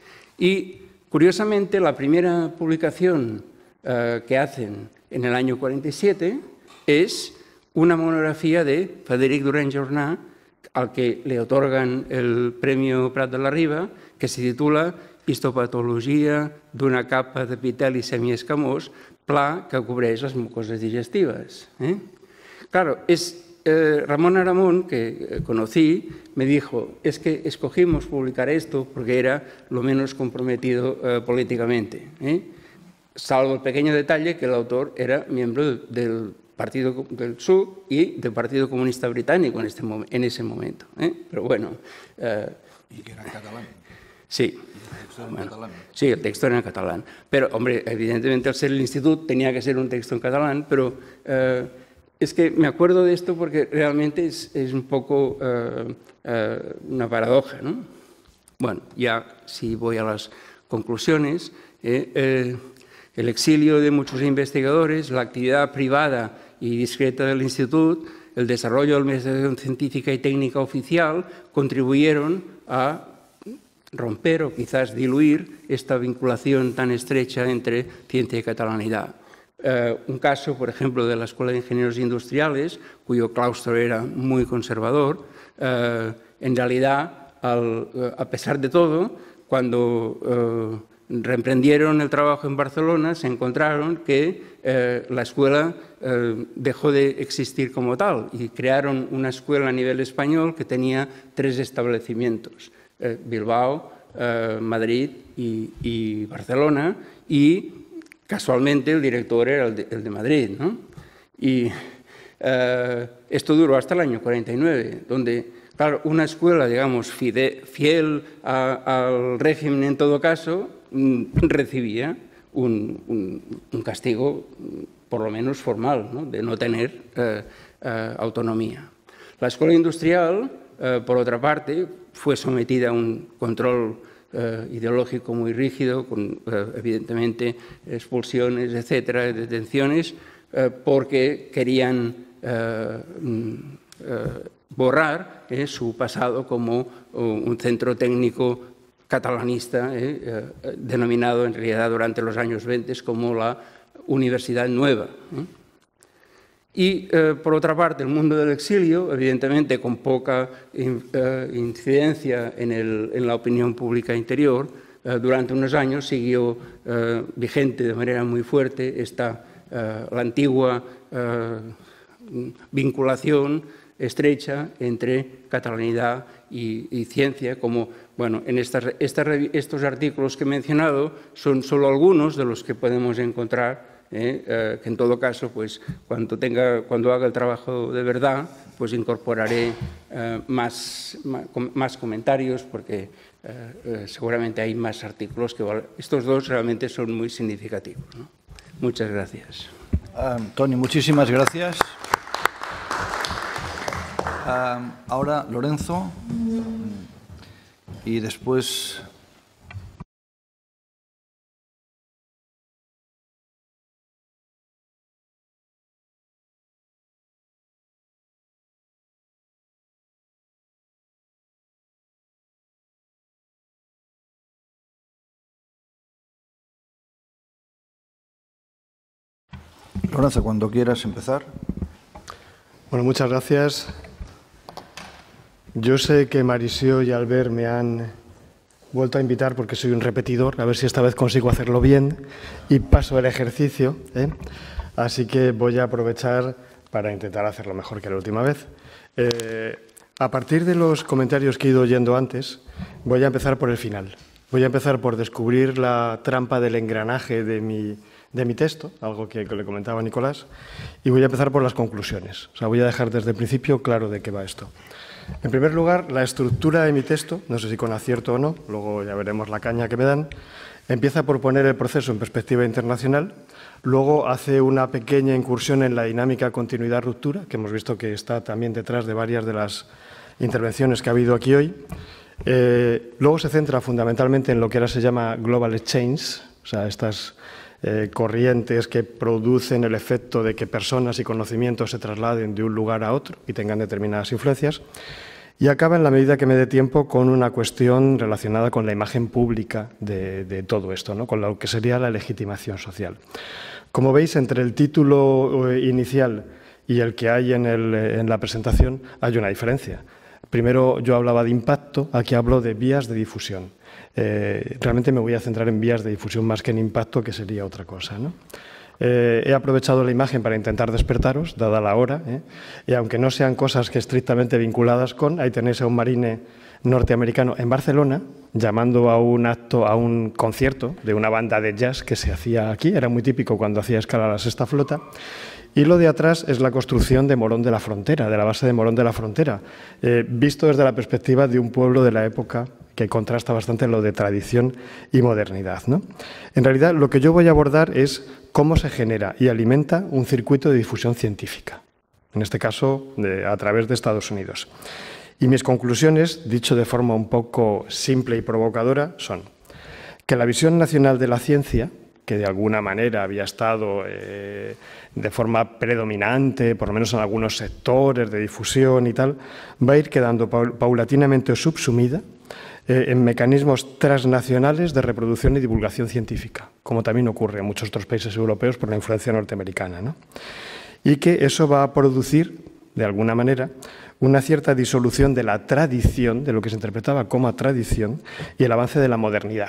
Speaker 9: Y, curiosamente, la primera publicación uh, que hacen en el año cuarenta y siete es una monografía de Frederic Durand-Jornat, al que le otorgan el premio Prat de la Riba, que se titula Histopatologia d'una capa d'epiteli semiescamós, pla que cobreix les mucoses digestives. ¿eh? Claro, es eh, Ramón Aramón, que conocí, me dijo, es que escogimos publicar esto porque era lo menos comprometido eh, políticamente, ¿eh? salvo el pequeño detalle que el autor era miembro del Partido del Sur y del Partido Comunista Británico en, este, en ese momento. ¿eh? Pero bueno... Eh,
Speaker 1: y que era en catalán.
Speaker 9: Sí. Bueno, sí, el texto era en catalán. Pero, hombre, evidentemente, al ser el instituto tenía que ser un texto en catalán, pero eh, es que me acuerdo de esto porque realmente es, es un poco eh, eh, una paradoja, ¿no? Bueno, ya si voy a las conclusiones, eh, eh, el exilio de muchos investigadores, la actividad privada y discreta del instituto, el desarrollo de la investigación científica y técnica oficial contribuyeron a romper o quizás diluir esta vinculación tan estrecha entre ciencia y catalanidad. Eh, un caso, por ejemplo, de la Escuela de Ingenieros Industriales, cuyo claustro era muy conservador, eh, en realidad, al, a pesar de todo, cuando eh, reemprendieron el trabajo en Barcelona, se encontraron que eh, la escuela eh, dejó de existir como tal y crearon una escuela a nivel español que tenía tres establecimientos. Eh, Bilbao, eh, Madrid y, y Barcelona, y casualmente el director era el de, el de Madrid, ¿no? Y eh, esto duró hasta el año cuarenta y nueve, donde, claro, una escuela, digamos, fide, fiel a, al régimen en todo caso, mm, recibía un, un, un castigo, por lo menos formal, ¿no? De no tener eh, eh, autonomía. La escuela industrial, eh, por otra parte, fue sometida a un control eh, ideológico muy rígido, con eh, evidentemente expulsiones, etcétera, detenciones, eh, porque querían eh, eh, borrar eh, su pasado como uh, un centro técnico catalanista, eh, eh, denominado en realidad durante los años veinte como la Universidad Nueva. ¿eh? Y, eh, por otra parte, el mundo del exilio, evidentemente con poca eh, incidencia en, el, en la opinión pública interior, eh, durante unos años siguió eh, vigente de manera muy fuerte esta, eh, la antigua eh, vinculación estrecha entre catalanidad y, y ciencia, como, bueno, en estas, estas, estos artículos que he mencionado son solo algunos de los que podemos encontrar. Eh, eh, que en todo caso, pues, cuando, tenga, cuando haga el trabajo de verdad, pues incorporaré eh, más, más, más comentarios, porque eh, eh, seguramente hay más artículos que estos dos realmente son muy significativos, ¿no? Muchas gracias.
Speaker 1: Um, Toni, muchísimas gracias. Um, ahora Lorenzo y después... Lorenzo, cuando quieras empezar.
Speaker 7: Bueno, muchas gracias. Yo sé que Marisio y Albert me han vuelto a invitar porque soy un repetidor, a ver si esta vez consigo hacerlo bien y paso el ejercicio, ¿eh? Así que voy a aprovechar para intentar hacerlo mejor que la última vez. Eh, a partir de los comentarios que he ido oyendo antes, voy a empezar por el final. Voy a empezar por descubrir la trampa del engranaje de mi... de mi texto, algo que le comentaba a Nicolás, y voy a empezar por las conclusiones. O sea, voy a dejar desde el principio claro de qué va esto. En primer lugar, la estructura de mi texto, no sé si con acierto o no, luego ya veremos la caña que me dan, empieza por poner el proceso en perspectiva internacional, luego hace una pequeña incursión en la dinámica continuidad-ruptura, que hemos visto que está también detrás de varias de las intervenciones que ha habido aquí hoy. Eh, luego se centra fundamentalmente en lo que ahora se llama Global Exchange, o O sea, estas eh, corrientes que producen el efecto de que personas y conocimientos se trasladen de un lugar a otro y tengan determinadas influencias. Y acaba, en la medida que me dé tiempo, con una cuestión relacionada con la imagen pública de, de todo esto, ¿no? Con lo que sería la legitimación social. Como veis, entre el título inicial y el que hay en, el, en la presentación hay una diferencia. Primero yo hablaba de impacto, aquí hablo de vías de difusión. Eh, realmente me voy a centrar en vías de difusión más que en impacto, que sería otra cosa, ¿no? Eh, he aprovechado la imagen para intentar despertaros, dada la hora, ¿eh? Y aunque no sean cosas que estrictamente vinculadas con, ahí tenéis a un marine norteamericano en Barcelona, llamando a un acto, a un concierto de una banda de jazz que se hacía aquí, era muy típico cuando hacía escala la Sexta Flota. Y lo de atrás es la construcción de Morón de la Frontera, de la base de Morón de la Frontera, eh, visto desde la perspectiva de un pueblo de la época que contrasta bastante lo de tradición y modernidad, ¿no? En realidad, lo que yo voy a abordar es cómo se genera y alimenta un circuito de difusión científica, en este caso de, a través de Estados Unidos. Y mis conclusiones, dicho de forma un poco simple y provocadora, son que la visión nacional de la ciencia, que de alguna manera había estado eh, de forma predominante, por lo menos en algunos sectores de difusión y tal, va a ir quedando paulatinamente subsumida eh, en mecanismos transnacionales de reproducción y divulgación científica, como también ocurre en muchos otros países europeos por la influencia norteamericana, ¿no? Y que eso va a producir, de alguna manera, una cierta disolución de la tradición, de lo que se interpretaba como tradición, y el avance de la modernidad,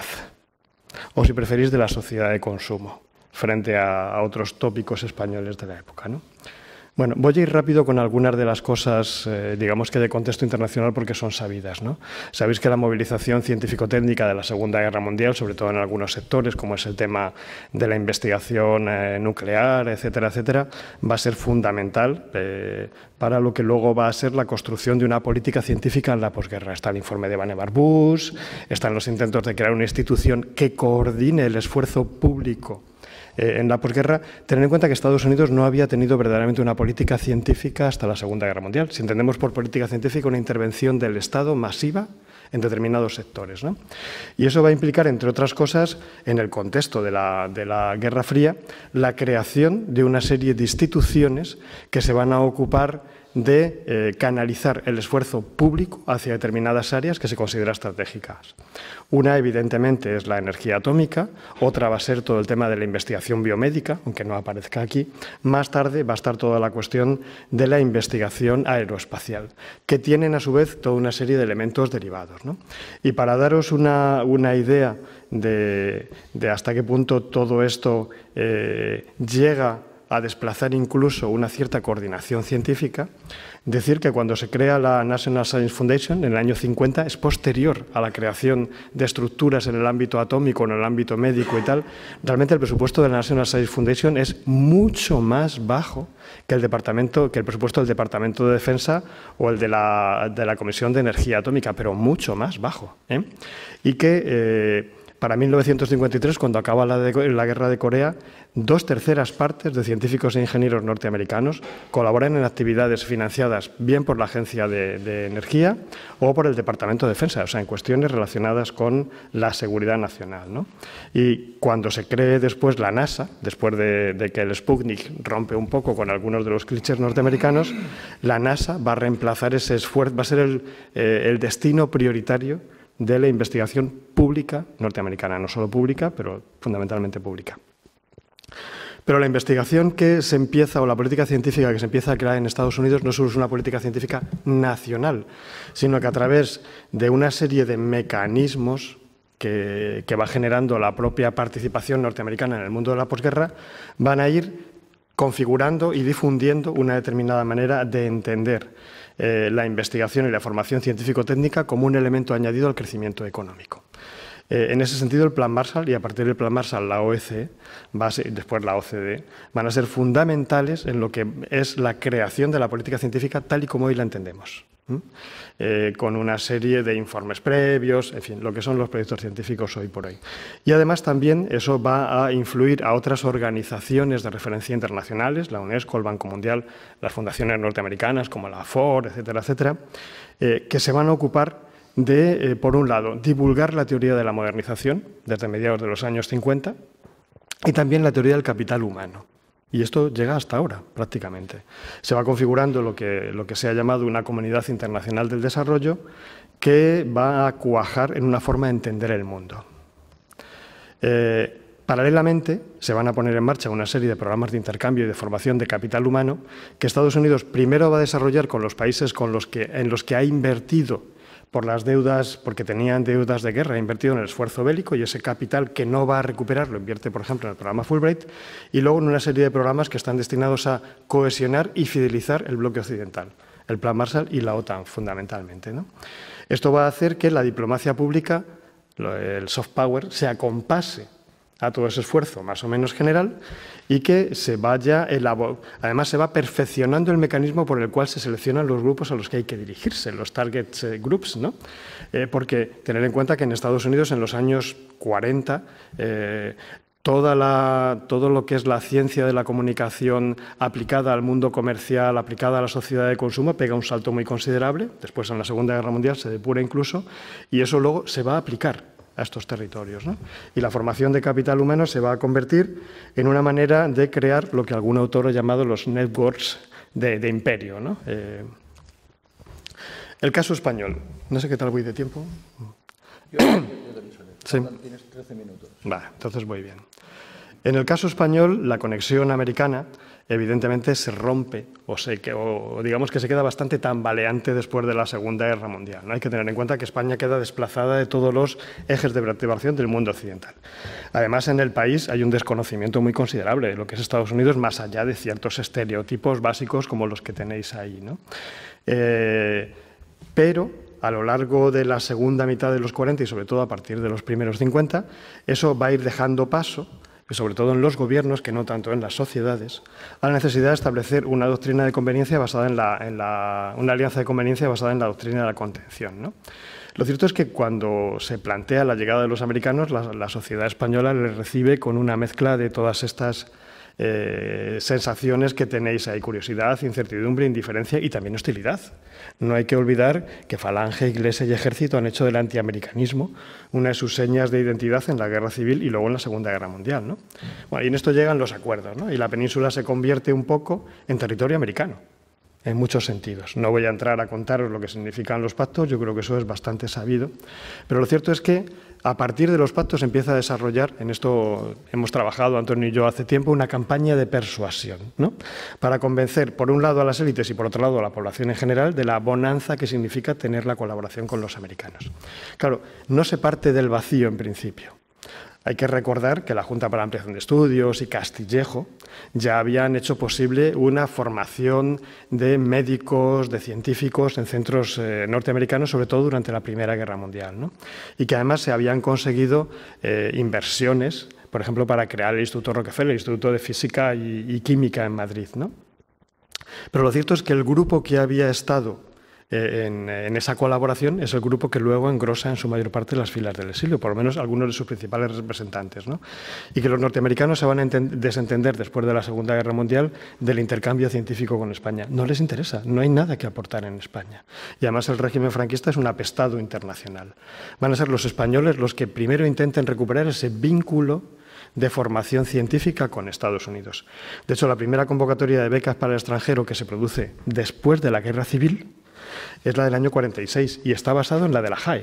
Speaker 7: o si preferís, de la sociedad de consumo, frente a, a otros tópicos españoles de la época, ¿no? Bueno, voy a ir rápido con algunas de las cosas, eh, digamos que de contexto internacional, porque son sabidas, ¿no? Sabéis que la movilización científico-técnica de la Segunda Guerra Mundial, sobre todo en algunos sectores, como es el tema de la investigación eh, nuclear, etcétera, etcétera, va a ser fundamental eh, para lo que luego va a ser la construcción de una política científica en la posguerra. Está el informe de Vannevar Bush, están los intentos de crear una institución que coordine el esfuerzo público en la posguerra. Tener en cuenta que Estados Unidos no había tenido verdaderamente una política científica hasta la Segunda Guerra Mundial. Si entendemos por política científica una intervención del Estado masiva en determinados sectores, ¿no? Y eso va a implicar, entre otras cosas, en el contexto de la, de la Guerra Fría, la creación de una serie de instituciones que se van a ocupar de eh, canalizar el esfuerzo público hacia determinadas áreas que se consideran estratégicas. Una, evidentemente, es la energía atómica, otra va a ser todo el tema de la investigación biomédica, aunque no aparezca aquí. Más tarde va a estar toda la cuestión de la investigación aeroespacial, que tienen a su vez toda una serie de elementos derivados, ¿no? Y para daros una, una idea de, de hasta qué punto todo esto eh, llega a desplazar incluso una cierta coordinación científica, decir que cuando se crea la National Science Foundation en el año cincuenta es posterior a la creación de estructuras en el ámbito atómico, en el ámbito médico y tal. Realmente el presupuesto de la National Science Foundation es mucho más bajo que el, departamento, que el presupuesto del Departamento de Defensa o el de la, de la Comisión de Energía Atómica, pero mucho más bajo, ¿eh? Y que eh, para mil novecientos cincuenta y tres, cuando acaba la, de, la Guerra de Corea, dos terceras partes de científicos e ingenieros norteamericanos colaboran en actividades financiadas bien por la Agencia de, de Energía o por el Departamento de Defensa, o sea, en cuestiones relacionadas con la seguridad nacional, ¿no? Y cuando se cree después la NASA, después de, de que el Sputnik rompe un poco con algunos de los clichés norteamericanos, la NASA va a reemplazar ese esfuerzo, va a ser el, eh, el destino prioritario de la investigación pública norteamericana, no solo pública, pero fundamentalmente pública. Pero la investigación que se empieza, o la política científica que se empieza a crear en Estados Unidos, no solo es una política científica nacional, sino que a través de una serie de mecanismos que, que va generando la propia participación norteamericana en el mundo de la posguerra, van a ir configurando y difundiendo una determinada manera de entender Eh, la investigación y la formación científico-técnica como un elemento añadido al crecimiento económico. Eh, en ese sentido, el Plan Marshall y a partir del Plan Marshall la O E C E, va a ser, después la O C D E, van a ser fundamentales en lo que es la creación de la política científica tal y como hoy la entendemos. ¿Mm? Eh, con una serie de informes previos, en fin, lo que son los proyectos científicos hoy por hoy. Y además también eso va a influir a otras organizaciones de referencia internacionales, la UNESCO, el Banco Mundial, las fundaciones norteamericanas como la Ford, etcétera, etcétera, eh, que se van a ocupar de, eh, por un lado, divulgar la teoría de la modernización desde mediados de los años cincuenta y también la teoría del capital humano. Y esto llega hasta ahora, prácticamente. Se va configurando lo que, lo que se ha llamado una comunidad internacional del desarrollo que va a cuajar en una forma de entender el mundo. Eh, Paralelamente, se van a poner en marcha una serie de programas de intercambio y de formación de capital humano que Estados Unidos primero va a desarrollar con los países con los que, en los que ha invertido por las deudas, porque tenían deudas de guerra, ha invertido en el esfuerzo bélico y ese capital que no va a recuperar lo invierte, por ejemplo, en el programa Fulbright y luego en una serie de programas que están destinados a cohesionar y fidelizar el bloque occidental, el Plan Marshall y la OTAN, fundamentalmente, ¿no? Esto va a hacer que la diplomacia pública, el soft power, se acompase a todo ese esfuerzo más o menos general y que se vaya elaborando. Además, se va perfeccionando el mecanismo por el cual se seleccionan los grupos a los que hay que dirigirse, los target groups, ¿no? Eh, porque tener en cuenta que en Estados Unidos en los años cuarenta eh, toda la, todo lo que es la ciencia de la comunicación aplicada al mundo comercial, aplicada a la sociedad de consumo, pega un salto muy considerable. Después, en la Segunda Guerra Mundial, se depura incluso y eso luego se va a aplicar a estos territorios, ¿no? Y la formación de capital humano se va a convertir en una manera de crear lo que algún autor ha llamado los networks de, de imperio, ¿no? Eh, el caso español. No sé qué tal voy de tiempo.
Speaker 1: Yo, yo te aviso.
Speaker 7: Sí.
Speaker 1: Tienes trece minutos.
Speaker 7: Vale, entonces voy bien. En el caso español, la conexión americana evidentemente se rompe o, se, o digamos que se queda bastante tambaleante después de la Segunda Guerra Mundial, ¿no? Hay que tener en cuenta que España queda desplazada de todos los ejes de vertebración del mundo occidental. Además, en el país hay un desconocimiento muy considerable de lo que es Estados Unidos, más allá de ciertos estereotipos básicos como los que tenéis ahí, ¿no? Eh, pero a lo largo de la segunda mitad de los cuarenta y sobre todo a partir de los primeros cincuenta, eso va a ir dejando paso, sobre todo en los gobiernos, que no tanto en las sociedades, a la necesidad de establecer una doctrina de conveniencia basada en la, en la, una alianza de conveniencia basada en la doctrina de la contención, ¿no? Lo cierto es que cuando se plantea la llegada de los americanos, la, la sociedad española les recibe con una mezcla de todas estas eh, sensaciones que tenéis ahí: curiosidad, incertidumbre, indiferencia y también hostilidad. No hay que olvidar que Falange, Iglesia y Ejército han hecho del antiamericanismo una de sus señas de identidad en la Guerra Civil y luego en la Segunda Guerra Mundial, ¿no? Bueno, y en esto llegan los acuerdos, ¿no? Y la península se convierte un poco en territorio americano, en muchos sentidos. No voy a entrar a contaros lo que significan los pactos, yo creo que eso es bastante sabido, pero lo cierto es que a partir de los pactos empieza a desarrollar, en esto hemos trabajado Antonio y yo hace tiempo, una campaña de persuasión, ¿no? Para convencer, por un lado, a las élites y por otro lado a la población en general de la bonanza que significa tener la colaboración con los americanos. Claro, no se parte del vacío en principio. Hay que recordar que la Junta para la Ampliación de Estudios y Castillejo ya habían hecho posible una formación de médicos, de científicos en centros eh, norteamericanos, sobre todo durante la Primera Guerra Mundial, ¿no? Y que además se habían conseguido eh, inversiones, por ejemplo, para crear el Instituto Rockefeller, el Instituto de Física y, y Química en Madrid, ¿no? Pero lo cierto es que el grupo que había estado En, en esa colaboración es el grupo que luego engrosa en su mayor parte las filas del exilio, por lo menos algunos de sus principales representantes, ¿no? Y que los norteamericanos se van a desentender después de la Segunda Guerra Mundial del intercambio científico con España. No les interesa, no hay nada que aportar en España. Y además el régimen franquista es un apestado internacional. Van a ser los españoles los que primero intenten recuperar ese vínculo de formación científica con Estados Unidos. De hecho, la primera convocatoria de becas para el extranjero que se produce después de la Guerra Civil es la del año cuarenta y seis y está basado en la de la J A E,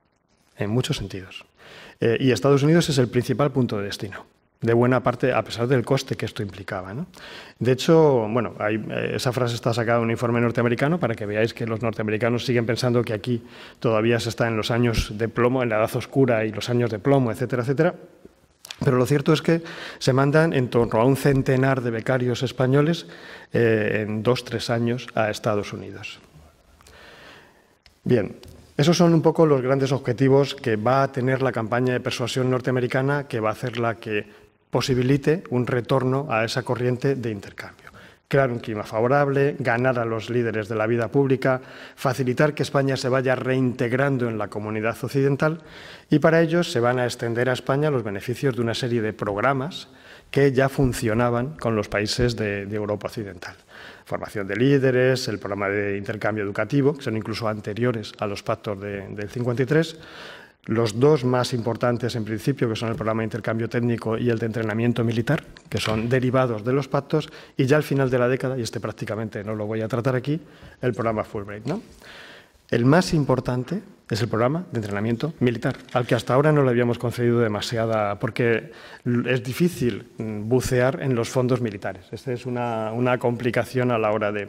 Speaker 7: en muchos sentidos. Eh, y Estados Unidos es el principal punto de destino, de buena parte, a pesar del coste que esto implicaba, ¿no? De hecho, bueno, hay, eh, esa frase está sacada de un informe norteamericano para que veáis que los norteamericanos siguen pensando que aquí todavía se está en los años de plomo, en la edad oscura y los años de plomo, etcétera, etcétera. Pero lo cierto es que se mandan en torno a un centenar de becarios españoles eh, en dos, tres años a Estados Unidos. Bien, esos son un poco los grandes objetivos que va a tener la campaña de persuasión norteamericana, que va a hacer la que posibilite un retorno a esa corriente de intercambio. crear un clima favorable, ganar a los líderes de la vida pública, facilitar que España se vaya reintegrando en la comunidad occidental y para ello se van a extender a España los beneficios de una serie de programas que ya funcionaban con los países de, de Europa Occidental. Formación de líderes, el programa de intercambio educativo, que son incluso anteriores a los pactos de, del cincuenta y tres, los dos más importantes en principio, que son el programa de intercambio técnico y el de entrenamiento militar, que son derivados de los pactos, y ya al final de la década, y este prácticamente no lo voy a tratar aquí, el programa Fulbright, ¿no? El más importante es el programa de entrenamiento militar, al que hasta ahora no le habíamos concedido demasiada, porque es difícil bucear en los fondos militares. Esta es una, una complicación a la hora de...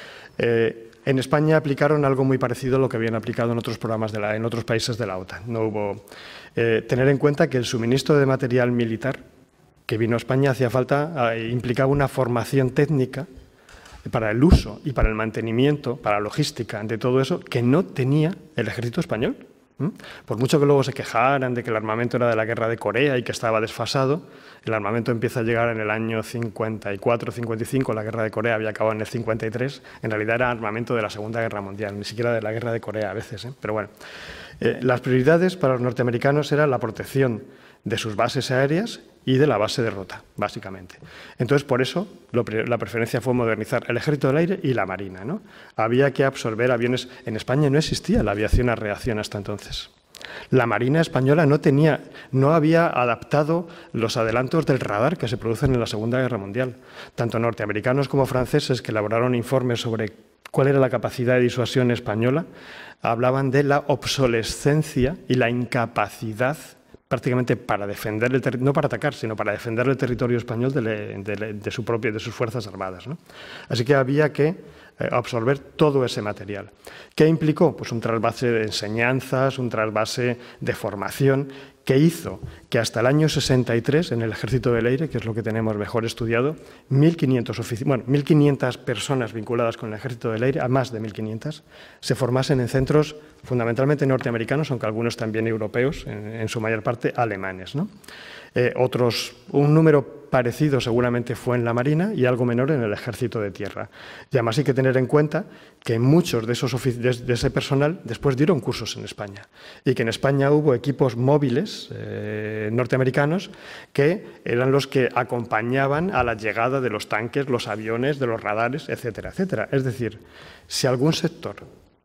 Speaker 7: Eh, en España aplicaron algo muy parecido a lo que habían aplicado en otros programas de la, en otros países de la OTAN. No hubo eh, tener en cuenta que el suministro de material militar que vino a España hacía falta, eh, implicaba una formación técnica para el uso y para el mantenimiento, para la logística de todo eso, que no tenía el ejército español. ¿Mm? Por mucho que luego se quejaran de que el armamento era de la guerra de Corea y que estaba desfasado, el armamento empieza a llegar en el año cincuenta y cuatro cincuenta y cinco, la guerra de Corea había acabado en el cincuenta y tres, en realidad era armamento de la Segunda Guerra Mundial, ni siquiera de la guerra de Corea a veces, ¿eh? Pero bueno, eh, las prioridades para los norteamericanos era la protección de sus bases aéreas y de la base de Rota, básicamente. Entonces, por eso, lo, la preferencia fue modernizar el Ejército del Aire y la Marina, ¿no? Había que absorber aviones. En España no existía la aviación a reacción hasta entonces. La Marina española no, tenía, no había adaptado los adelantos del radar que se producen en la Segunda Guerra Mundial. Tanto norteamericanos como franceses que elaboraron informes sobre cuál era la capacidad de disuasión española, hablaban de la obsolescencia y la incapacidad prácticamente para defender el territorio, no para atacar, sino para defender el territorio español de, le, de, de su propia, de sus fuerzas armadas, ¿no? Así que había que eh, absorber todo ese material. ¿Qué implicó? Pues un trasvase de enseñanzas, un trasvase de formación, que hizo que hasta el año sesenta y tres, en el Ejército del Aire, que es lo que tenemos mejor estudiado, mil quinientas bueno, mil quinientas personas vinculadas con el Ejército del Aire, a más de mil quinientas, se formasen en centros fundamentalmente norteamericanos, aunque algunos también europeos, en, en su mayor parte alemanes, ¿no? Eh, otros, un número parecido seguramente fue en la Marina y algo menor en el Ejército de Tierra. Y además hay que tener en cuenta que muchos de, esos de, de ese personal después dieron cursos en España y que en España hubo equipos móviles eh, norteamericanos que eran los que acompañaban a la llegada de los tanques, los aviones, de los radares, etcétera, etcétera. Es decir, si algún sector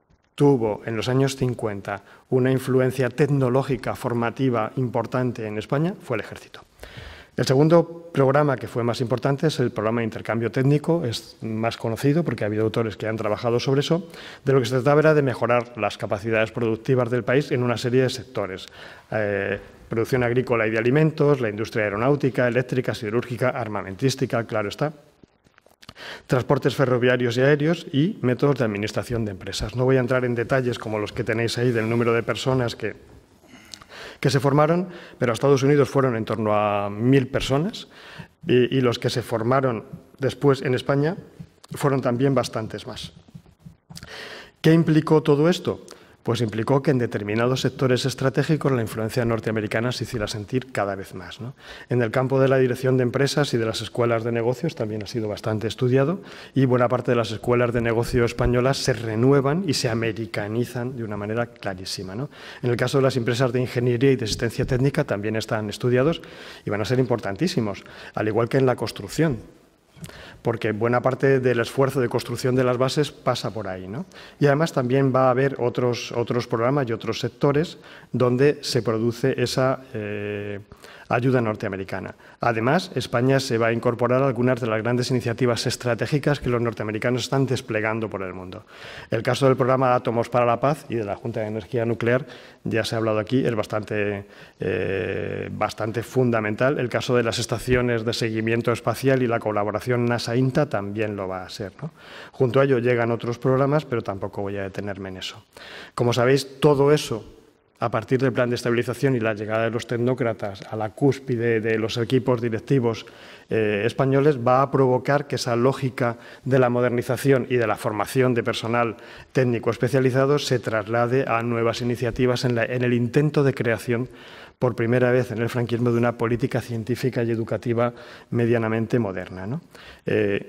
Speaker 7: tuvo en los años cincuenta una influencia tecnológica formativa importante en España, fue el Ejército. El segundo programa que fue más importante es el programa de intercambio técnico, es más conocido porque ha habido autores que han trabajado sobre eso. De lo que se trataba era de mejorar las capacidades productivas del país en una serie de sectores. Eh, producción agrícola y de alimentos, la industria aeronáutica, eléctrica, siderúrgica, armamentística, claro está. Transportes ferroviarios y aéreos y métodos de administración de empresas. No voy a entrar en detalles como los que tenéis ahí del número de personas que, que se formaron, pero a Estados Unidos fueron en torno a mil personas y, y los que se formaron después en España fueron también bastantes más. ¿Qué implicó todo esto? Pues implicó que en determinados sectores estratégicos la influencia norteamericana se hiciera sentir cada vez más, ¿no? En el campo de la dirección de empresas y de las escuelas de negocios también ha sido bastante estudiado y buena parte de las escuelas de negocio españolas se renuevan y se americanizan de una manera clarísima, ¿no? En el caso de las empresas de ingeniería y de asistencia técnica también están estudiados y van a ser importantísimos, al igual que en la construcción, porque buena parte del esfuerzo de construcción de las bases pasa por ahí, ¿no? Y además también va a haber otros, otros programas y otros sectores donde se produce esa eh, ayuda norteamericana. Además, España se va a incorporar a algunas de las grandes iniciativas estratégicas que los norteamericanos están desplegando por el mundo. El caso del programa Átomos para la Paz y de la Junta de Energía Nuclear, ya se ha hablado aquí, es bastante, eh, bastante fundamental. El caso de las estaciones de seguimiento espacial y la colaboración NASA-INTA también lo va a ser, ¿no? Junto a ello llegan otros programas, pero tampoco voy a detenerme en eso. Como sabéis, todo eso, a partir del plan de estabilización y la llegada de los tecnócratas a la cúspide de los equipos directivos eh, españoles, va a provocar que esa lógica de la modernización y de la formación de personal técnico especializado se traslade a nuevas iniciativas en, la, en el intento de creación por primera vez en el franquismo de una política científica y educativa medianamente moderna, ¿no? Eh,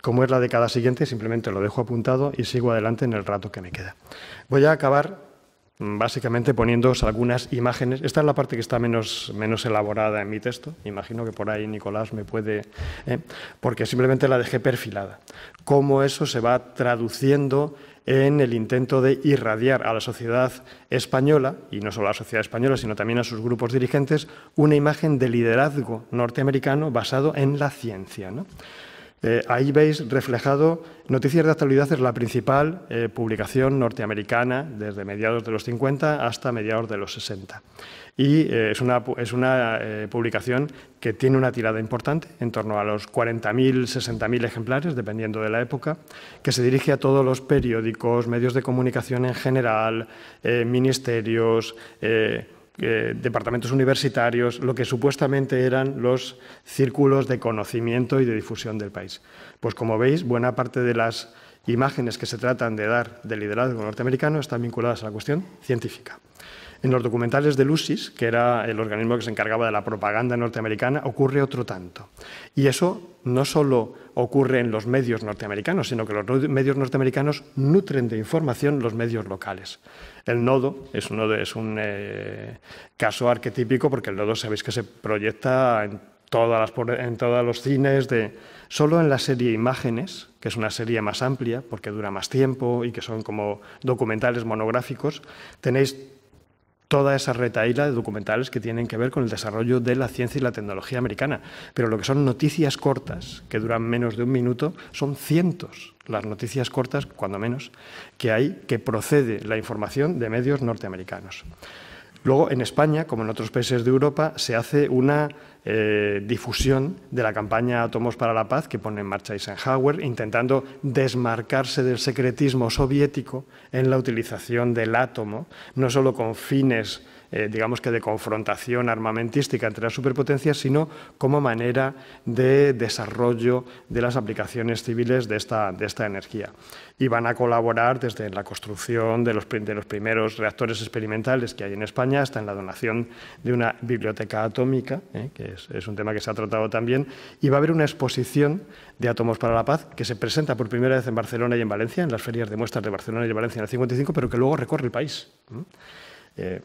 Speaker 7: como es la década siguiente, simplemente lo dejo apuntado y sigo adelante en el rato que me queda. Voy a acabar básicamente poniéndoos algunas imágenes. Esta es la parte que está menos, menos elaborada en mi texto. Imagino que por ahí Nicolás me puede... ¿eh? Porque simplemente la dejé perfilada. Cómo eso se va traduciendo en el intento de irradiar a la sociedad española, y no solo a la sociedad española, sino también a sus grupos dirigentes, una imagen de liderazgo norteamericano basado en la ciencia, ¿no? Eh, ahí veis reflejado, Noticias de Actualidad es la principal eh, publicación norteamericana desde mediados de los cincuenta hasta mediados de los sesenta. Y eh, es una, es una eh, publicación que tiene una tirada importante, en torno a los cuarenta mil, sesenta mil ejemplares, dependiendo de la época, que se dirige a todos los periódicos, medios de comunicación en general, eh, ministerios, eh, Eh, departamentos universitarios, lo que supuestamente eran los círculos de conocimiento y de difusión del país. Pues como veis, buena parte de las imágenes que se tratan de dar del liderazgo norteamericano están vinculadas a la cuestión científica. En los documentales del U S I S, que era el organismo que se encargaba de la propaganda norteamericana, ocurre otro tanto. Y eso no solo ocurre en los medios norteamericanos, sino que los medios norteamericanos nutren de información los medios locales. El nodo es, uno de, es un eh, caso arquetípico, porque el nodo sabéis que se proyecta en, todas las, en todos los cines, de, solo en la serie Imágenes, que es una serie más amplia, porque dura más tiempo y que son como documentales monográficos, tenéis toda esa retahíla de documentales que tienen que ver con el desarrollo de la ciencia y la tecnología americana. Pero lo que son noticias cortas, que duran menos de un minuto, son cientos las noticias cortas, cuando menos, que hay, que procede la información de medios norteamericanos. Luego, en España, como en otros países de Europa, se hace una eh, difusión de la campaña Átomos para la Paz que pone en marcha Eisenhower, intentando desmarcarse del secretismo soviético en la utilización del átomo, no solo con fines, eh, digamos que de confrontación armamentística entre las superpotencias, sino como manera de desarrollo de las aplicaciones civiles de esta, de esta energía. Y van a colaborar desde la construcción de los, de los primeros reactores experimentales que hay en España hasta en la donación de una biblioteca atómica, eh, que es, es un tema que se ha tratado también, y va a haber una exposición de Átomos para la Paz que se presenta por primera vez en Barcelona y en Valencia, en las ferias de muestras de Barcelona y de Valencia en el cincuenta y cinco, pero que luego recorre el país. Eh,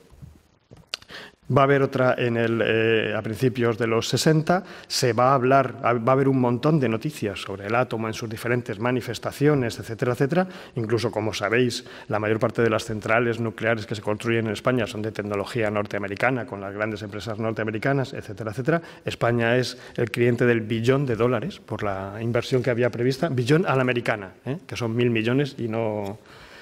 Speaker 7: Va a haber otra en el, eh, a principios de los sesenta, se va a hablar, va a haber un montón de noticias sobre el átomo en sus diferentes manifestaciones, etcétera, etcétera. Incluso, como sabéis, la mayor parte de las centrales nucleares que se construyen en España son de tecnología norteamericana, con las grandes empresas norteamericanas, etcétera, etcétera. España es el cliente del billón de dólares por la inversión que había prevista, billón a la americana, ¿eh? que son mil millones y no...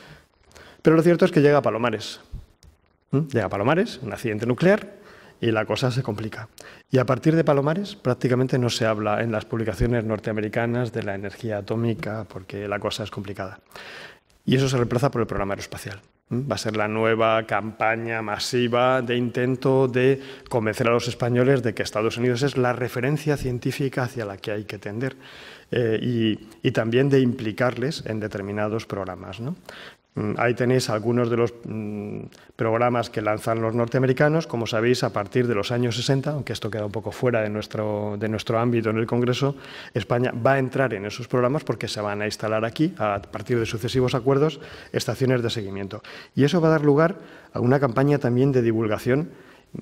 Speaker 7: Pero lo cierto es que llega a Palomares. Llega a Palomares, un accidente nuclear, y la cosa se complica. Y a partir de Palomares prácticamente no se habla en las publicaciones norteamericanas de la energía atómica porque la cosa es complicada. Y eso se reemplaza por el programa aeroespacial. Va a ser la nueva campaña masiva de intento de convencer a los españoles de que Estados Unidos es la referencia científica hacia la que hay que tender eh, y, y también de implicarles en determinados programas, ¿no? Ahí tenéis algunos de los mm, programas que lanzan los norteamericanos, como sabéis, a partir de los años sesenta, aunque esto queda un poco fuera de nuestro, de nuestro ámbito en el Congreso, España va a entrar en esos programas porque se van a instalar aquí, a partir de sucesivos acuerdos, estaciones de seguimiento. Y eso va a dar lugar a una campaña también de divulgación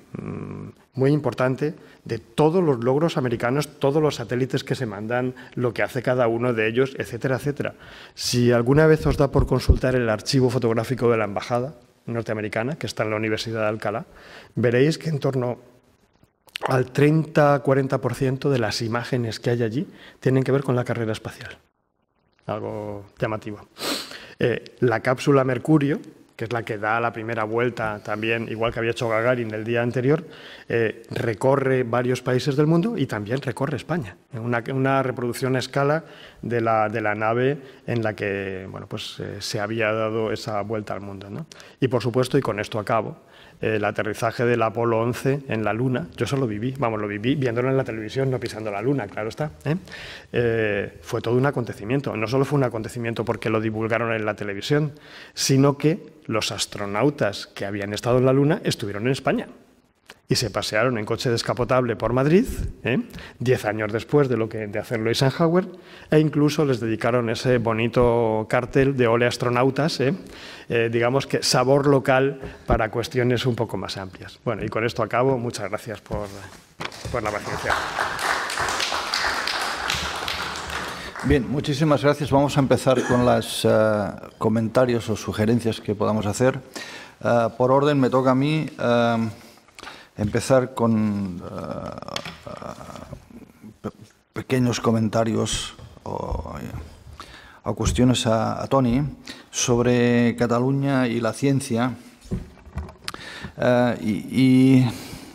Speaker 7: muy importante de todos los logros americanos, todos los satélites que se mandan, lo que hace cada uno de ellos, etcétera, etcétera. Si alguna vez os da por consultar el archivo fotográfico de la embajada norteamericana, que está en la Universidad de Alcalá, veréis que en torno al treinta a cuarenta por ciento de las imágenes que hay allí tienen que ver con la carrera espacial. Algo llamativo. Eh, la cápsula Mercurio, que es la que da la primera vuelta también, igual que había hecho Gagarin el día anterior, eh, recorre varios países del mundo y también recorre España. Una, una reproducción a escala de la, de la nave en la que bueno, pues, eh, se había dado esa vuelta al mundo, ¿no? Y, por supuesto, y con esto acabo, el aterrizaje del Apolo once en la Luna, yo solo viví, vamos, lo viví viéndolo en la televisión, no pisando la Luna, claro está, ¿eh? Eh, fue todo un acontecimiento. No solo fue un acontecimiento porque lo divulgaron en la televisión, sino que los astronautas que habían estado en la Luna estuvieron en España. y se pasearon en coche descapotable por Madrid, ¿eh? diez años después de, lo que, de hacerlo Eisenhower, e incluso les dedicaron ese bonito cartel de Ole astronautas, ¿eh? Eh, digamos que sabor local para cuestiones un poco más amplias. Bueno, y con esto acabo. Muchas gracias por, por la paciencia.
Speaker 1: Bien, muchísimas gracias. Vamos a empezar con los uh, comentarios o sugerencias que podamos hacer. Uh, por orden, me toca a mí uh, empezar con uh, uh, pe pequeños comentarios o, o cuestiones a, a Toni sobre Cataluña y la ciencia. Uh, y, y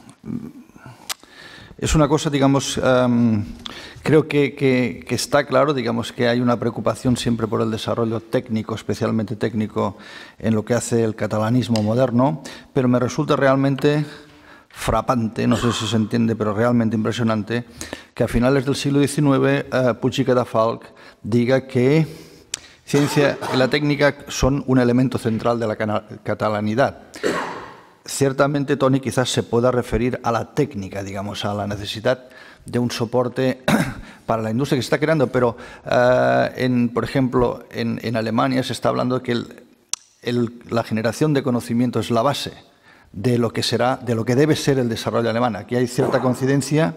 Speaker 1: es una cosa, digamos, um, creo que, que, que está claro, digamos, que hay una preocupación siempre por el desarrollo técnico, especialmente técnico, en lo que hace el catalanismo moderno, pero me resulta realmente frapante, no sé si se entiende, pero realmente impresionante, que a finales del siglo diecinueve uh, Puig i Cadafalch diga que ciencia y la técnica son un elemento central de la catalanidad. Ciertamente, Toni quizás se pueda referir a la técnica, digamos, a la necesidad de un soporte para la industria que se está creando, pero, uh, en, por ejemplo, en, en Alemania se está hablando de que el, el, la generación de conocimiento es la base de lo que será, de lo que debe ser el desarrollo alemán. Aquí hay cierta coincidencia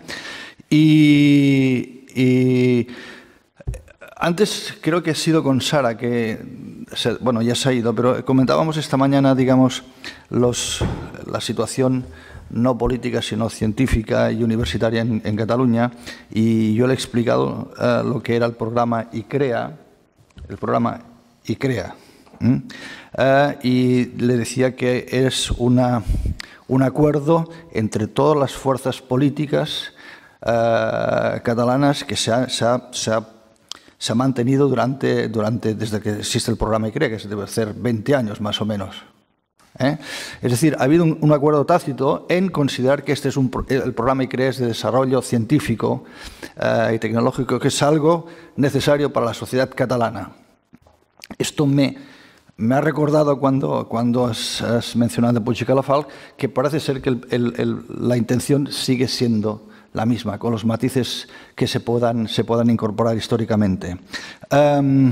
Speaker 1: y, y antes creo que ha sido con Sara, que, se, bueno, ya se ha ido, pero comentábamos esta mañana, digamos, los, la situación no política, sino científica y universitaria en, en Cataluña, y yo le he explicado uh, lo que era el programa ICREA, el programa ICREA, ¿Mm? Uh, y le decía que es una, un acuerdo entre todas las fuerzas políticas uh, catalanas que se ha, se ha, se ha, se ha mantenido durante, durante, desde que existe el programa ICREA, que debe ser veinte años más o menos. ¿Eh? Es decir, ha habido un, un acuerdo tácito en considerar que este es un, el programa ICREA es de desarrollo científico uh, y tecnológico, que es algo necesario para la sociedad catalana. Esto me... Me ha recordado cuando, cuando has, has mencionado Puig i Cadafalch que parece ser que el, el, el, la intención sigue siendo la misma, con los matices que se puedan, se puedan incorporar históricamente. Um,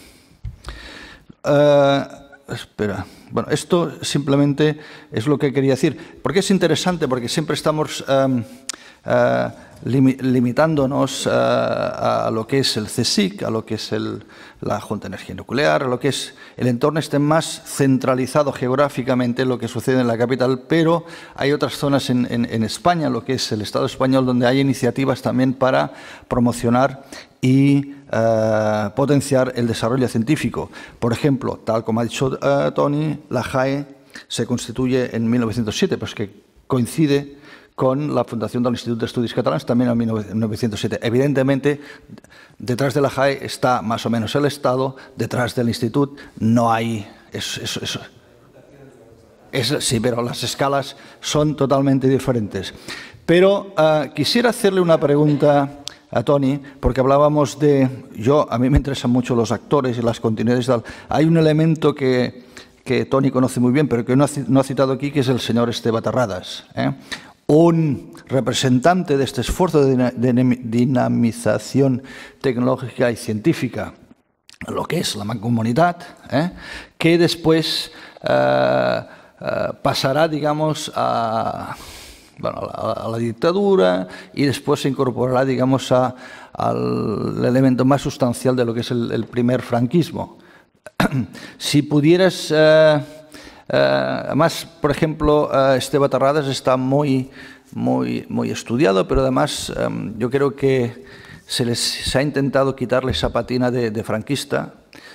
Speaker 1: uh, espera. Bueno, esto simplemente es lo que quería decir. ¿Por qué es interesante? Porque siempre estamos um, uh, lim limitándonos uh, a lo que es el CSIC, a lo que es el, la Junta de Energía Nuclear, a lo que es el entorno este más centralizado geográficamente, lo que sucede en la capital, pero hay otras zonas en, en, en España, lo que es el Estado español, donde hay iniciativas también para promocionar y uh, potenciar el desarrollo científico. Por ejemplo, tal como ha dicho uh, Toni, la JAE se constituye en mil novecientos siete, pues que coincide con la fundación del Instituto de Estudios Catalanes, también en mil novecientos siete. Evidentemente, detrás de la JAE está más o menos el Estado, detrás del Instituto no hay... Eso, eso, eso. Es, sí, pero las escalas son totalmente diferentes. Pero uh, quisiera hacerle una pregunta a Toni, porque hablábamos de... Yo, a mí me interesan mucho los actores y las continuidades y tal. Hay un elemento que, que Toni conoce muy bien, pero que no ha, no ha citado aquí, que es el señor Esteve Terradas, ¿eh? Un representante de este esfuerzo de dinamización tecnológica y científica, lo que es la mancomunidad, ¿eh? que después uh, uh, pasará, digamos, a, bueno, a, la, a la dictadura y después se incorporará, digamos, a, al elemento más sustancial de lo que es el, el primer franquismo. Si pudieras... Uh, Uh, además, por ejemplo, uh, Esteve Terradas está muy, muy, muy estudiado, pero además um, yo creo que se, les, se ha intentado quitarle esa patina de, de franquista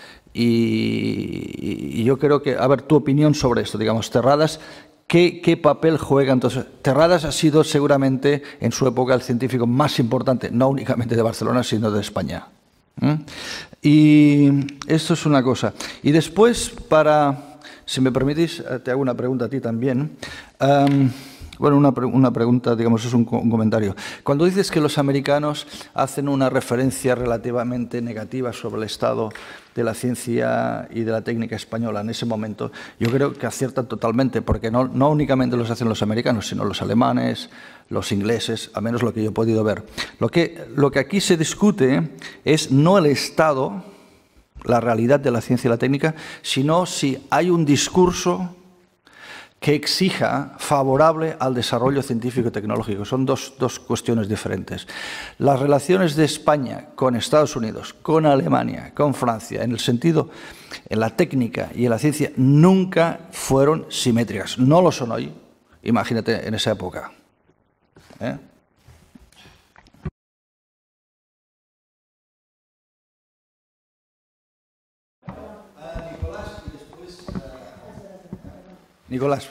Speaker 1: y, y yo creo que, a ver, tu opinión sobre esto, digamos, Terradas, ¿qué, qué papel juega entonces? Terradas ha sido seguramente en su época el científico más importante, no únicamente de Barcelona, sino de España. ¿Mm? Y esto es una cosa. Y después, para... Si me permitís, te hago una pregunta a ti también. Um, Bueno, una, pre una pregunta, digamos, es un, co un comentario. Cuando dices que los americanos hacen una referencia relativamente negativa sobre el estado de la ciencia y de la técnica española en ese momento, yo creo que aciertan totalmente, porque no, no únicamente los hacen los americanos, sino los alemanes, los ingleses, al menos lo que yo he podido ver. Lo que, lo que aquí se discute es no el estado, la realidad de la ciencia y la técnica, sino si hay un discurso que exija favorable al desarrollo científico y tecnológico. Son dos, dos cuestiones diferentes. Las relaciones de España con Estados Unidos, con Alemania, con Francia, en el sentido, en la técnica y en la ciencia, nunca fueron simétricas. No lo son hoy. Imagínate en esa época. ¿Eh? Nicolás.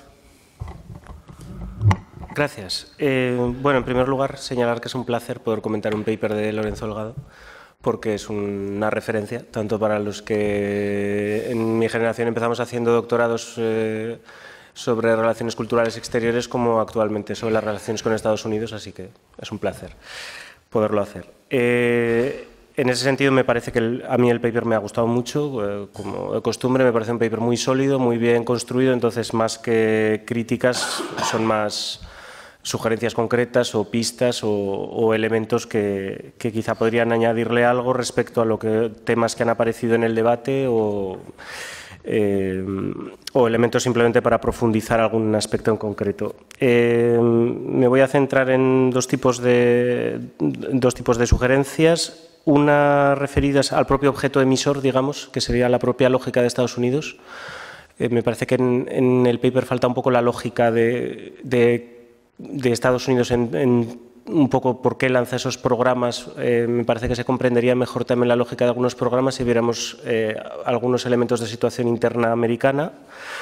Speaker 10: Gracias. Eh, bueno, en primer lugar, señalar que es un placer poder comentar un paper de Lorenzo Holgado, porque es una referencia, tanto para los que en mi generación empezamos haciendo doctorados eh, sobre relaciones culturales exteriores, como actualmente sobre las relaciones con Estados Unidos, así que es un placer poderlo hacer. Eh, En ese sentido, me parece que el, a mí el paper me ha gustado mucho, eh, como de costumbre, me parece un paper muy sólido, muy bien construido, entonces más que críticas son más sugerencias concretas o pistas o, o elementos que, que quizá podrían añadirle algo respecto a lo que, temas que han aparecido en el debate o, eh, o elementos simplemente para profundizar algún aspecto en concreto. Eh, me voy a centrar en dos tipos de, dos tipos de sugerencias. Una referidas al propio objeto emisor, digamos, que sería la propia lógica de Estados Unidos. Eh, me parece que en, en el paper falta un poco la lógica de, de, de Estados Unidos en, en un poco por qué lanza esos programas. Eh, me parece que se comprendería mejor también la lógica de algunos programas si viéramos eh, algunos elementos de situación interna americana.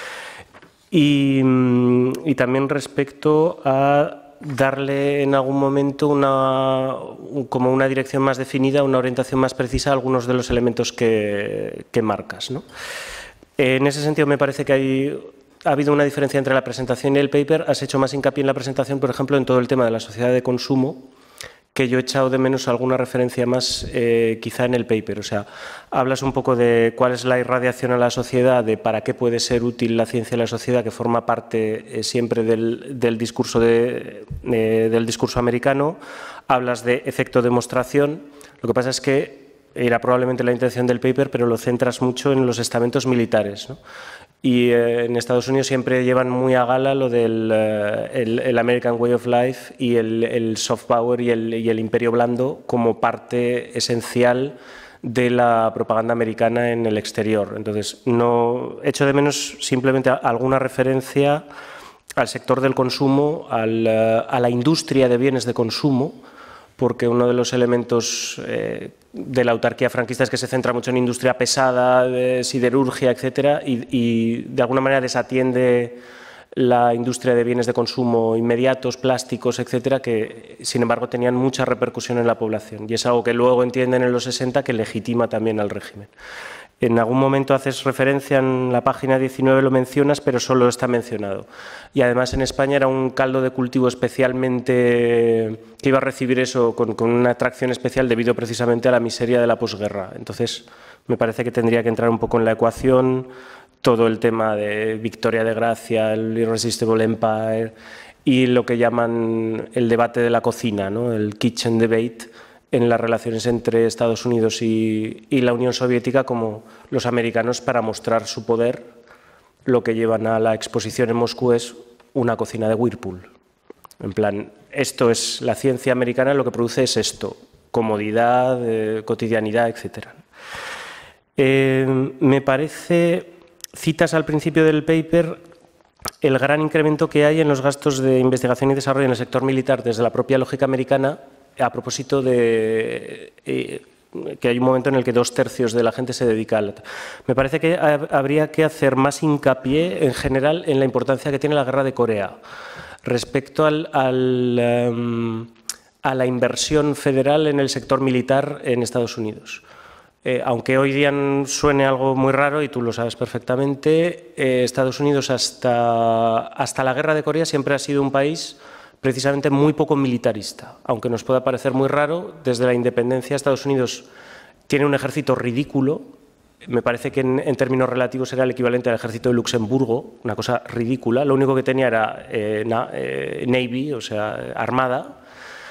Speaker 10: Y, y también respecto a darle en algún momento una, como una dirección más definida, una orientación más precisa a algunos de los elementos que, que marcas, ¿no? En ese sentido me parece que hay, ha habido una diferencia entre la presentación y el paper. Has hecho más hincapié en la presentación, por ejemplo, en todo el tema de la sociedad de consumo, que yo he echado de menos alguna referencia más eh, quizá en el paper. O sea, hablas un poco de cuál es la irradiación a la sociedad, de para qué puede ser útil la ciencia a la sociedad, que forma parte eh, siempre del, del, discurso de, eh, del discurso americano. Hablas de efecto demostración. Lo que pasa es que era probablemente la intención del paper, pero lo centras mucho en los estamentos militares, ¿no? Y eh, en Estados Unidos siempre llevan muy a gala lo del eh, el, el American Way of Life y el, el soft power y el, y el imperio blando como parte esencial de la propaganda americana en el exterior. Entonces, no echo de menos simplemente alguna referencia al sector del consumo, al, a la industria de bienes de consumo, porque uno de los elementos eh, de la autarquía franquista es que se centra mucho en industria pesada, de siderurgia, etcétera, y, y de alguna manera desatiende la industria de bienes de consumo inmediatos, plásticos, etcétera, que sin embargo tenían mucha repercusión en la población, y es algo que luego entienden en los sesenta que legitima también al régimen. En algún momento haces referencia, en la página diecinueve lo mencionas, pero solo está mencionado. Y además en España era un caldo de cultivo especialmente que iba a recibir eso con, con una atracción especial debido precisamente a la miseria de la posguerra. Entonces me parece que tendría que entrar un poco en la ecuación todo el tema de Victoria de Gracia, el Irresistible Empire y lo que llaman el debate de la cocina, ¿no? El kitchen debate, en las relaciones entre Estados Unidos y, y la Unión Soviética, como los americanos, para mostrar su poder, lo que llevan a la exposición en Moscú es una cocina de Whirlpool. En plan, esto es la ciencia americana, lo que produce es esto, comodidad, eh, cotidianidad, etcétera. Eh, me parece, citas al principio del paper, el gran incremento que hay en los gastos de investigación y desarrollo en el sector militar desde la propia lógica americana, a propósito de eh, que hay un momento en el que dos tercios de la gente se dedica a la... Me parece que ha, habría que hacer más hincapié en general en la importancia que tiene la guerra de Corea respecto al, al, um, a la inversión federal en el sector militar en Estados Unidos. Eh, aunque hoy día suene algo muy raro, y tú lo sabes perfectamente, eh, Estados Unidos hasta, hasta la Guerra de Corea siempre ha sido un país precisamente muy poco militarista. Aunque nos pueda parecer muy raro, desde la independencia Estados Unidos tiene un ejército ridículo. Me parece que en, en términos relativos era el equivalente al ejército de Luxemburgo, una cosa ridícula. Lo único que tenía era eh, na, eh, Navy, o sea, armada.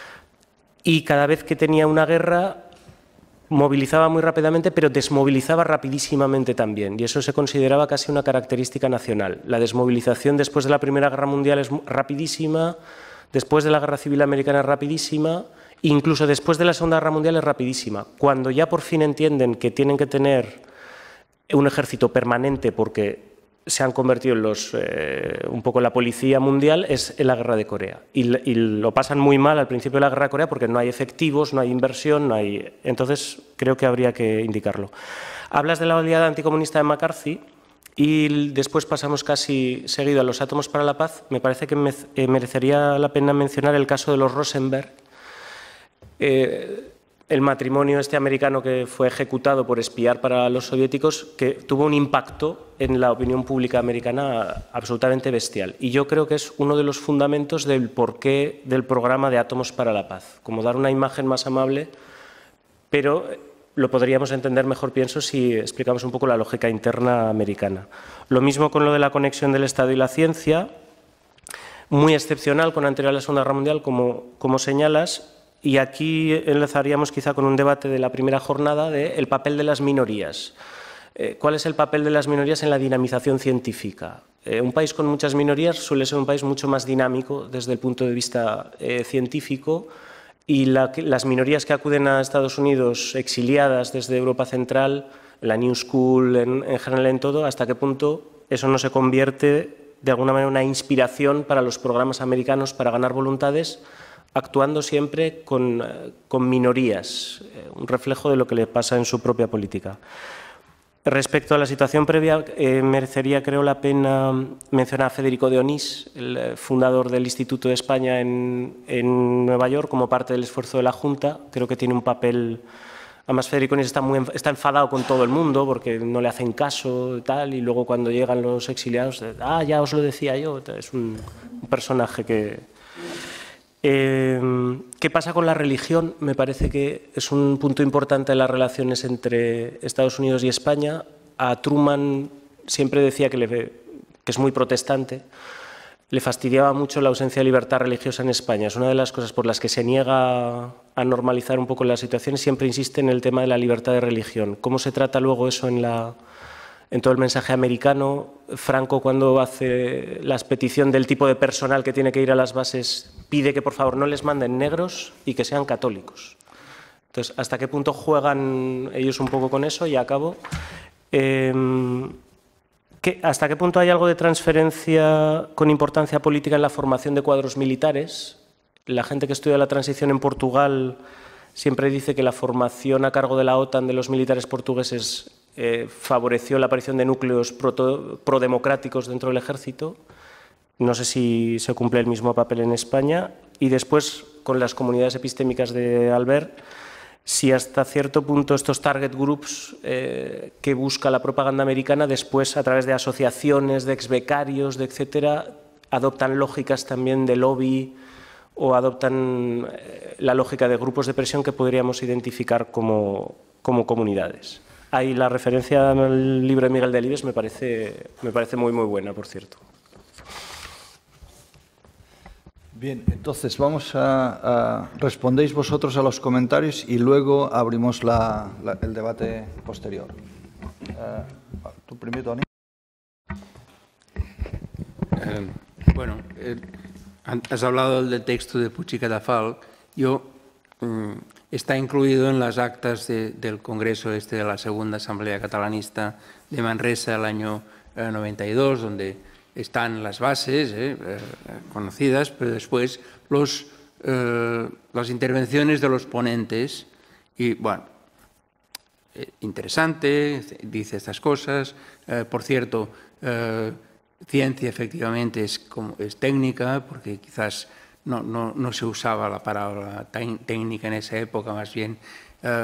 Speaker 10: Y cada vez que tenía una guerra, movilizaba muy rápidamente, pero desmovilizaba rapidísimamente también, y eso se consideraba casi una característica nacional. La desmovilización después de la Primera Guerra Mundial es rapidísima, después de la Guerra Civil Americana es rapidísima, incluso después de la Segunda Guerra Mundial es rapidísima. Cuando ya por fin entienden que tienen que tener un ejército permanente porque se han convertido en los, eh, un poco en la policía mundial, es en la Guerra de Corea. Y, y lo pasan muy mal al principio de la Guerra de Corea porque no hay efectivos, no hay inversión, no hay... Entonces, creo que habría que indicarlo. Hablas de la oleada anticomunista de McCarthy y después pasamos casi seguido a los átomos para la paz. Me parece que me, eh, merecería la pena mencionar el caso de los Rosenberg. Eh, el matrimonio este americano que fue ejecutado por espiar para los soviéticos, que tuvo un impacto en la opinión pública americana absolutamente bestial. Y yo creo que es uno de los fundamentos del porqué del programa de Átomos para la Paz, como dar una imagen más amable, pero lo podríamos entender mejor, pienso, si explicamos un poco la lógica interna americana. Lo mismo con lo de la conexión del Estado y la ciencia, muy excepcional con anterior a la Segunda Guerra Mundial, como, como señalas. Y aquí enlazaríamos quizá con un debate de la primera jornada del papel de las minorías. Eh, ¿Cuál es el papel de las minorías en la dinamización científica? Eh, un país con muchas minorías suele ser un país mucho más dinámico desde el punto de vista eh, científico, y la, las minorías que acuden a Estados Unidos exiliadas desde Europa Central, la New School, en, en general en todo, ¿hasta qué punto eso no se convierte de alguna manera en una inspiración para los programas americanos para ganar voluntades, actuando siempre con, con minorías, un reflejo de lo que le pasa en su propia política? Respecto a la situación previa, eh, merecería, creo, la pena mencionar a Federico de Onís, el fundador del Instituto de España en, en Nueva York, como parte del esfuerzo de la Junta. Creo que tiene un papel... Además, Federico de Onís está, muy, está enfadado con todo el mundo porque no le hacen caso y tal, y luego cuando llegan los exiliados, ah, ya os lo decía yo. Es un, un personaje que... Eh, ¿Qué pasa con la religión? Me parece que es un punto importante en las relaciones entre Estados Unidos y España. A Truman siempre decía que, le, que es muy protestante. Le fastidiaba mucho la ausencia de libertad religiosa en España. Es una de las cosas por las que se niega a normalizar un poco la situación. Siempre insiste en el tema de la libertad de religión. ¿Cómo se trata luego eso en la... en todo el mensaje americano? Franco, cuando hace la petición del tipo de personal que tiene que ir a las bases, pide que por favor no les manden negros y que sean católicos. Entonces, ¿hasta qué punto juegan ellos un poco con eso? Y acabo. Eh, ¿qué, ¿Hasta qué punto hay algo de transferencia con importancia política en la formación de cuadros militares? La gente que estudia la transición en Portugal siempre dice que la formación a cargo de la OTAN de los militares portugueses Eh, favoreció la aparición de núcleos prodemocráticos dentro del ejército. No sé si se cumple el mismo papel en España. Y después, con las comunidades epistémicas de Albert, si hasta cierto punto estos target groups eh, que busca la propaganda americana, después a través de asociaciones, de exbecarios, de etcétera, adoptan lógicas también de lobby o adoptan eh, la lógica de grupos de presión que podríamos identificar como, como comunidades. Ahí la referencia al libro de Miguel Delibes me parece, me parece muy, muy buena, por cierto.
Speaker 1: Bien, entonces vamos a, a respondéis vosotros a los comentarios y luego abrimos la, la, el debate posterior. Uh, ¿Tú primero, Toni?
Speaker 9: Eh, bueno, eh, has hablado del texto de Puig i Cadafalch. Yo... Mm, está incluido en las actas de, del Congreso este de la Segunda Asamblea Catalanista de Manresa el año eh, noventa y dos, donde están las bases eh, eh, conocidas, pero después los, eh, las intervenciones de los ponentes. Y, bueno, eh, interesante, dice estas cosas. Eh, por cierto, eh, ciencia efectivamente es, como, es técnica, porque quizás... No, no, no se usaba la palabra técnica en esa época, más bien eh,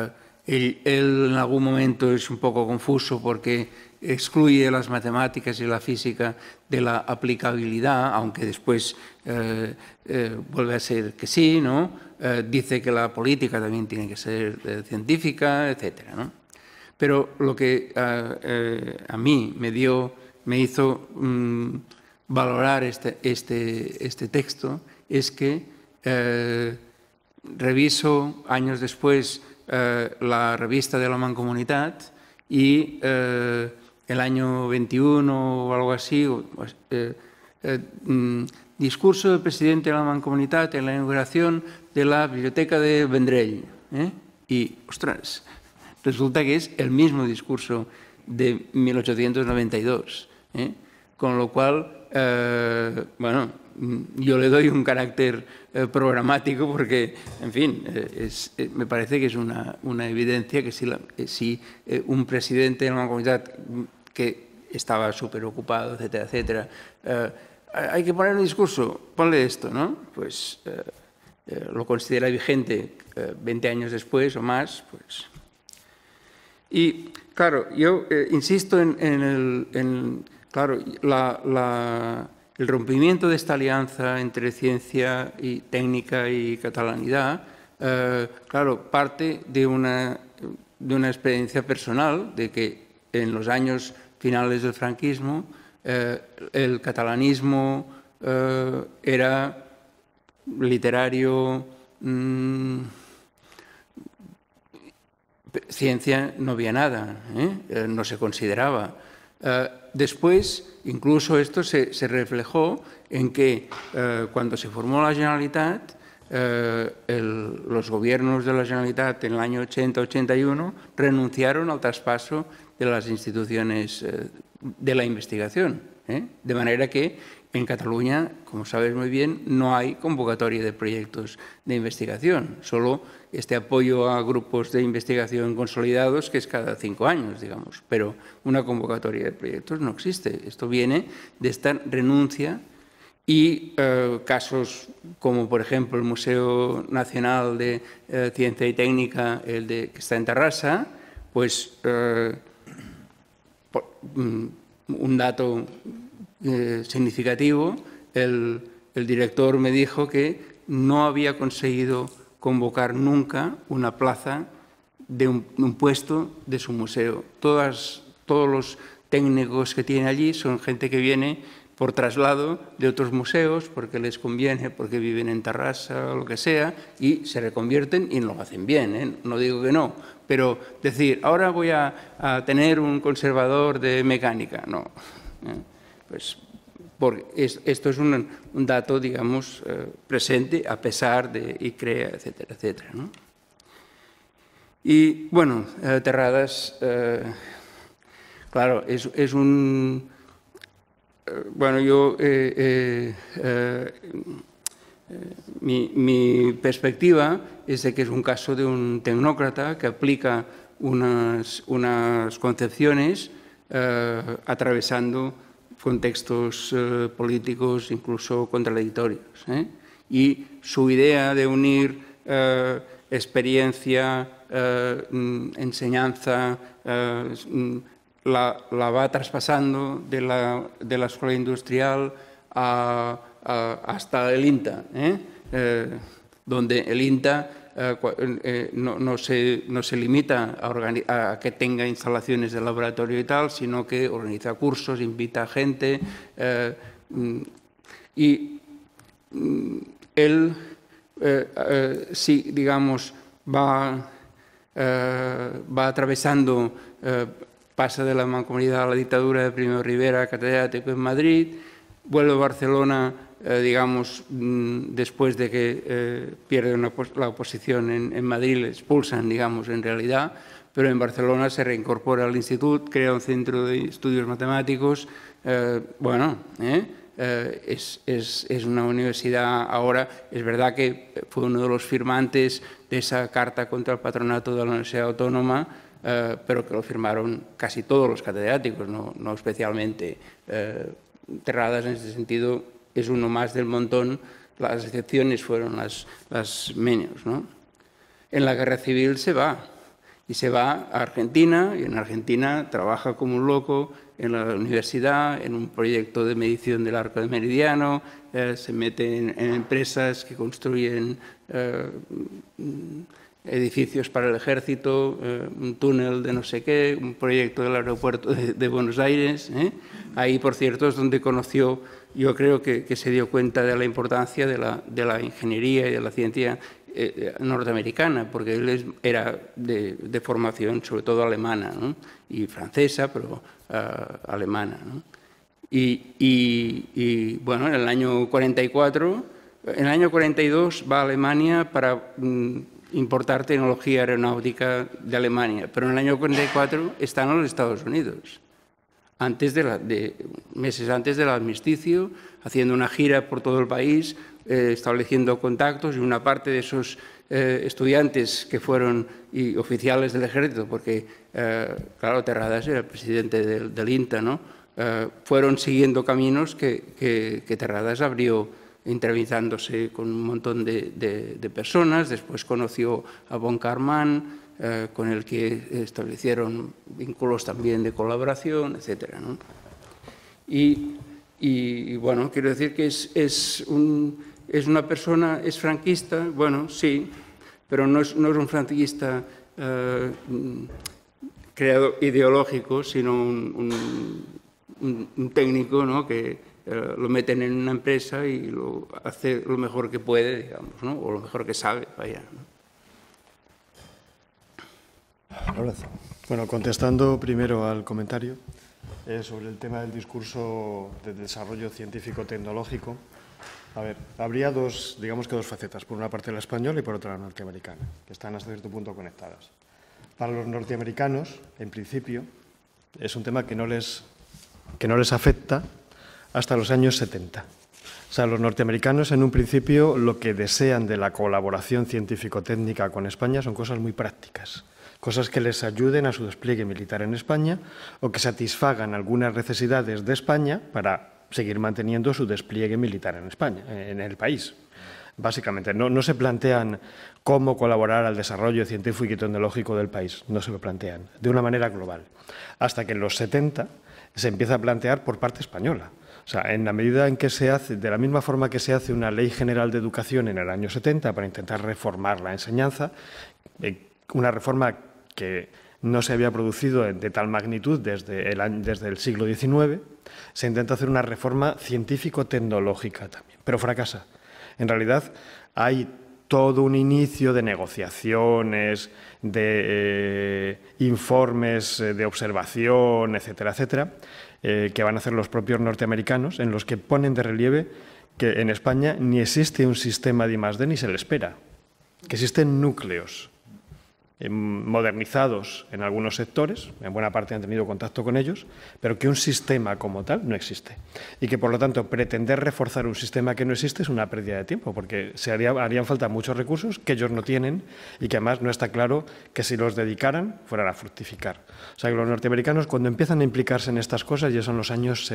Speaker 9: él, él en algún momento es un poco confuso porque excluye las matemáticas y la física de la aplicabilidad, aunque después eh, eh, vuelve a ser que sí, ¿no? Eh, dice que la política también tiene que ser eh, científica, etcétera, ¿no? Pero lo que eh, eh, a mí me dio, me hizo mm, valorar este, este, este texto es que eh, reviso años después eh, la revista de la Mancomunitat y eh, el año veintiuno o algo así, eh, eh, mm, discurso del presidente de la Mancomunitat en la inauguración de la biblioteca de Vendrell. ¿eh? Y, ostras, resulta que es el mismo discurso de mil ochocientos noventa y dos. ¿eh? Con lo cual, eh, bueno, yo le doy un carácter eh, programático porque, en fin, eh, es, eh, me parece que es una, una evidencia que si, la, eh, si eh, un presidente de una comunidad que estaba súper ocupado, etcétera, etcétera, eh, hay que poner un discurso, ponle esto, ¿no? Pues eh, eh, lo considera vigente eh, veinte años después o más, pues... Y, claro, yo eh, insisto en, en el... En, claro, la... la El rompimiento de esta alianza entre ciencia y técnica y catalanidad, eh, claro, parte de una, de una experiencia personal, de que en los años finales del franquismo eh, el catalanismo eh, era literario, mmm, ciencia no había nada, ¿eh? Eh, no se consideraba. Eh, después, incluso esto se, se reflejó en que eh, cuando se formó la Generalitat, eh, el, los gobiernos de la Generalitat en el año ochenta ochenta y uno renunciaron al traspaso de las instituciones eh, de la investigación. ¿eh? De manera que en Cataluña, como sabes muy bien, no hay convocatoria de proyectos de investigación, solo este apoyo a grupos de investigación consolidados, que es cada cinco años, digamos, pero una convocatoria de proyectos no existe. Esto viene de esta renuncia y eh, casos como, por ejemplo, el Museo Nacional de eh, Ciencia y Técnica, el de, que está en Terrassa, pues eh, por, mm, un dato eh, significativo, el, el director me dijo que no había conseguido convocar nunca una plaza de un, un puesto de su museo. Todas, todos los técnicos que tiene allí son gente que viene por traslado de otros museos, porque les conviene, porque viven en Terrassa o lo que sea, y se reconvierten y lo hacen bien, ¿eh? No digo que no, pero decir, ahora voy a, a tener un conservador de mecánica, no. ¿eh? Pues porque es, esto es un, un dato, digamos, eh, presente a pesar de ICREA, etcétera, etcétera, ¿no? Y, bueno, eh, Terradas, eh, claro, es, es un... Eh, bueno, yo... Eh, eh, eh, mi, mi perspectiva es de que es un caso de un tecnócrata que aplica unas, unas concepciones eh, atravesando contextos eh, políticos incluso contradictorios. ¿eh? Y su idea de unir eh, experiencia, eh, enseñanza, eh, la, la va traspasando de la, de la escuela industrial a, a, hasta el INTA, ¿eh? Eh, donde el INTA eh, eh, no, no, se, no se limita a, a que tenga instalaciones de laboratorio y tal, sino que organiza cursos, invita a gente eh, y él, eh, eh, sí, digamos, va, eh, va atravesando, eh, pasa de la Mancomunidad a la dictadura de Primo de Rivera, catedrático en Madrid, vuelve a Barcelona, eh, digamos, mmm, después de que eh, pierde una, la oposición en, en Madrid, le expulsan, digamos, en realidad, pero en Barcelona se reincorpora al instituto, crea un centro de estudios matemáticos, eh, bueno, eh, eh, es, es, es una universidad ahora, es verdad que fue uno de los firmantes de esa carta contra el patronato de la Universidad Autónoma, eh, pero que lo firmaron casi todos los catedráticos, no, no especialmente eh, Terradas en ese sentido es uno más del montón, las excepciones fueron las, las menos, ¿no? En la guerra civil se va Y se va a Argentina, y en Argentina trabaja como un loco en la universidad, en un proyecto de medición del arco de meridiano, eh, se mete en, en empresas que construyen eh, edificios para el ejército, eh, un túnel de no sé qué, un proyecto del aeropuerto de, de Buenos Aires. ¿eh? Ahí, por cierto, es donde conoció, yo creo que, que se dio cuenta de la importancia de la, de la ingeniería y de la ciencia eh, norteamericana, porque él es, era de, de formación sobre todo alemana, ¿no? Y francesa, pero uh, alemana, ¿no? Y, y, y, bueno, en el año cuarenta y cuatro, en el año cuarenta y dos va a Alemania para mm, importar tecnología aeronáutica de Alemania, pero en el año cuarenta y cuatro están en los Estados Unidos, antes de la, de, meses antes del armisticio, haciendo una gira por todo el país, eh, estableciendo contactos, y una parte de esos eh, estudiantes que fueron y oficiales del ejército, porque, eh, claro, Terradas era el presidente del, del INTA, ¿no? Eh, fueron siguiendo caminos que, que, que Terradas abrió, entrevistándose con un montón de, de, de personas. Después conoció a von Karman, eh, con el que establecieron vínculos también de colaboración, etcétera, ¿no? Y, y, y, bueno, quiero decir que es, es, un, es una persona, es franquista, bueno, sí, pero no es, no es un franquista eh, creado ideológico, sino un, un Un, un técnico, ¿no? que eh, lo meten en una empresa y lo hace lo mejor que puede, digamos, ¿no? O lo mejor que sabe, vaya, ¿no?
Speaker 7: Bueno, contestando primero al comentario eh, sobre el tema del discurso de desarrollo científico-tecnológico. A ver, habría dos, digamos que dos facetas, por una parte la española y por otra la norteamericana, que están hasta cierto punto conectadas. Para los norteamericanos, en principio, es un tema que no les que no les afecta hasta los años setenta. O sea, los norteamericanos, en un principio, lo que desean de la colaboración científico-técnica con España son cosas muy prácticas, cosas que les ayuden a su despliegue militar en España o que satisfagan algunas necesidades de España para seguir manteniendo su despliegue militar en España, en el país. Básicamente, no, no se plantean cómo colaborar al desarrollo científico y tecnológico del país, no se lo plantean, de una manera global. Hasta que en los setenta se empieza a plantear por parte española. O sea, en la medida en que se hace, de la misma forma que se hace una ley general de educación en el año setenta para intentar reformar la enseñanza, eh, una reforma que no se había producido de tal magnitud desde el, desde el siglo diecinueve, se intenta hacer una reforma científico-tecnológica también, pero fracasa. En realidad hay todo un inicio de negociaciones, de eh, informes de observación, etcétera, etcétera, eh, que van a hacer los propios norteamericanos, en los que ponen de relieve que en España ni existe un sistema de I más D ni se le espera, que existen núcleos eh, modernizados en algunos sectores, en buena parte han tenido contacto con ellos, pero que un sistema como tal no existe. Y que, por lo tanto, pretender reforzar un sistema que no existe es una pérdida de tiempo, porque se haría, harían falta muchos recursos que ellos no tienen y que además no está claro que si los dedicaran fueran a fructificar. O sea, que los norteamericanos, cuando empiezan a implicarse en estas cosas, ya son los años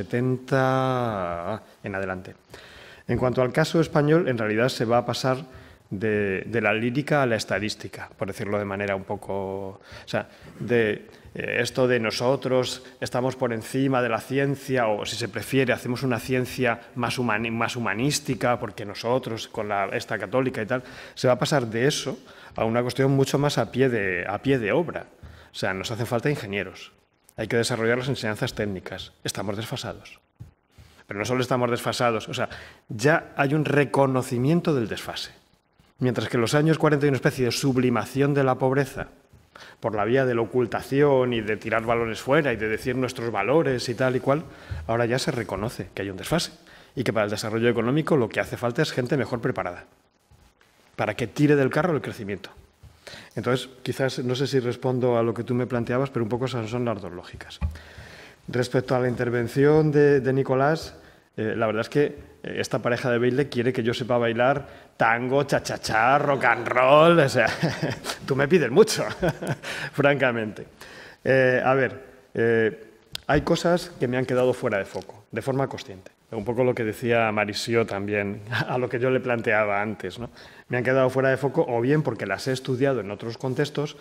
Speaker 7: setenta en adelante. En cuanto al caso español, en realidad se va a pasar De, de la lírica a la estadística, por decirlo de manera un poco... O sea, de eh, esto de nosotros estamos por encima de la ciencia, o si se prefiere, hacemos una ciencia más, humani, más humanística, porque nosotros, con la, esta católica y tal, se va a pasar de eso a una cuestión mucho más a pie de, a pie de obra. O sea, nos hacen falta ingenieros, hay que desarrollar las enseñanzas técnicas, estamos desfasados. Pero no solo estamos desfasados, o sea, ya hay un reconocimiento del desfase. Mientras que en los años cuarenta hay una especie de sublimación de la pobreza por la vía de la ocultación y de tirar valores fuera y de decir nuestros valores y tal y cual, ahora ya se reconoce que hay un desfase y que para el desarrollo económico lo que hace falta es gente mejor preparada para que tire del carro el crecimiento. Entonces, quizás, no sé si respondo a lo que tú me planteabas, pero un poco esas son las dos lógicas. Respecto a la intervención de, de Nicolás, eh, la verdad es que esta pareja de baile quiere que yo sepa bailar tango, cha-cha-cha, rock and roll, o sea, tú me pides mucho, francamente. Eh, a ver, eh, hay cosas que me han quedado fuera de foco, de forma consciente. Un poco lo que decía Marisio también, a lo que yo le planteaba antes, ¿no? Me han quedado fuera de foco o bien porque las he estudiado en otros contextos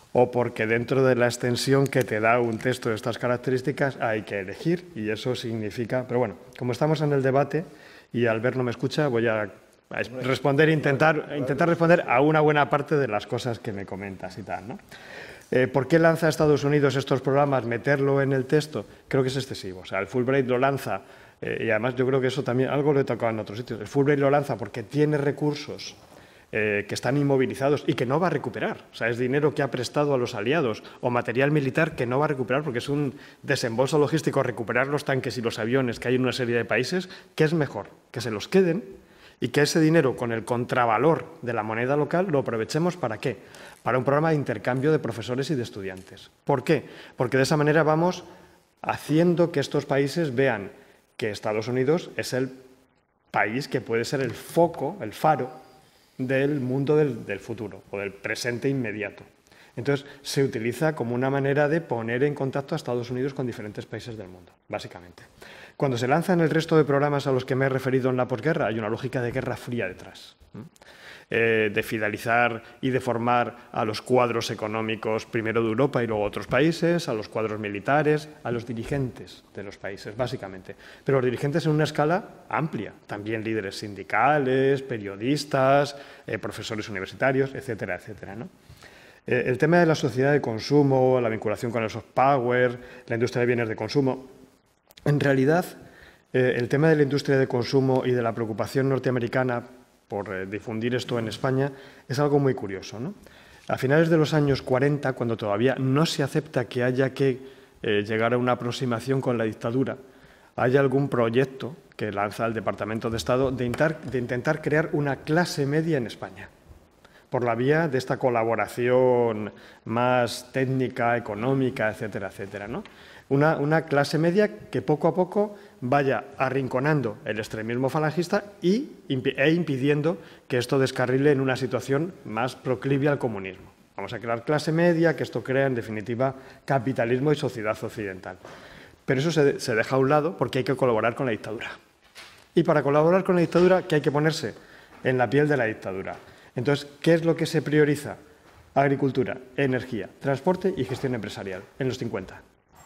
Speaker 7: o porque dentro de la extensión que te da un texto de estas características hay que elegir, y eso significa... Pero bueno, como estamos en el debate y Albert no me escucha, voy a responder, intentar, intentar responder a una buena parte de las cosas que me comentas y tal, ¿no? Eh, ¿Por qué lanza Estados Unidos estos programas? Meterlo en el texto, creo que es excesivo. O sea, el Fulbright lo lanza, eh, y además yo creo que eso también, algo lo he tocado en otros sitios, el Fulbright lo lanza porque tiene recursos Eh, que están inmovilizados y que no va a recuperar. O sea, es dinero que ha prestado a los aliados o material militar que no va a recuperar porque es un desembolso logístico recuperar los tanques y los aviones que hay en una serie de países, que es mejor que se los queden y que ese dinero con el contravalor de la moneda local lo aprovechemos ¿para qué? Para un programa de intercambio de profesores y de estudiantes. ¿Por qué? Porque de esa manera vamos haciendo que estos países vean que Estados Unidos es el país que puede ser el foco, el faro del mundo del, del futuro o del presente inmediato. Entonces, se utiliza como una manera de poner en contacto a Estados Unidos con diferentes países del mundo, básicamente. Cuando se lanzan el resto de programas a los que me he referido en la posguerra, hay una lógica de guerra fría detrás. Eh, de fidelizar y de formar a los cuadros económicos, primero de Europa y luego otros países, a los cuadros militares, a los dirigentes de los países, básicamente. Pero los dirigentes en una escala amplia, también líderes sindicales, periodistas, eh, profesores universitarios, etcétera, etcétera, ¿no? Eh, el tema de la sociedad de consumo, la vinculación con el soft power, la industria de bienes de consumo, en realidad eh, el tema de la industria de consumo y de la preocupación norteamericana por eh, difundir esto en España, es algo muy curioso, ¿no? A finales de los años cuarenta, cuando todavía no se acepta que haya que eh, llegar a una aproximación con la dictadura, hay algún proyecto que lanza el Departamento de Estado de, intar, de intentar crear una clase media en España, por la vía de esta colaboración más técnica, económica, etcétera, etcétera, ¿no? Una, una clase media que poco a poco vaya arrinconando el extremismo falangista y, e impidiendo que esto descarrile en una situación más proclive al comunismo. Vamos a crear clase media, que esto crea, en definitiva, capitalismo y sociedad occidental. Pero eso se, se deja a un lado porque hay que colaborar con la dictadura. Y para colaborar con la dictadura, ¿qué hay que ponerse? En la piel de la dictadura. Entonces, ¿qué es lo que se prioriza? Agricultura, energía, transporte y gestión empresarial en los cincuenta.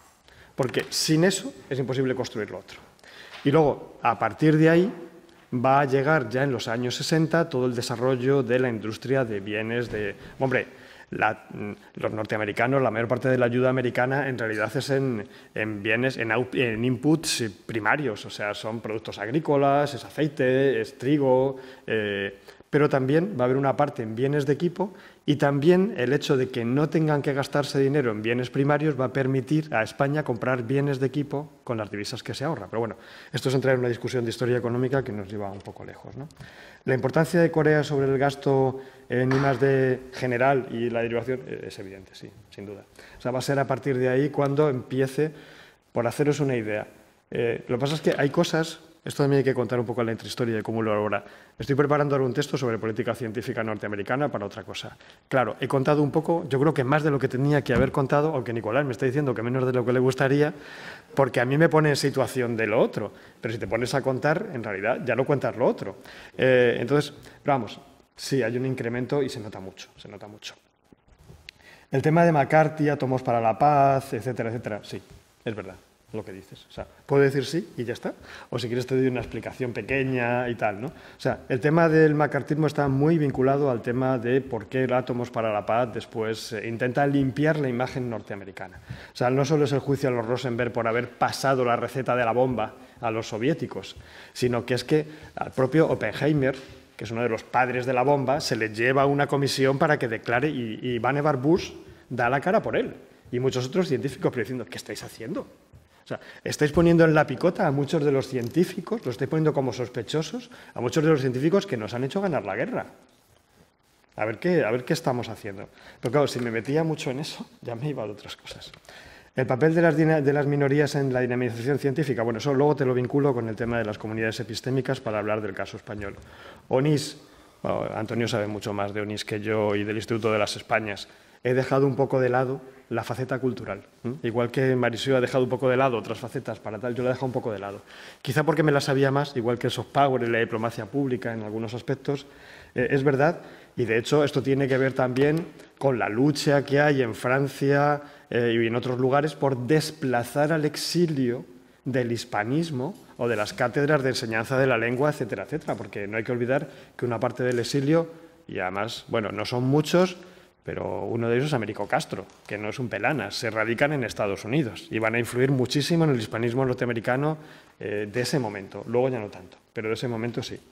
Speaker 7: Porque sin eso es imposible construir lo otro. Y luego, a partir de ahí, va a llegar ya en los años sesenta todo el desarrollo de la industria de bienes de... Hombre, la, los norteamericanos, la mayor parte de la ayuda americana en realidad es en, en bienes, en, en inputs primarios, o sea, son productos agrícolas, es aceite, es trigo... Eh, pero también va a haber una parte en bienes de equipo y también el hecho de que no tengan que gastarse dinero en bienes primarios va a permitir a España comprar bienes de equipo con las divisas que se ahorra. Pero bueno, esto es entrar en una discusión de historia económica que nos lleva un poco lejos, ¿no? La importancia de Corea sobre el gasto en I más D general y la derivación es evidente, sí, sin duda. O sea, va a ser a partir de ahí cuando empiece, por haceros una idea. Eh, lo que pasa es que hay cosas... Esto también hay que contar un poco la intrahistoria de cómo lo ahora. Estoy preparando ahora un texto sobre política científica norteamericana para otra cosa. Claro, he contado un poco, yo creo que más de lo que tenía que haber contado, aunque Nicolás me está diciendo que menos de lo que le gustaría, porque a mí me pone en situación de lo otro. Pero si te pones a contar, en realidad ya no cuentas lo otro. Eh, entonces, vamos, sí, hay un incremento y se nota mucho, se nota mucho. El tema de McCarthy, átomos para la paz, etcétera, etcétera, sí, es verdad lo que dices. O sea, puedo decir sí y ya está. O si quieres te doy una explicación pequeña y tal, ¿no? O sea, el tema del macartismo está muy vinculado al tema de por qué el átomos para la paz después eh, intenta limpiar la imagen norteamericana. O sea, no solo es el juicio a los Rosenberg por haber pasado la receta de la bomba a los soviéticos, sino que es que al propio Oppenheimer, que es uno de los padres de la bomba, se le lleva a una comisión para que declare y, y Vannevar Bush da la cara por él. Y muchos otros científicos diciendo, ¿qué estáis haciendo? O sea, estáis poniendo en la picota a muchos de los científicos, los estáis poniendo como sospechosos, a muchos de los científicos que nos han hecho ganar la guerra. A ver qué, a ver qué estamos haciendo. Pero claro, si me metía mucho en eso, ya me iba a otras cosas. El papel de las, de las minorías en la dinamización científica, bueno, eso luego te lo vinculo con el tema de las comunidades epistémicas para hablar del caso español. Onís, bueno, Antonio sabe mucho más de Onís que yo y del Instituto de las Españas. He dejado un poco de lado la faceta cultural. ¿Mm? Igual que Marisio ha dejado un poco de lado otras facetas para tal, yo la he dejado un poco de lado. Quizá porque me la sabía más, igual que el soft power y la diplomacia pública en algunos aspectos, eh, es verdad. Y de hecho esto tiene que ver también con la lucha que hay en Francia eh, y en otros lugares por desplazar al exilio del hispanismo o de las cátedras de enseñanza de la lengua, etcétera, etcétera, porque no hay que olvidar que una parte del exilio, y además, bueno, no son muchos, pero uno de ellos es Américo Castro, que no es un pelanas, se radican en Estados Unidos y van a influir muchísimo en el hispanismo norteamericano eh, de ese momento, luego ya no tanto, pero de ese momento sí.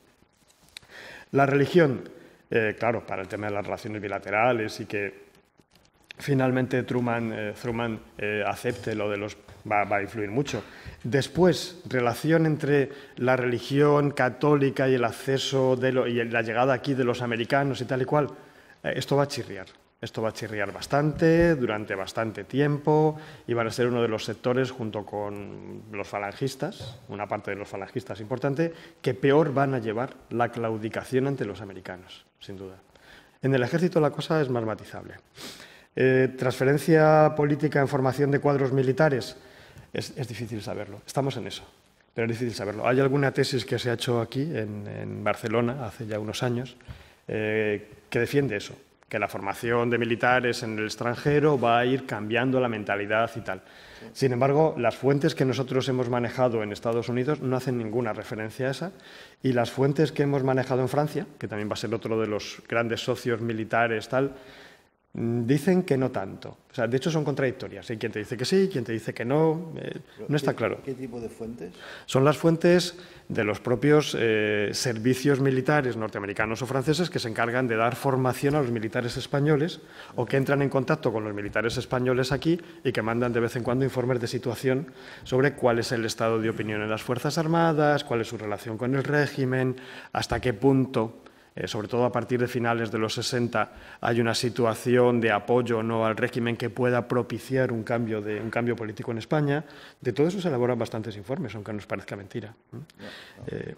Speaker 7: La religión, eh, claro, para el tema de las relaciones bilaterales y que finalmente Truman, eh, Truman eh, acepte lo de los... Va, va a influir mucho. Después, relación entre la religión católica y el acceso de lo, y la llegada aquí de los americanos y tal y cual, eh, esto va a chirriar. Esto va a chirriar bastante, durante bastante tiempo, y van a ser uno de los sectores, junto con los falangistas, una parte de los falangistas importante, que peor van a llevar la claudicación ante los americanos, sin duda. En el ejército la cosa es más matizable. Eh, transferencia política en formación de cuadros militares, es, es difícil saberlo. Estamos en eso, pero es difícil saberlo. Hay alguna tesis que se ha hecho aquí, en, en Barcelona, hace ya unos años, eh, que defiende eso, que la formación de militares en el extranjero va a ir cambiando la mentalidad y tal. Sin embargo, las fuentes que nosotros hemos manejado en Estados Unidos no hacen ninguna referencia a esa, y las fuentes que hemos manejado en Francia, que también va a ser otro de los grandes socios militares, tal, dicen que no tanto. O sea, de hecho son contradictorias. Hay quien te dice que sí, quien te dice que no. Eh, no está claro.
Speaker 1: ¿Qué tipo de fuentes?
Speaker 7: Son las fuentes de los propios eh, servicios militares norteamericanos o franceses que se encargan de dar formación a los militares españoles o que entran en contacto con los militares españoles aquí y que mandan de vez en cuando informes de situación sobre cuál es el estado de opinión en las Fuerzas Armadas, cuál es su relación con el régimen, hasta qué punto, Eh, sobre todo a partir de finales de los sesenta, hay una situación de apoyo no al régimen que pueda propiciar un cambio, de, un cambio político en España. De todo eso se elaboran bastantes informes, aunque nos parezca mentira. Eh,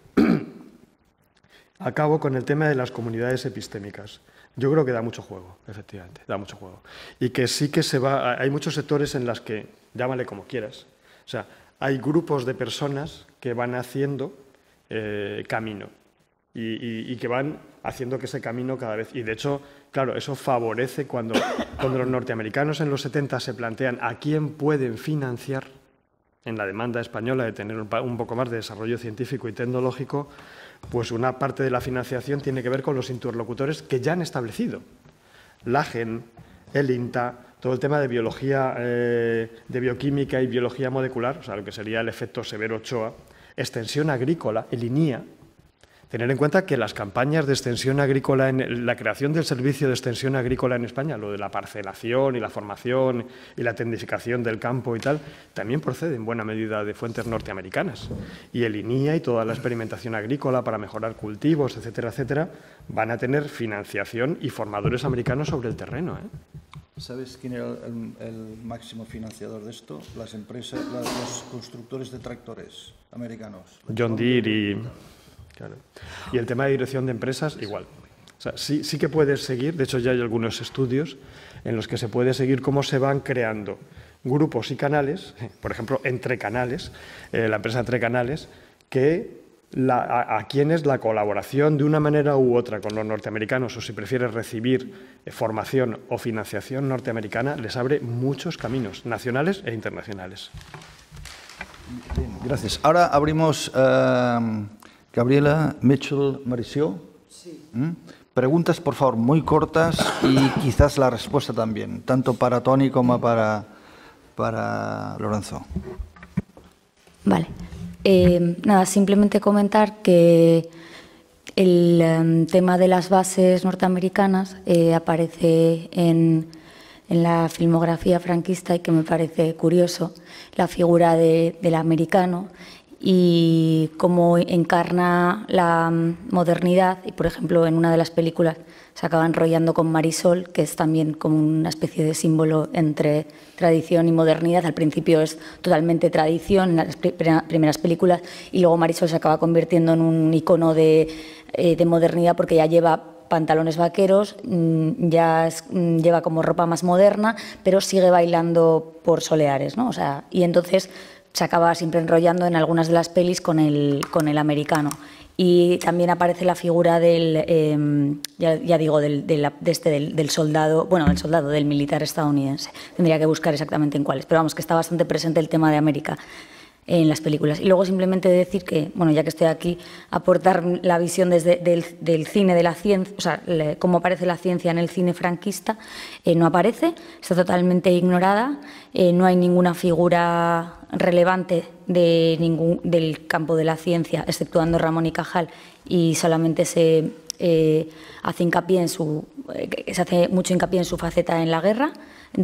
Speaker 7: acabo con el tema de las comunidades epistémicas. Yo creo que da mucho juego, efectivamente, da mucho juego. Y que sí que se va... Hay muchos sectores en los que, llámale como quieras, o sea, hay grupos de personas que van haciendo eh, camino. Y, y, y que van haciendo que ese camino cada vez... Y, de hecho, claro, eso favorece cuando, cuando los norteamericanos en los setenta se plantean a quién pueden financiar en la demanda española de tener un, un poco más de desarrollo científico y tecnológico, pues una parte de la financiación tiene que ver con los interlocutores que ya han establecido. La GEN, el INTA, todo el tema de biología, eh, de bioquímica y biología molecular, o sea, lo que sería el efecto Severo Ochoa, extensión agrícola, el INIA. Tener en cuenta que las campañas de extensión agrícola, en la creación del servicio de extensión agrícola en España, lo de la parcelación y la formación y la tecnificación del campo y tal, también procede en buena medida de fuentes norteamericanas. Y el INIA y toda la experimentación agrícola para mejorar cultivos, etcétera, etcétera, van a tener financiación y formadores americanos sobre el terreno, ¿eh?
Speaker 1: ¿Sabes quién era el, el máximo financiador de esto? Las empresas, las, los constructores de tractores americanos.
Speaker 7: John Deere y... Claro. Y el tema de dirección de empresas, igual. O sea, sí, sí que puedes seguir, de hecho ya hay algunos estudios en los que se puede seguir cómo se van creando grupos y canales, por ejemplo, entre canales, eh, la empresa Entre Canales, que la, a, a quienes la colaboración de una manera u otra con los norteamericanos, o si prefieres recibir eh, formación o financiación norteamericana, les abre muchos caminos, nacionales e internacionales.
Speaker 1: Bien, gracias. Ahora abrimos... Uh... Gabriela, Mitchell, Mauricio. Sí. ¿Mm? Preguntas, por favor, muy cortas y quizás la respuesta también, tanto para Tony como para, para Lorenzo.
Speaker 11: Vale. Eh, nada, simplemente comentar que el um, tema de las bases norteamericanas eh, aparece en, en la filmografía franquista y que me parece curioso, la figura de, del americano y cómo encarna la modernidad. Y, por ejemplo, en una de las películas se acaba enrollando con Marisol, que es también como una especie de símbolo entre tradición y modernidad. Al principio es totalmente tradición en las primeras películas y luego Marisol se acaba convirtiendo en un icono de, eh, de modernidad porque ya lleva pantalones vaqueros, ya es, lleva como ropa más moderna, pero sigue bailando por soleares, ¿no? O sea, y entonces se acaba siempre enrollando en algunas de las pelis con el, con el americano. Y también aparece la figura del, eh, ya, ya digo, del, de la, de este, del, del soldado, bueno, del soldado, del militar estadounidense. Tendría que buscar exactamente en cuáles, pero vamos, que está bastante presente el tema de América en las películas. Y luego simplemente decir que, bueno, ya que estoy aquí, aportar la visión desde del, del cine de la ciencia, o sea, le, cómo aparece la ciencia en el cine franquista, eh, no aparece, está totalmente ignorada, eh, no hay ninguna figura relevante de ningún, del campo de la ciencia, exceptuando Ramón y Cajal, y solamente se eh, hace hincapié en su, eh, se hace mucho hincapié en su faceta en la guerra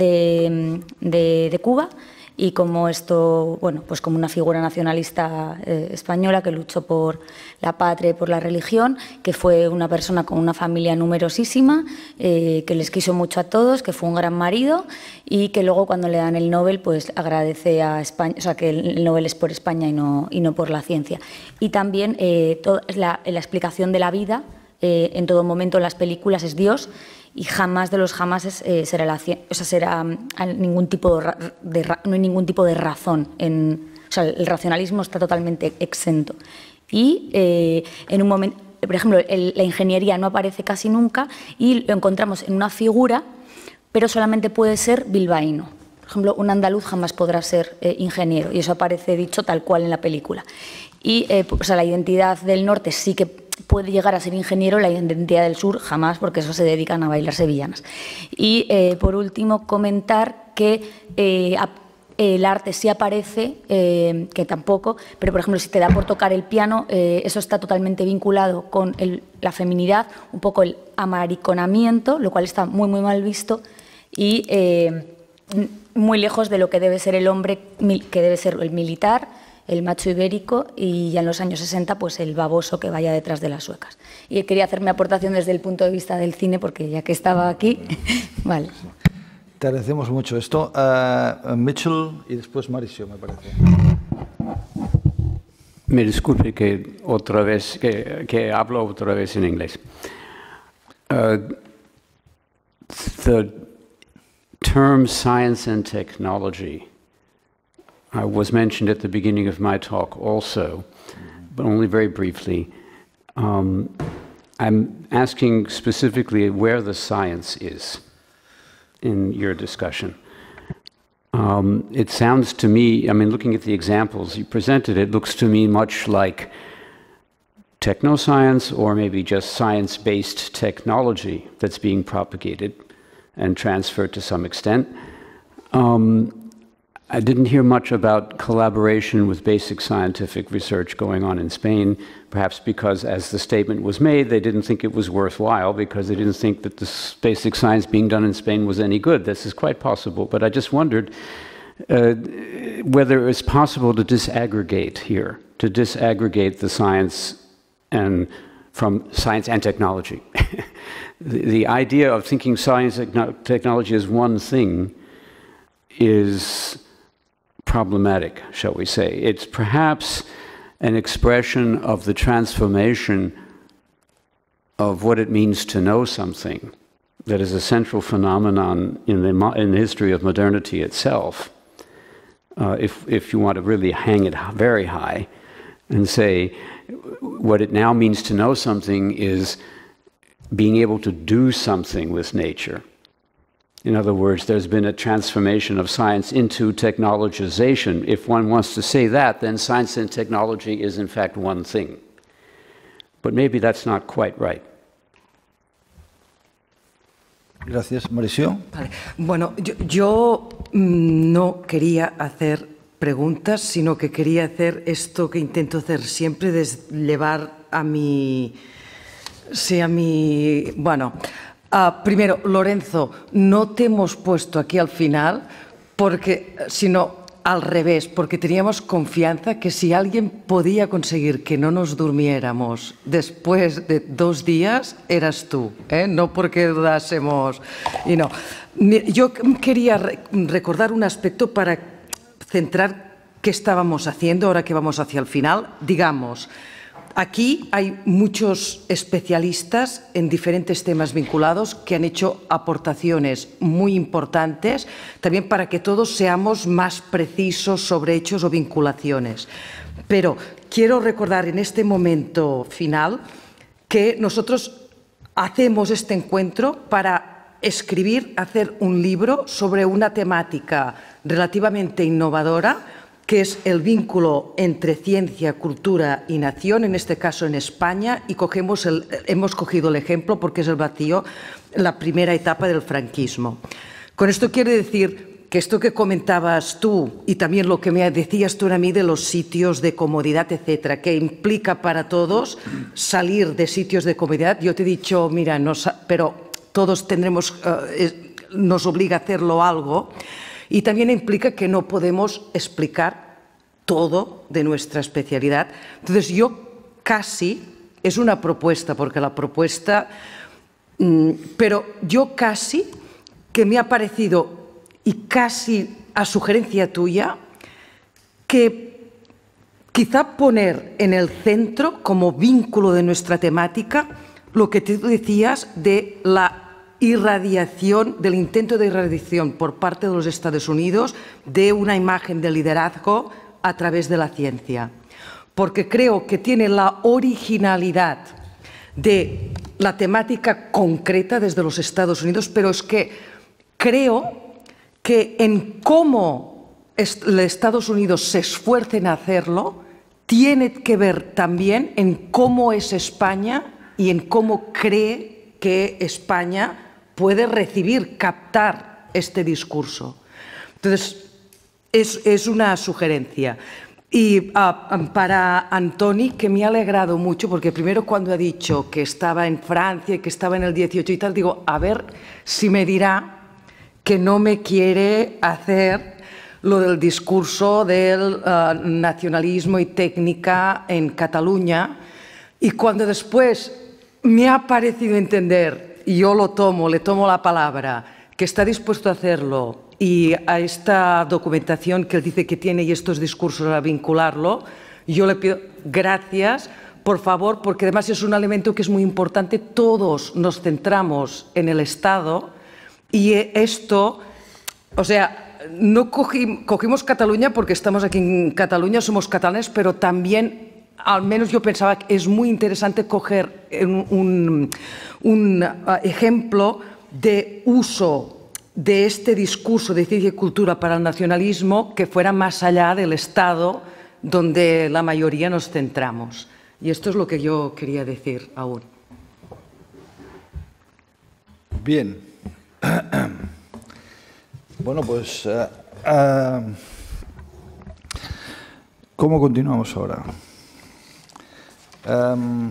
Speaker 11: de, de, de Cuba. Y como esto, bueno, pues como una figura nacionalista eh, española que luchó por la patria y por la religión, que fue una persona con una familia numerosísima, eh, que les quiso mucho a todos, que fue un gran marido y que luego cuando le dan el Nobel, pues agradece a España, o sea, que el Nobel es por España y no, y no por la ciencia. Y también eh, todo, la, la explicación de la vida, eh, en todo momento en las películas es Dios. Y jamás de los jamases eh, será, la, o sea, será ningún tipo de, de, no hay ningún tipo de razón. En, o sea, el racionalismo está totalmente exento. Y eh, en un momento, por ejemplo, el, la ingeniería no aparece casi nunca y lo encontramos en una figura, pero solamente puede ser bilbaíno. Por ejemplo, un andaluz jamás podrá ser eh, ingeniero y eso aparece dicho tal cual en la película. Y eh, o sea, la identidad del norte sí que puede llegar a ser ingeniero, la identidad del sur jamás, porque eso se dedican a bailar sevillanas. Y eh, por último, comentar que eh, el arte sí aparece, eh, que tampoco, pero por ejemplo, si te da por tocar el piano, eh, eso está totalmente vinculado con el, la feminidad, un poco el amariconamiento, lo cual está muy, muy mal visto y eh, muy lejos de lo que debe ser el hombre, que debe ser el militar, el macho ibérico y ya en los años sesenta pues el baboso que vaya detrás de las suecas. Y quería hacer mi aportación desde el punto de vista del cine porque ya que estaba aquí, vale.
Speaker 1: Te agradecemos mucho esto. Uh, Mitchell y después Mauricio, me parece.
Speaker 6: Me disculpe que otra vez, que, que hablo otra vez en inglés. Uh, the term science and technology Uh, was mentioned at the beginning of my talk also, but only very briefly. Um, I'm asking specifically where the science is in your discussion. Um, it sounds to me, I mean, looking at the examples you presented, it looks to me much like technoscience or maybe just science-based technology that's being propagated and transferred to some extent. Um, I didn't hear much about collaboration with basic scientific research going on in Spain, perhaps because, as the statement was made, they didn't think it was worthwhile because they didn't think that the basic science being done in Spain was any good. This is quite possible, but I just wondered uh, whether it's possible to disaggregate here, to disaggregate the science and from science and technology. the, the idea of thinking science and technology as one thing is problematic, shall we say. It's perhaps an expression of the transformation of what it means to know something that is a central phenomenon in the, in the history of modernity itself. Uh, if, if you want to really hang it very high and say what it now means to know something is being able to do something with nature. In other words, there's been a transformation of science into technologization. If one wants to say that, then science and technology is in fact one thing. But maybe that's not quite right.
Speaker 1: Gracias, Mauricio.
Speaker 3: Vale. Bueno, yo, yo no quería hacer preguntas, sino que quería hacer esto que intento hacer siempre, de llevar a mi... Sí, a mi... Bueno... Uh, primero, Lorenzo, no te hemos puesto aquí al final, porque, sino al revés, porque teníamos confianza que si alguien podía conseguir que no nos durmiéramos después de dos días, eras tú, ¿eh? No porque dudásemos. Y no. Yo quería recordar un aspecto para centrar qué estábamos haciendo ahora que vamos hacia el final. Digamos, aquí hay muchos especialistas en diferentes temas vinculados que han hecho aportaciones muy importantes, también para que todos seamos más precisos sobre hechos o vinculaciones. Pero quiero recordar en este momento final que nosotros hacemos este encuentro para escribir, hacer un libro sobre una temática relativamente innovadora, que es el vínculo entre ciencia, cultura y nación, en este caso en España, y cogemos el, hemos cogido el ejemplo porque es el vacío, la primera etapa del franquismo. Con esto quiero decir que esto que comentabas tú y también lo que me decías tú a mí de los sitios de comodidad, etcétera, que implica para todos salir de sitios de comodidad. Yo te he dicho, mira, no, pero todos tendremos, uh, nos obliga a hacerlo algo, y también implica que no podemos explicar todo de nuestra especialidad. Entonces yo casi, es una propuesta, porque la propuesta, mmm, pero yo casi que me ha parecido, y casi a sugerencia tuya, que quizá poner en el centro, como vínculo de nuestra temática, lo que tú decías de la irradiación, del intento de irradiación por parte de los Estados Unidos de una imagen de liderazgo a través de la ciencia. Porque creo que tiene la originalidad de la temática concreta desde los Estados Unidos, pero es que creo que en cómo los Estados Unidos se esfuercen a hacerlo, tiene que ver también en cómo es España y en cómo cree que España puede recibir, captar este discurso. Entonces, es, es una sugerencia. Y uh, para Antoni, que me ha alegrado mucho, porque primero cuando ha dicho que estaba en Francia y que estaba en el dieciocho y tal, digo, a ver si me dirá que no me quiere hacer lo del discurso del uh, nacionalismo y técnica en Cataluña. Y cuando después me ha parecido entender, y yo lo tomo, le tomo la palabra, que está dispuesto a hacerlo, y a esta documentación que él dice que tiene y estos discursos a vincularlo, yo le pido gracias, por favor, porque además es un elemento que es muy importante. Todos nos centramos en el Estado y esto, o sea, no cogimos, cogimos Cataluña porque estamos aquí en Cataluña, somos catalanes, pero también, al menos yo pensaba que es muy interesante coger un, un, un ejemplo de uso de este discurso de ciencia y cultura para el nacionalismo que fuera más allá del Estado donde la mayoría nos centramos. Y esto es lo que yo quería decir aún.
Speaker 1: Bien. Bueno, pues, uh, uh, ¿cómo continuamos ahora? Um,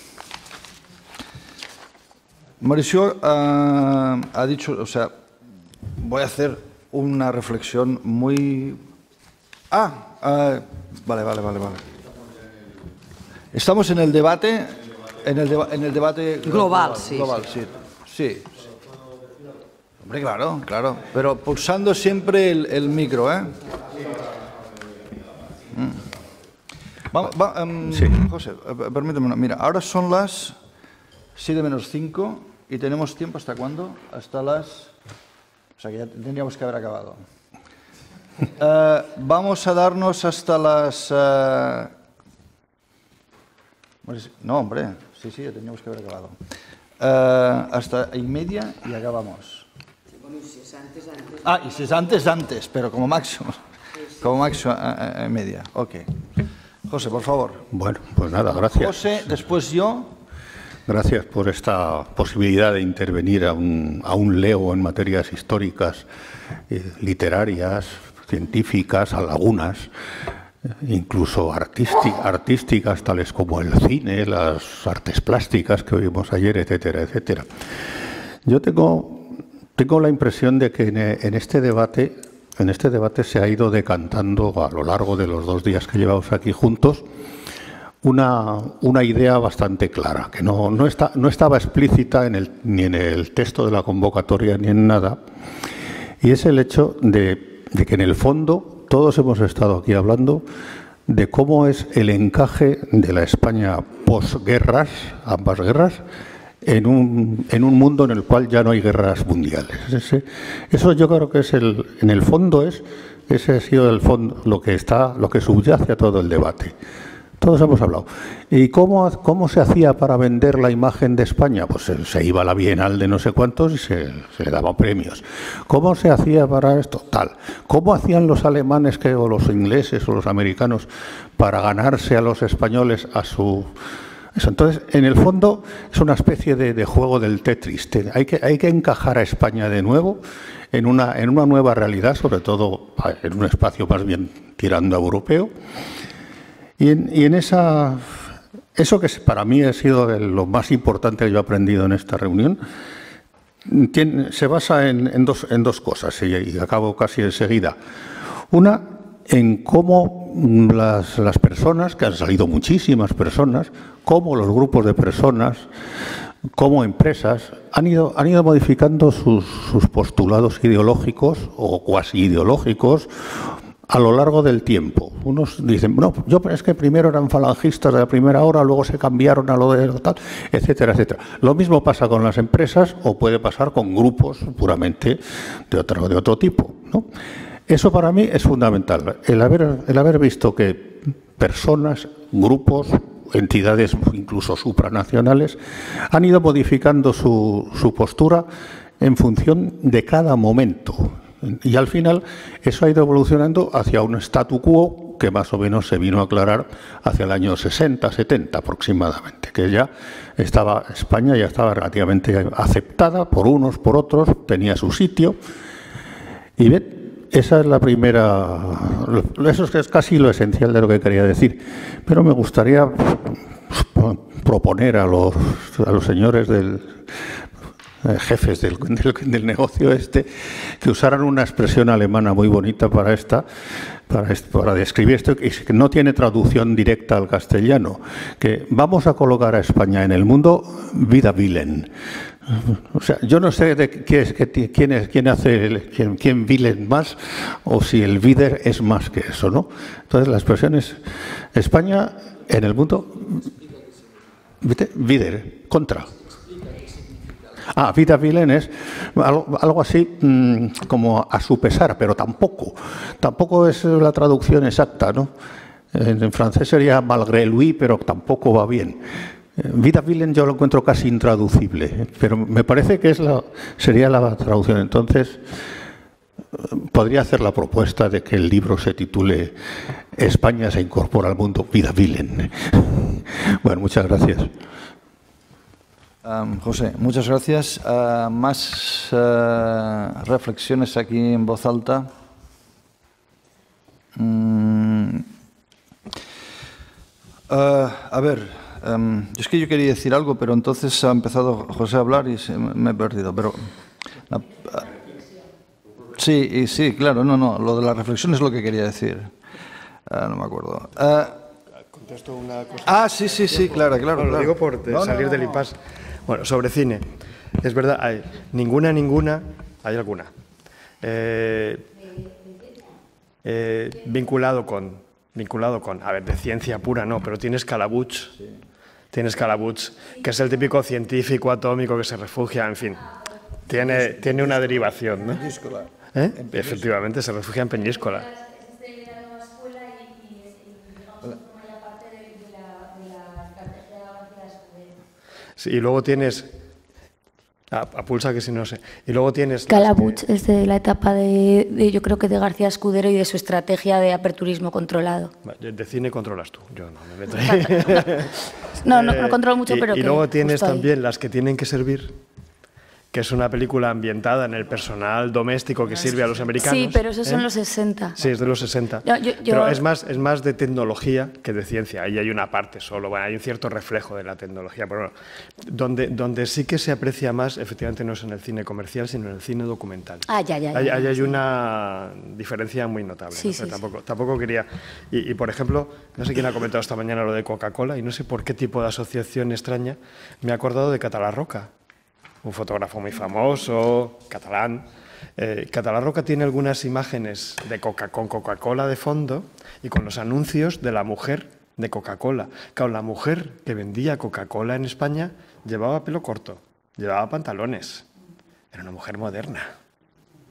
Speaker 1: Mauricio uh, ha dicho, o sea, voy a hacer una reflexión muy... Ah, uh, vale, vale, vale, vale. Estamos en el debate, en el, deba en el debate
Speaker 3: global,
Speaker 1: global,
Speaker 3: sí,
Speaker 1: global,
Speaker 3: sí.
Speaker 1: sí, sí. Hombre, claro, claro, pero pulsando siempre el, el micro, ¿eh? Mm. Va, va, um, sí. José, permíteme, mira, ahora son las siete menos cinco y tenemos tiempo ¿hasta cuándo? Hasta las... O sea, que ya tendríamos que haber acabado. Uh, vamos a darnos hasta las... Uh... No, hombre, sí, sí, ya tendríamos que haber acabado. Uh, hasta y media y acabamos. Ah, y si es antes, antes, pero como máximo. Como máximo a, a, a media. Ok. José, por favor.
Speaker 12: Bueno, pues nada, gracias.
Speaker 1: José, después yo.
Speaker 12: Gracias por esta posibilidad de intervenir a un, a un leo en materias históricas, eh, literarias, científicas, a lagunas, eh, incluso artístic, artísticas, tales como el cine, las artes plásticas que oímos ayer, etcétera, etcétera. Yo tengo, tengo la impresión de que en, en este debate, en este debate se ha ido decantando a lo largo de los dos días que llevamos aquí juntos Una, una idea bastante clara, que no, no, está, no estaba explícita en el, ni en el texto de la convocatoria ni en nada, y es el hecho de, de que en el fondo todos hemos estado aquí hablando de cómo es el encaje de la España posguerras, ambas guerras, en un, en un mundo en el cual ya no hay guerras mundiales. Ese, eso yo creo que es el, en el fondo es, ese ha sido el fondo, lo que está, lo que subyace a todo el debate. Todos hemos hablado. ¿Y cómo, cómo se hacía para vender la imagen de España? Pues se, se iba a la Bienal de no sé cuántos y se, se le daban premios. ¿Cómo se hacía para esto? Tal. ¿Cómo hacían los alemanes que, o los ingleses o los americanos para ganarse a los españoles a su... Eso. Entonces, en el fondo, es una especie de, de juego del Tetris. Hay que, hay que encajar a España de nuevo en una, en una nueva realidad, sobre todo en un espacio más bien tirando a europeo. Y en, y en esa, eso que para mí ha sido lo más importante que yo he aprendido en esta reunión, tiene, se basa en, en, dos, en dos cosas, y, y acabo casi enseguida. Una, en cómo las, las personas, que han salido muchísimas personas, cómo los grupos de personas, cómo empresas, han ido, han ido modificando sus, sus postulados ideológicos o cuasi ideológicos a lo largo del tiempo. Unos dicen, no, yo es que primero eran falangistas de la primera hora, luego se cambiaron a lo de tal, etcétera, etcétera. Lo mismo pasa con las empresas o puede pasar con grupos puramente de otro, de otro tipo, ¿no? Eso para mí es fundamental, el haber, el haber visto que personas, grupos, entidades incluso supranacionales han ido modificando su, su postura en función de cada momento. Y al final eso ha ido evolucionando hacia un statu quo que más o menos se vino a aclarar hacia el año sesenta, setenta aproximadamente, que ya estaba, España ya estaba relativamente aceptada por unos, por otros, tenía su sitio. Y bien, esa es la primera, eso es casi lo esencial de lo que quería decir. Pero me gustaría proponer a los, a los señores del... jefes del, del, del negocio este, que usaran una expresión alemana muy bonita para esta, para, para describir esto, que no tiene traducción directa al castellano, que vamos a colocar a España en el mundo wider-Willen. O sea, yo no sé de qué es, qué, quién, es, quién hace, el, quién, quién Willen más, o si el Wider es más que eso, ¿no? Entonces la expresión es España en el mundo, ¿viste? Wider, contra. Ah, wider-Willen es algo, algo así mmm, como a su pesar, pero tampoco. Tampoco es la traducción exacta, ¿no? En, en francés sería malgré lui, pero tampoco va bien. Wider-Willen yo lo encuentro casi intraducible, pero me parece que es la, sería la traducción. Entonces, podría hacer la propuesta de que el libro se titule España se incorpora al mundo wider-Willen. Bueno, muchas gracias.
Speaker 1: Um, José, muchas gracias. Uh, más uh, reflexiones aquí en voz alta. Mm. Uh, a ver, um, es que yo quería decir algo, pero entonces ha empezado José a hablar y se, me he perdido. Pero uh, uh, sí, y sí, claro, no, no. Lo de la reflexión es lo que quería decir. Uh, no me acuerdo. Uh,
Speaker 7: Contesto una cosa.
Speaker 1: Ah, sí, sí, sí, claro, claro.
Speaker 7: Bueno,
Speaker 1: claro.
Speaker 7: Lo digo por
Speaker 1: no,
Speaker 7: salir
Speaker 1: no, no,
Speaker 7: del
Speaker 1: no.
Speaker 7: impasse. Bueno, sobre cine. Es verdad, hay ninguna, ninguna, hay alguna. Eh, eh, vinculado con, vinculado con, a ver, de ciencia pura no, pero tienes Calabuch, sí. tienes Calabuch, que es el típico científico atómico que se refugia, en fin, tiene, tiene una derivación, ¿no?
Speaker 1: Peñíscola.
Speaker 7: ¿Eh? Efectivamente, se refugia en Peñíscola. Sí, y luego tienes... A, a pulsa que si no sé. Y luego tienes...
Speaker 11: Calabuch es de la etapa de, de, yo creo que de García Escudero y de su estrategia de aperturismo controlado.
Speaker 7: De cine controlas tú, yo no me meto ahí.
Speaker 11: no, no, no controlo mucho,
Speaker 7: y,
Speaker 11: pero
Speaker 7: Y
Speaker 11: que
Speaker 7: luego tienes también
Speaker 11: ahí.
Speaker 7: Las que tienen que servir, que es una película ambientada en el personal doméstico que sirve a los americanos.
Speaker 11: Sí, pero esos
Speaker 7: ¿eh?
Speaker 11: son los sesenta.
Speaker 7: Sí, es de los sesenta.
Speaker 11: Yo, yo, yo...
Speaker 7: Pero es más, es más de tecnología que de ciencia. Ahí hay una parte solo, bueno, hay un cierto reflejo de la tecnología. Pero bueno, donde, donde sí que se aprecia más, efectivamente, no es en el cine comercial, sino en el cine documental.
Speaker 11: Ah, ya, ya. ya.
Speaker 7: Ahí, ahí hay una diferencia muy notable.
Speaker 11: Sí,
Speaker 7: ¿no?
Speaker 11: sí,
Speaker 7: Pero tampoco,
Speaker 11: sí.
Speaker 7: tampoco quería... Y, y, por ejemplo, no sé quién ha comentado esta mañana lo de Coca-Cola, y no sé por qué tipo de asociación extraña, me he acordado de Catalarroca, un fotógrafo muy famoso, catalán. Eh, Catalarroca tiene algunas imágenes de Coca con Coca-Cola de fondo y con los anuncios de la mujer de Coca-Cola. Claro, la mujer que vendía Coca-Cola en España llevaba pelo corto, llevaba pantalones. Era una mujer moderna.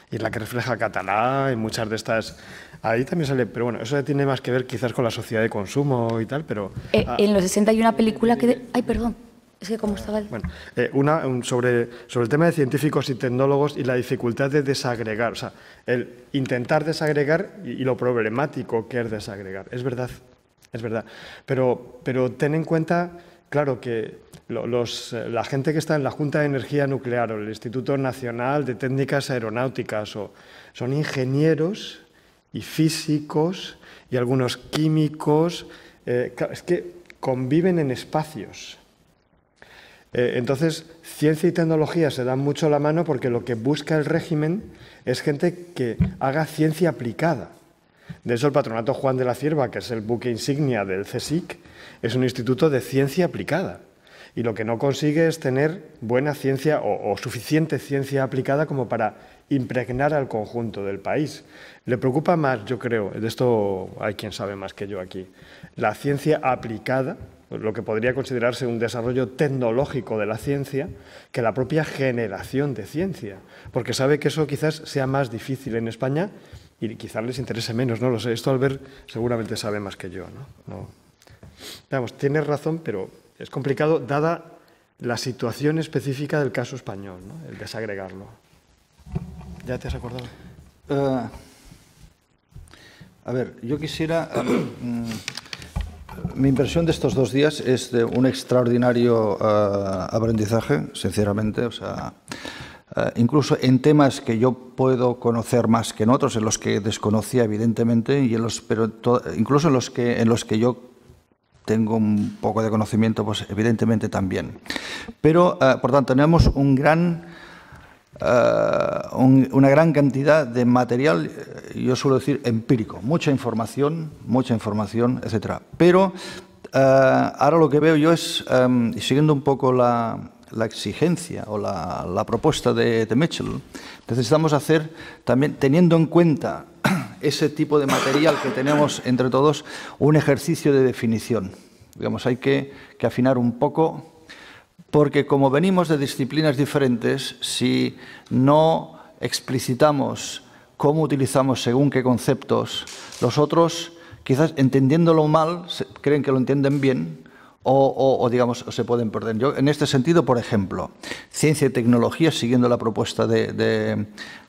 Speaker 7: y es la que refleja Catalá y muchas de estas... Ahí también sale, pero bueno, eso tiene más que ver quizás con la sociedad de consumo y tal, pero...
Speaker 11: Eh,
Speaker 7: ah,
Speaker 11: en los sesenta hay una película que... De... Ay, perdón, es que como estaba... El...
Speaker 7: Bueno, eh, una un, sobre, sobre el tema de científicos y tecnólogos y la dificultad de desagregar, o sea, el intentar desagregar y, y lo problemático que es desagregar. Es verdad, es verdad, pero, pero ten en cuenta, claro, que los, la gente que está en la Junta de Energía Nuclear o el Instituto Nacional de Técnicas Aeronáuticas o, son ingenieros y físicos y algunos químicos, eh, es que conviven en espacios. Eh, entonces, ciencia y tecnología se dan mucho la mano porque lo que busca el régimen es gente que haga ciencia aplicada. De eso el Patronato Juan de la Cierva, que es el buque insignia del CSIC, es un instituto de ciencia aplicada. Y lo que no consigue es tener buena ciencia o, o suficiente ciencia aplicada como para impregnar al conjunto del país. Le preocupa más, yo creo, de esto hay quien sabe más que yo aquí, la ciencia aplicada, lo que podría considerarse un desarrollo tecnológico de la ciencia, que la propia generación de ciencia, porque sabe que eso quizás sea más difícil en España y quizás les interese menos, no lo sé. Esto Albert seguramente sabe más que yo, ¿no? No. Vamos, tienes razón, pero es complicado dada la situación específica del caso español, ¿no? El desagregarlo. ¿Ya te has acordado?
Speaker 1: Uh, a ver, yo quisiera... Uh, mi impresión de estos dos días es de un extraordinario uh, aprendizaje, sinceramente. O sea, uh, incluso en temas que yo puedo conocer más que en otros, en los que desconocía evidentemente, y en los, pero to, incluso en los que en los que yo tengo un poco de conocimiento, pues evidentemente también. Pero, uh, por tanto, tenemos un gran... Uh, un, una gran cantidad de material, yo suelo decir empírico, mucha información, mucha información, etcétera. Pero uh, ahora lo que veo yo es, um, y siguiendo un poco la, la exigencia o la, la propuesta de, de Mitchell, necesitamos hacer también, teniendo en cuenta ese tipo de material que tenemos entre todos, un ejercicio de definición. Digamos, hay que, que afinar un poco. Porque como venimos de disciplinas diferentes, si no explicitamos cómo utilizamos según qué conceptos, los otros, quizás entendiéndolo mal, creen que lo entienden bien o, o, o digamos, se pueden perder. Yo, en este sentido, por ejemplo, ciencia y tecnología, siguiendo la propuesta de, de,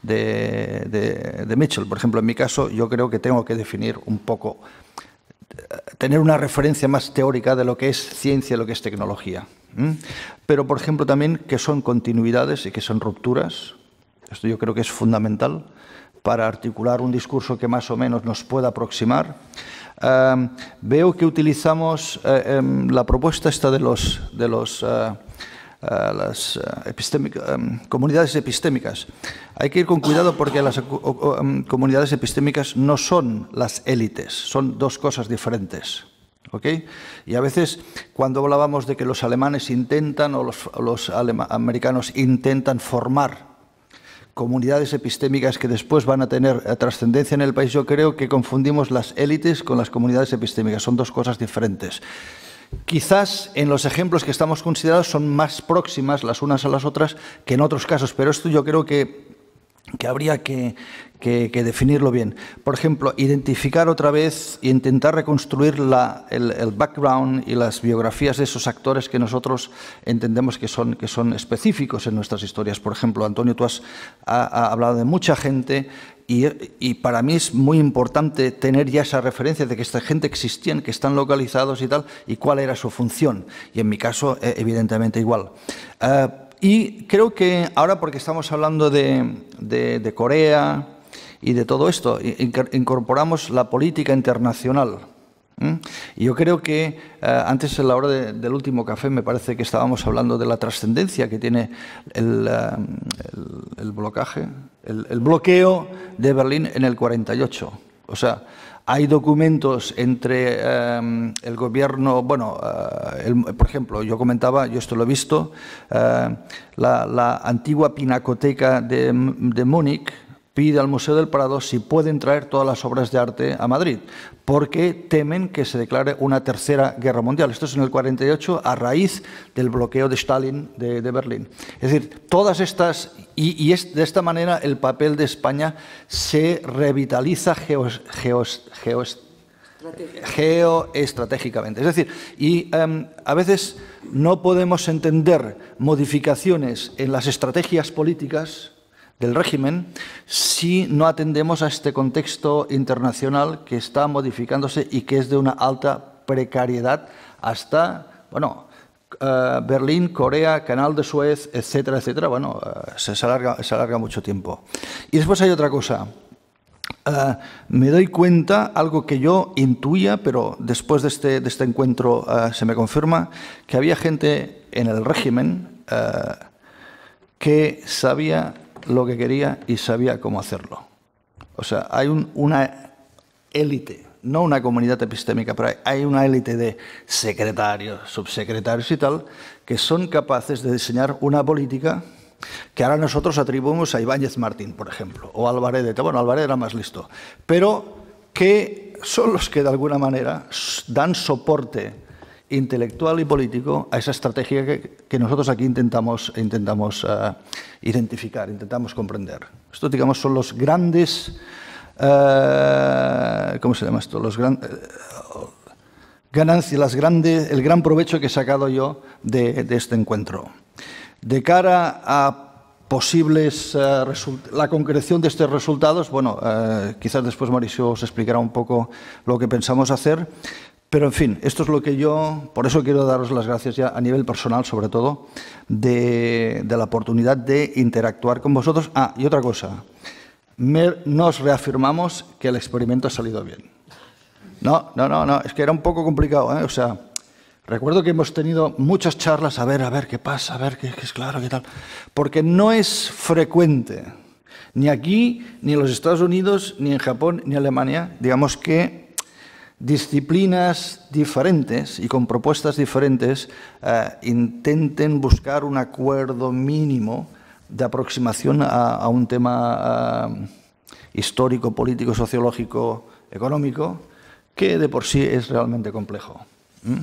Speaker 1: de, de, de Mitchell, por ejemplo, en mi caso, yo creo que tengo que definir un poco, tener una referencia más teórica de lo que es ciencia y lo que es tecnología. ¿Mm? Pero, por ejemplo, también que son continuidades y que son rupturas. Esto yo creo que es fundamental para articular un discurso que más o menos nos pueda aproximar. Uh, veo que utilizamos uh, um, la propuesta esta de los de los uh, uh, las uh, epistémica, um, comunidades epistémicas. Hay que ir con cuidado porque las uh, um, comunidades epistémicas no son las élites, son dos cosas diferentes. ¿Okay? Y a veces, cuando hablábamos de que los alemanes intentan o los, o los americanos intentan formar comunidades epistémicas que después van a tener trascendencia en el país, yo creo que confundimos las élites con las comunidades epistémicas. Son dos cosas diferentes. Quizás en los ejemplos que estamos considerados son más próximas las unas a las otras que en otros casos, pero esto yo creo que, que habría que, que, que definirlo bien. Por ejemplo, identificar otra vez e intentar reconstruir la, el, el background y las biografías de esos actores que nosotros entendemos que son, que son específicos en nuestras historias. Por ejemplo, Antonio, tú has ha, ha hablado de mucha gente y, y para mí es muy importante tener ya esa referencia de que esta gente existían, que están localizados y tal, y cuál era su función. Y en mi caso, evidentemente igual. Uh, Y creo que ahora, porque estamos hablando de, de, de Corea y de todo esto, incorporamos la política internacional. ¿Mm? Y yo creo que eh, antes, en la hora de, del último café, me parece que estábamos hablando de la trascendencia que tiene el, el, el blocaje, el, el bloqueo de Berlín en el cuarenta y ocho. O sea, hay documentos entre eh, el gobierno, bueno, eh, el, por ejemplo, yo comentaba, yo esto lo he visto, eh, la, la antigua pinacoteca de, de Múnich pide al Museo del Prado si pueden traer todas las obras de arte a Madrid, porque temen que se declare una tercera guerra mundial. Esto es en el cuarenta y ocho, a raíz del bloqueo de Stalin de, de Berlín. Es decir, todas estas, y, y es, de esta manera el papel de España se revitaliza geos, geos, geos, geoestratégicamente. Es decir, y um, a veces no podemos entender modificaciones en las estrategias políticas del régimen si no atendemos a este contexto internacional que está modificándose y que es de una alta precariedad hasta, bueno, uh, Berlín, Corea, Canal de Suez, etcétera, etcétera. Bueno, uh, se, se, alarga, se alarga mucho tiempo. Y después hay otra cosa. Uh, me doy cuenta, algo que yo intuía, pero después de este, de este encuentro uh, se me confirma, que había gente en el régimen uh, que sabía lo que quería y sabía cómo hacerlo. O sea, hay un, una élite, no una comunidad epistémica, pero hay, hay una élite de secretarios, subsecretarios y tal, que son capaces de diseñar una política que ahora nosotros atribuimos a Ibáñez Martín, por ejemplo, o Alvareda. Bueno, Alvareda era más listo, pero que son los que de alguna manera dan soporte intelectual y político a esa estrategia que, que nosotros aquí intentamos, intentamos uh, identificar, intentamos comprender. Estos, digamos, son los grandes, uh, ¿cómo se llama esto? Los gran, uh, ganancias, las grandes, el gran provecho que he sacado yo de, de este encuentro. De cara a posibles, uh, la concreción de estos resultados, bueno, uh, quizás después Mauricio os explicará un poco lo que pensamos hacer. Pero, en fin, esto es lo que yo, por eso quiero daros las gracias ya a nivel personal, sobre todo, de, de la oportunidad de interactuar con vosotros. Ah, y otra cosa, me, nos reafirmamos que el experimento ha salido bien. No, no, no, no, es que era un poco complicado, ¿eh? O sea, recuerdo que hemos tenido muchas charlas, a ver, a ver, qué pasa, a ver, qué, qué es claro, qué tal, porque no es frecuente, ni aquí, ni en los Estados Unidos, ni en Japón, ni en Alemania, digamos que disciplinas diferentes y con propuestas diferentes eh, intenten buscar un acuerdo mínimo de aproximación a, a un tema eh, histórico, político, sociológico, económico, que de por sí es realmente complejo. ¿Mm?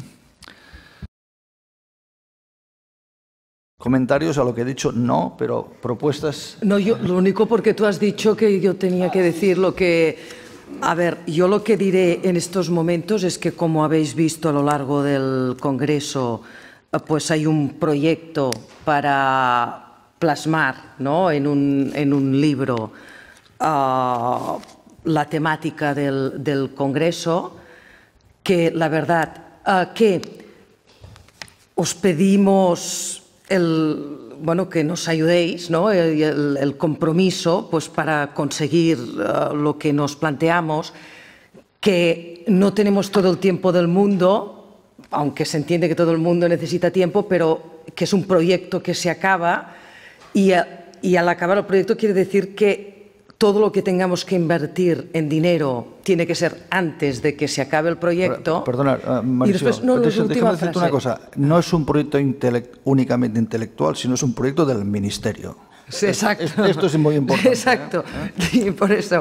Speaker 1: ¿Comentarios a lo que he dicho? No, pero propuestas...
Speaker 3: No, yo, lo único porque tú has dicho que yo tenía que decir lo que... A ver, yo lo que diré en estos momentos es que, como habéis visto a lo largo del Congreso, pues hay un proyecto para plasmar, ¿no?, en, un, en un libro uh, la temática del, del Congreso, que la verdad uh, que os pedimos el... bueno, que nos ayudéis, ¿no?, el, el, el compromiso, pues, para conseguir uh, lo que nos planteamos, que no tenemos todo el tiempo del mundo, aunque se entiende que todo el mundo necesita tiempo, pero que es un proyecto que se acaba y, y al acabar el proyecto quiere decir que todo lo que tengamos que invertir en dinero tiene que ser antes de que se acabe el proyecto.
Speaker 1: Perdona, uh, Mauricio,
Speaker 3: después, no,
Speaker 1: déjame
Speaker 3: última
Speaker 1: decirte
Speaker 3: frase.
Speaker 1: una cosa. No es un proyecto intelect, únicamente intelectual, sino es un proyecto del Ministerio.
Speaker 3: Sí, exacto.
Speaker 1: Es, esto es muy importante.
Speaker 3: Exacto.
Speaker 1: ¿eh?
Speaker 3: Y por eso...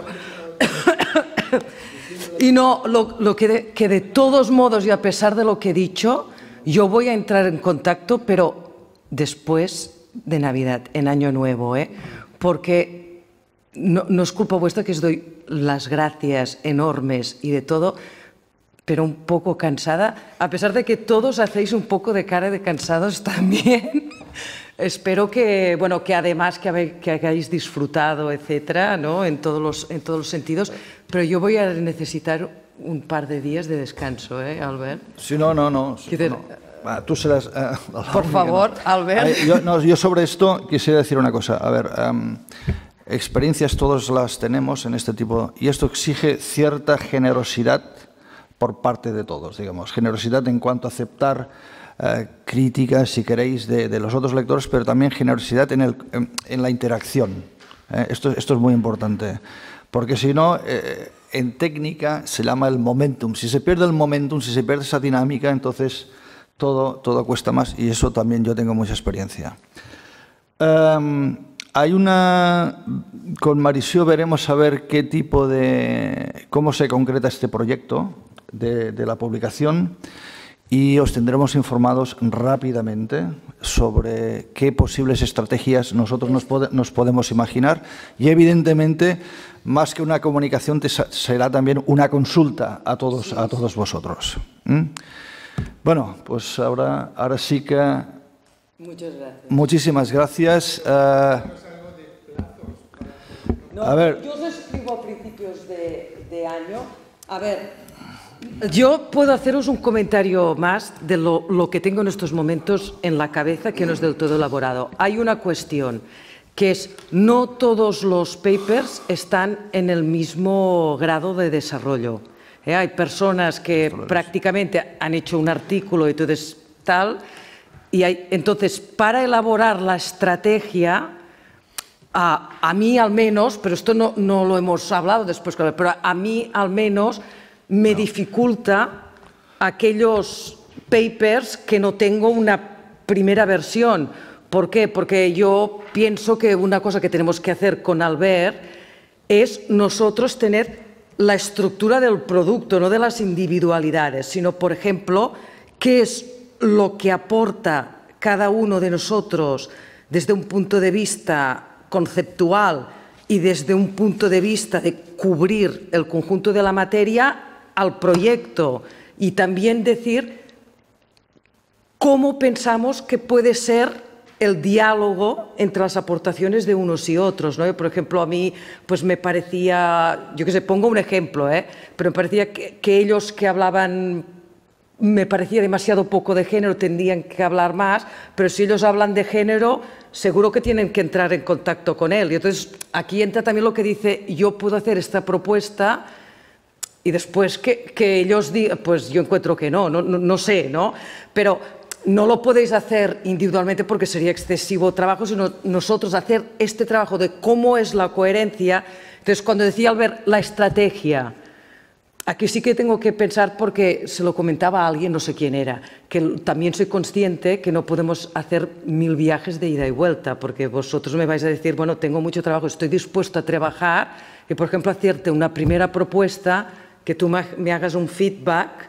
Speaker 3: Y no, lo, lo que, de, que de todos modos, y a pesar de lo que he dicho, yo voy a entrar en contacto, pero después de Navidad, en Año Nuevo, ¿eh? Porque... No, no es culpa vuestra, que os doy las gracias enormes y de todo, pero un poco cansada, a pesar de que todos hacéis un poco de cara de cansados también. Espero que, bueno, que además que, habe, que hayáis disfrutado, etcétera, ¿no?, en todos los, en todos los sentidos, pero yo voy a necesitar un par de días de descanso, ¿eh, Albert?
Speaker 1: Sí, no, no, no.
Speaker 3: Decir,
Speaker 1: no. Ah, tú serás... Uh,
Speaker 3: por favor, no. Albert.
Speaker 1: Ay, yo, no, yo sobre esto quisiera decir una cosa. A ver... Um, experiencias todas las tenemos en este tipo, y esto exige cierta generosidad por parte de todos, digamos, generosidad en cuanto a aceptar eh, críticas, si queréis, de, de los otros lectores, pero también generosidad en, el, en, en la interacción. Eh, esto, esto es muy importante, porque si no, eh, en técnica se llama el momentum. Si se pierde el momentum, si se pierde esa dinámica, entonces todo, todo cuesta más, y eso también yo tengo mucha experiencia. Um, Hay una con Marisio veremos a ver qué tipo de, cómo se concreta este proyecto de, de la publicación y os tendremos informados rápidamente sobre qué posibles estrategias nosotros nos, pode, nos podemos imaginar y, evidentemente, más que una comunicación, te, será también una consulta a todos, a todos vosotros. ¿Mm? Bueno, pues ahora, ahora sí que...
Speaker 3: Muchas gracias.
Speaker 1: Muchísimas gracias. Uh,
Speaker 3: no,
Speaker 1: a ver.
Speaker 3: Yo os escribo a principios de, de año. A ver, yo puedo haceros un comentario más de lo, lo que tengo en estos momentos en la cabeza, que no es del todo elaborado. Hay una cuestión, que es no todos los papers están en el mismo grado de desarrollo. ¿Eh? Hay personas que prácticamente han hecho un artículo y todo es tal, y hay, entonces, para elaborar la estrategia, a, a mí al menos, pero esto no, no lo hemos hablado después, pero a mí al menos me dificulta aquellos papers que no tengo una primera versión. ¿Por qué? Porque yo pienso que una cosa que tenemos que hacer con Albert es nosotros tener la estructura del producto, no de las individualidades, sino, por ejemplo, qué es lo que aporta cada uno de nosotros desde un punto de vista conceptual y desde un punto de vista de cubrir el conjunto de la materia al proyecto, y también decir cómo pensamos que puede ser el diálogo entre las aportaciones de unos y otros, ¿no? Por ejemplo, a mí pues me parecía, yo qué sé, pongo un ejemplo, ¿eh? pero me parecía que, que ellos que hablaban, me parecía demasiado poco de género, tendrían que hablar más, pero si ellos hablan de género, seguro que tienen que entrar en contacto con él. Y entonces aquí entra también lo que dice, yo puedo hacer esta propuesta y después que, que ellos digan, pues yo encuentro que no, no, no, no sé, ¿no? Pero no lo podéis hacer individualmente porque sería excesivo trabajo, sino nosotros hacer este trabajo de cómo es la coherencia. Entonces, cuando decía Albert, la estrategia, aquí sí que tengo que pensar, porque se lo comentaba a alguien, no sé quién era, que también soy consciente que no podemos hacer mil viajes de ida y vuelta, porque vosotros me vais a decir, bueno, tengo mucho trabajo, estoy dispuesto a trabajar, y por ejemplo, hacerte una primera propuesta, que tú me hagas un feedback,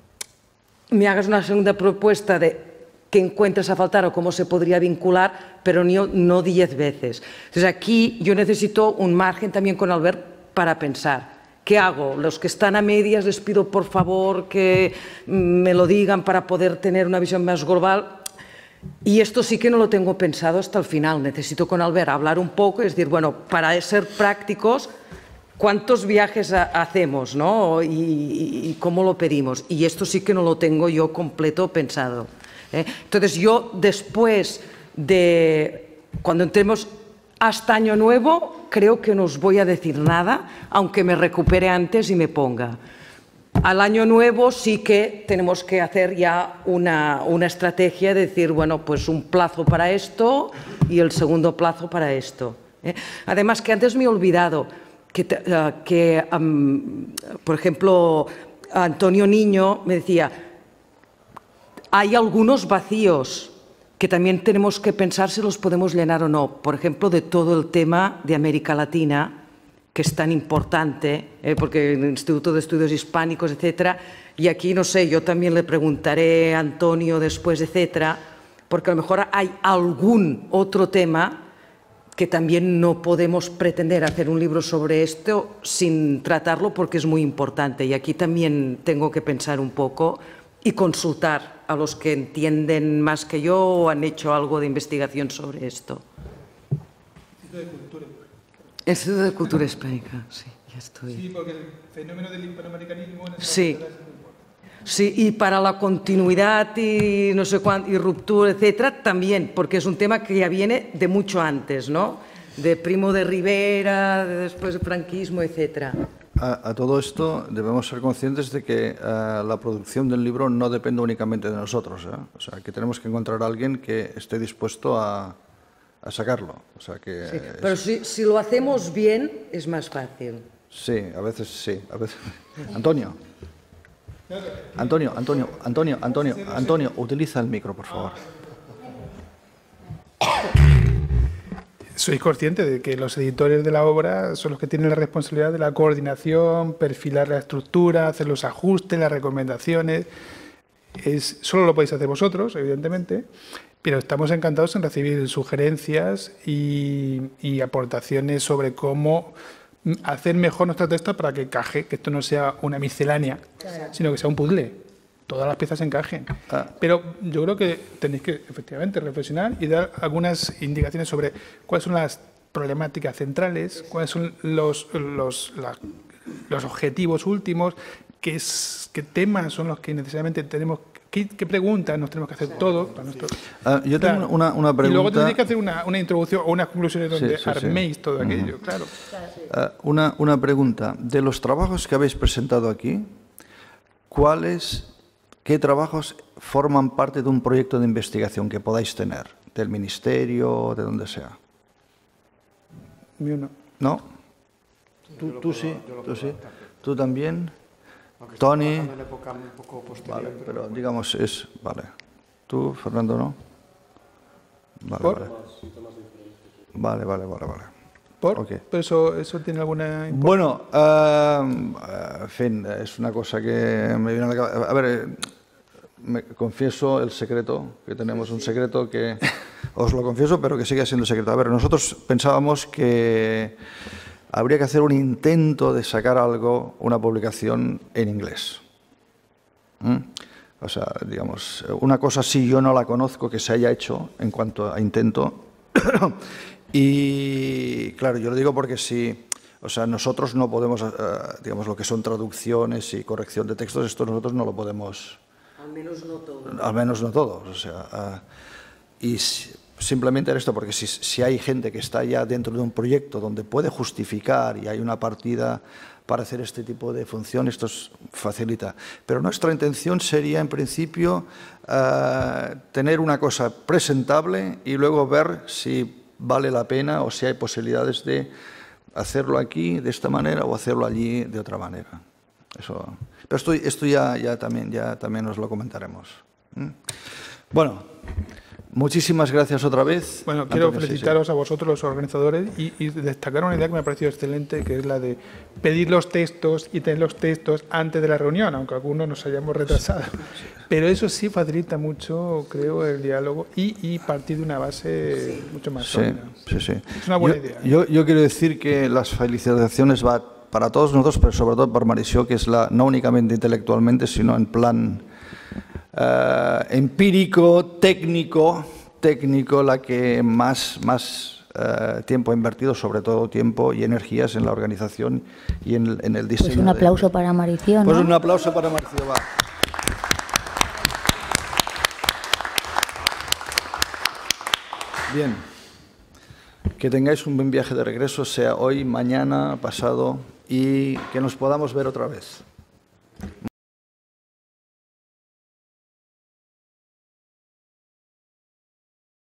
Speaker 3: me hagas una segunda propuesta de qué encuentras a faltar o cómo se podría vincular, pero no, no diez veces. Entonces aquí yo necesito un margen también con Albert para pensar. ¿Qué hago? Los que están a medias les pido por favor que me lo digan para poder tener una visión más global. Y esto sí que no lo tengo pensado hasta el final. Necesito con Albert hablar un poco y decir, bueno, para ser prácticos, ¿cuántos viajes hacemos, ¿no? y, y, y cómo lo pedimos? Y esto sí que no lo tengo yo completo pensado. ¿eh? Entonces yo después de, cuando entremos hasta Año Nuevo, creo que no os voy a decir nada, aunque me recupere antes y me ponga. Al Año Nuevo sí que tenemos que hacer ya una, una estrategia de decir, bueno, pues un plazo para esto y el segundo plazo para esto. ¿eh? Además, que antes me he olvidado que, uh, que um, por ejemplo, Antonio Niño me decía, hay algunos vacíos que también tenemos que pensar si los podemos llenar o no. Por ejemplo, de todo el tema de América Latina, que es tan importante, ¿eh? porque el Instituto de Estudios Hispánicos, etcétera, y aquí, no sé, yo también le preguntaré a Antonio después, etcétera, porque a lo mejor hay algún otro tema que también no podemos pretender hacer un libro sobre esto sin tratarlo, porque es muy importante. Y aquí también tengo que pensar un poco y consultar a los que entienden más que yo o han hecho algo de investigación sobre esto.
Speaker 2: Instituto de Cultura.
Speaker 3: Instituto de Cultura Hispánica, sí, ya estoy.
Speaker 2: Sí, porque el fenómeno del hispanoamericanismo... En
Speaker 3: sí. Sí, y para la continuidad y no sé cuánto, y ruptura, etcétera, también, porque es un tema que ya viene de mucho antes, ¿no? De Primo de Rivera, de después del franquismo, etcétera.
Speaker 1: A, a todo esto debemos ser conscientes de que uh, la producción del libro no depende únicamente de nosotros, ¿eh? O sea, que tenemos que encontrar a alguien que esté dispuesto a, a sacarlo. O sea, que
Speaker 3: sí,
Speaker 1: es...
Speaker 3: Pero si, si lo hacemos bien, es más fácil.
Speaker 1: Sí, a veces sí. A veces... Antonio. Antonio, Antonio, Antonio, Antonio, Antonio, utiliza el micro, por favor.
Speaker 2: sois conscientes de que los editores de la obra son los que tienen la responsabilidad de la coordinación, perfilar la estructura, hacer los ajustes, las recomendaciones. Es, solo lo podéis hacer vosotros, evidentemente, pero estamos encantados en recibir sugerencias y, y aportaciones sobre cómo hacer mejor nuestro texto para que encaje, que esto no sea una miscelánea, claro, sino que sea un puzzle. Todas las piezas encajen. Ah. Pero yo creo que tenéis que, efectivamente, reflexionar y dar algunas indicaciones sobre cuáles son las problemáticas centrales, cuáles son los, los, la, los objetivos últimos, qué, es, qué temas son los que necesariamente tenemos, qué, qué preguntas nos tenemos que hacer todos. Para nuestro,
Speaker 1: ah, yo tengo
Speaker 2: claro.
Speaker 1: una, una pregunta.
Speaker 2: Y luego tendréis que hacer una, una introducción o unas conclusiones donde
Speaker 1: sí, sí,
Speaker 2: arméis
Speaker 1: sí.
Speaker 2: todo aquello,
Speaker 1: uh-huh.
Speaker 2: claro.
Speaker 1: Uh, una, una pregunta. De los trabajos que habéis presentado aquí, ¿cuáles... ¿Qué trabajos forman parte de un proyecto de investigación que podáis tener? ¿Del Ministerio, de donde sea?
Speaker 2: Mío no.
Speaker 1: ¿No? Tú, tú sí, tú sí. ¿Tú también? Tony. Vale, pero digamos es... Vale. ¿Tú, Fernando, no? Vale,
Speaker 2: ¿Por?
Speaker 1: vale. Vale, vale, vale, vale.
Speaker 2: ¿Por?
Speaker 1: Okay.
Speaker 2: ¿Pero eso, eso tiene alguna importancia?
Speaker 1: Bueno, uh, en fin, es una cosa que me viene a la cabeza. A ver, me confieso el secreto, que tenemos un secreto que os lo confieso, pero que sigue siendo secreto. A ver, nosotros pensábamos que habría que hacer un intento de sacar algo, una publicación en inglés. ¿Mm? O sea, digamos, una cosa así yo no la conozco que se haya hecho en cuanto a intento. Y claro, yo lo digo porque si, o sea, nosotros no podemos, uh, digamos, lo que son traducciones y corrección de textos, esto nosotros no lo podemos.
Speaker 3: Al menos no todos.
Speaker 1: Al menos no todos, o sea, uh, y si, simplemente era esto, porque si, si hay gente que está ya dentro de un proyecto donde puede justificar y hay una partida para hacer este tipo de función, esto facilita. Pero nuestra intención sería, en principio, uh, tener una cosa presentable y luego ver si vale la pena o si hay posibilidades de hacerlo aquí de esta manera o hacerlo allí de otra manera. Eso. Pero esto, esto ya, ya, también, ya también os lo comentaremos. ¿Mm? Bueno, muchísimas gracias otra vez.
Speaker 2: Bueno, quiero
Speaker 1: Antonio,
Speaker 2: felicitaros
Speaker 1: sí, sí.
Speaker 2: a vosotros, los organizadores, y, y destacar una idea que me ha parecido excelente, que es la de pedir los textos y tener los textos antes de la reunión, aunque algunos nos hayamos retrasado. Pero eso sí facilita mucho, creo, el diálogo y, y partir de una base sí. mucho más sólida.
Speaker 1: Sí, sí, sí.
Speaker 2: Es una buena
Speaker 1: yo,
Speaker 2: idea.
Speaker 1: Yo, yo quiero decir que las felicitaciones van para todos nosotros, pero sobre todo para Marisol, que es la no únicamente intelectualmente, sino en plan uh, empírico, técnico, técnico, la que más, más uh, tiempo ha invertido, sobre todo tiempo y energías en la organización y en, en el diseño.
Speaker 11: Pues un aplauso
Speaker 1: de...
Speaker 11: para Maricio, ¿no?
Speaker 1: Pues un aplauso para Maricio, va. Bien, que tengáis un buen viaje de regreso, sea hoy, mañana, pasado, y que nos podamos ver otra vez.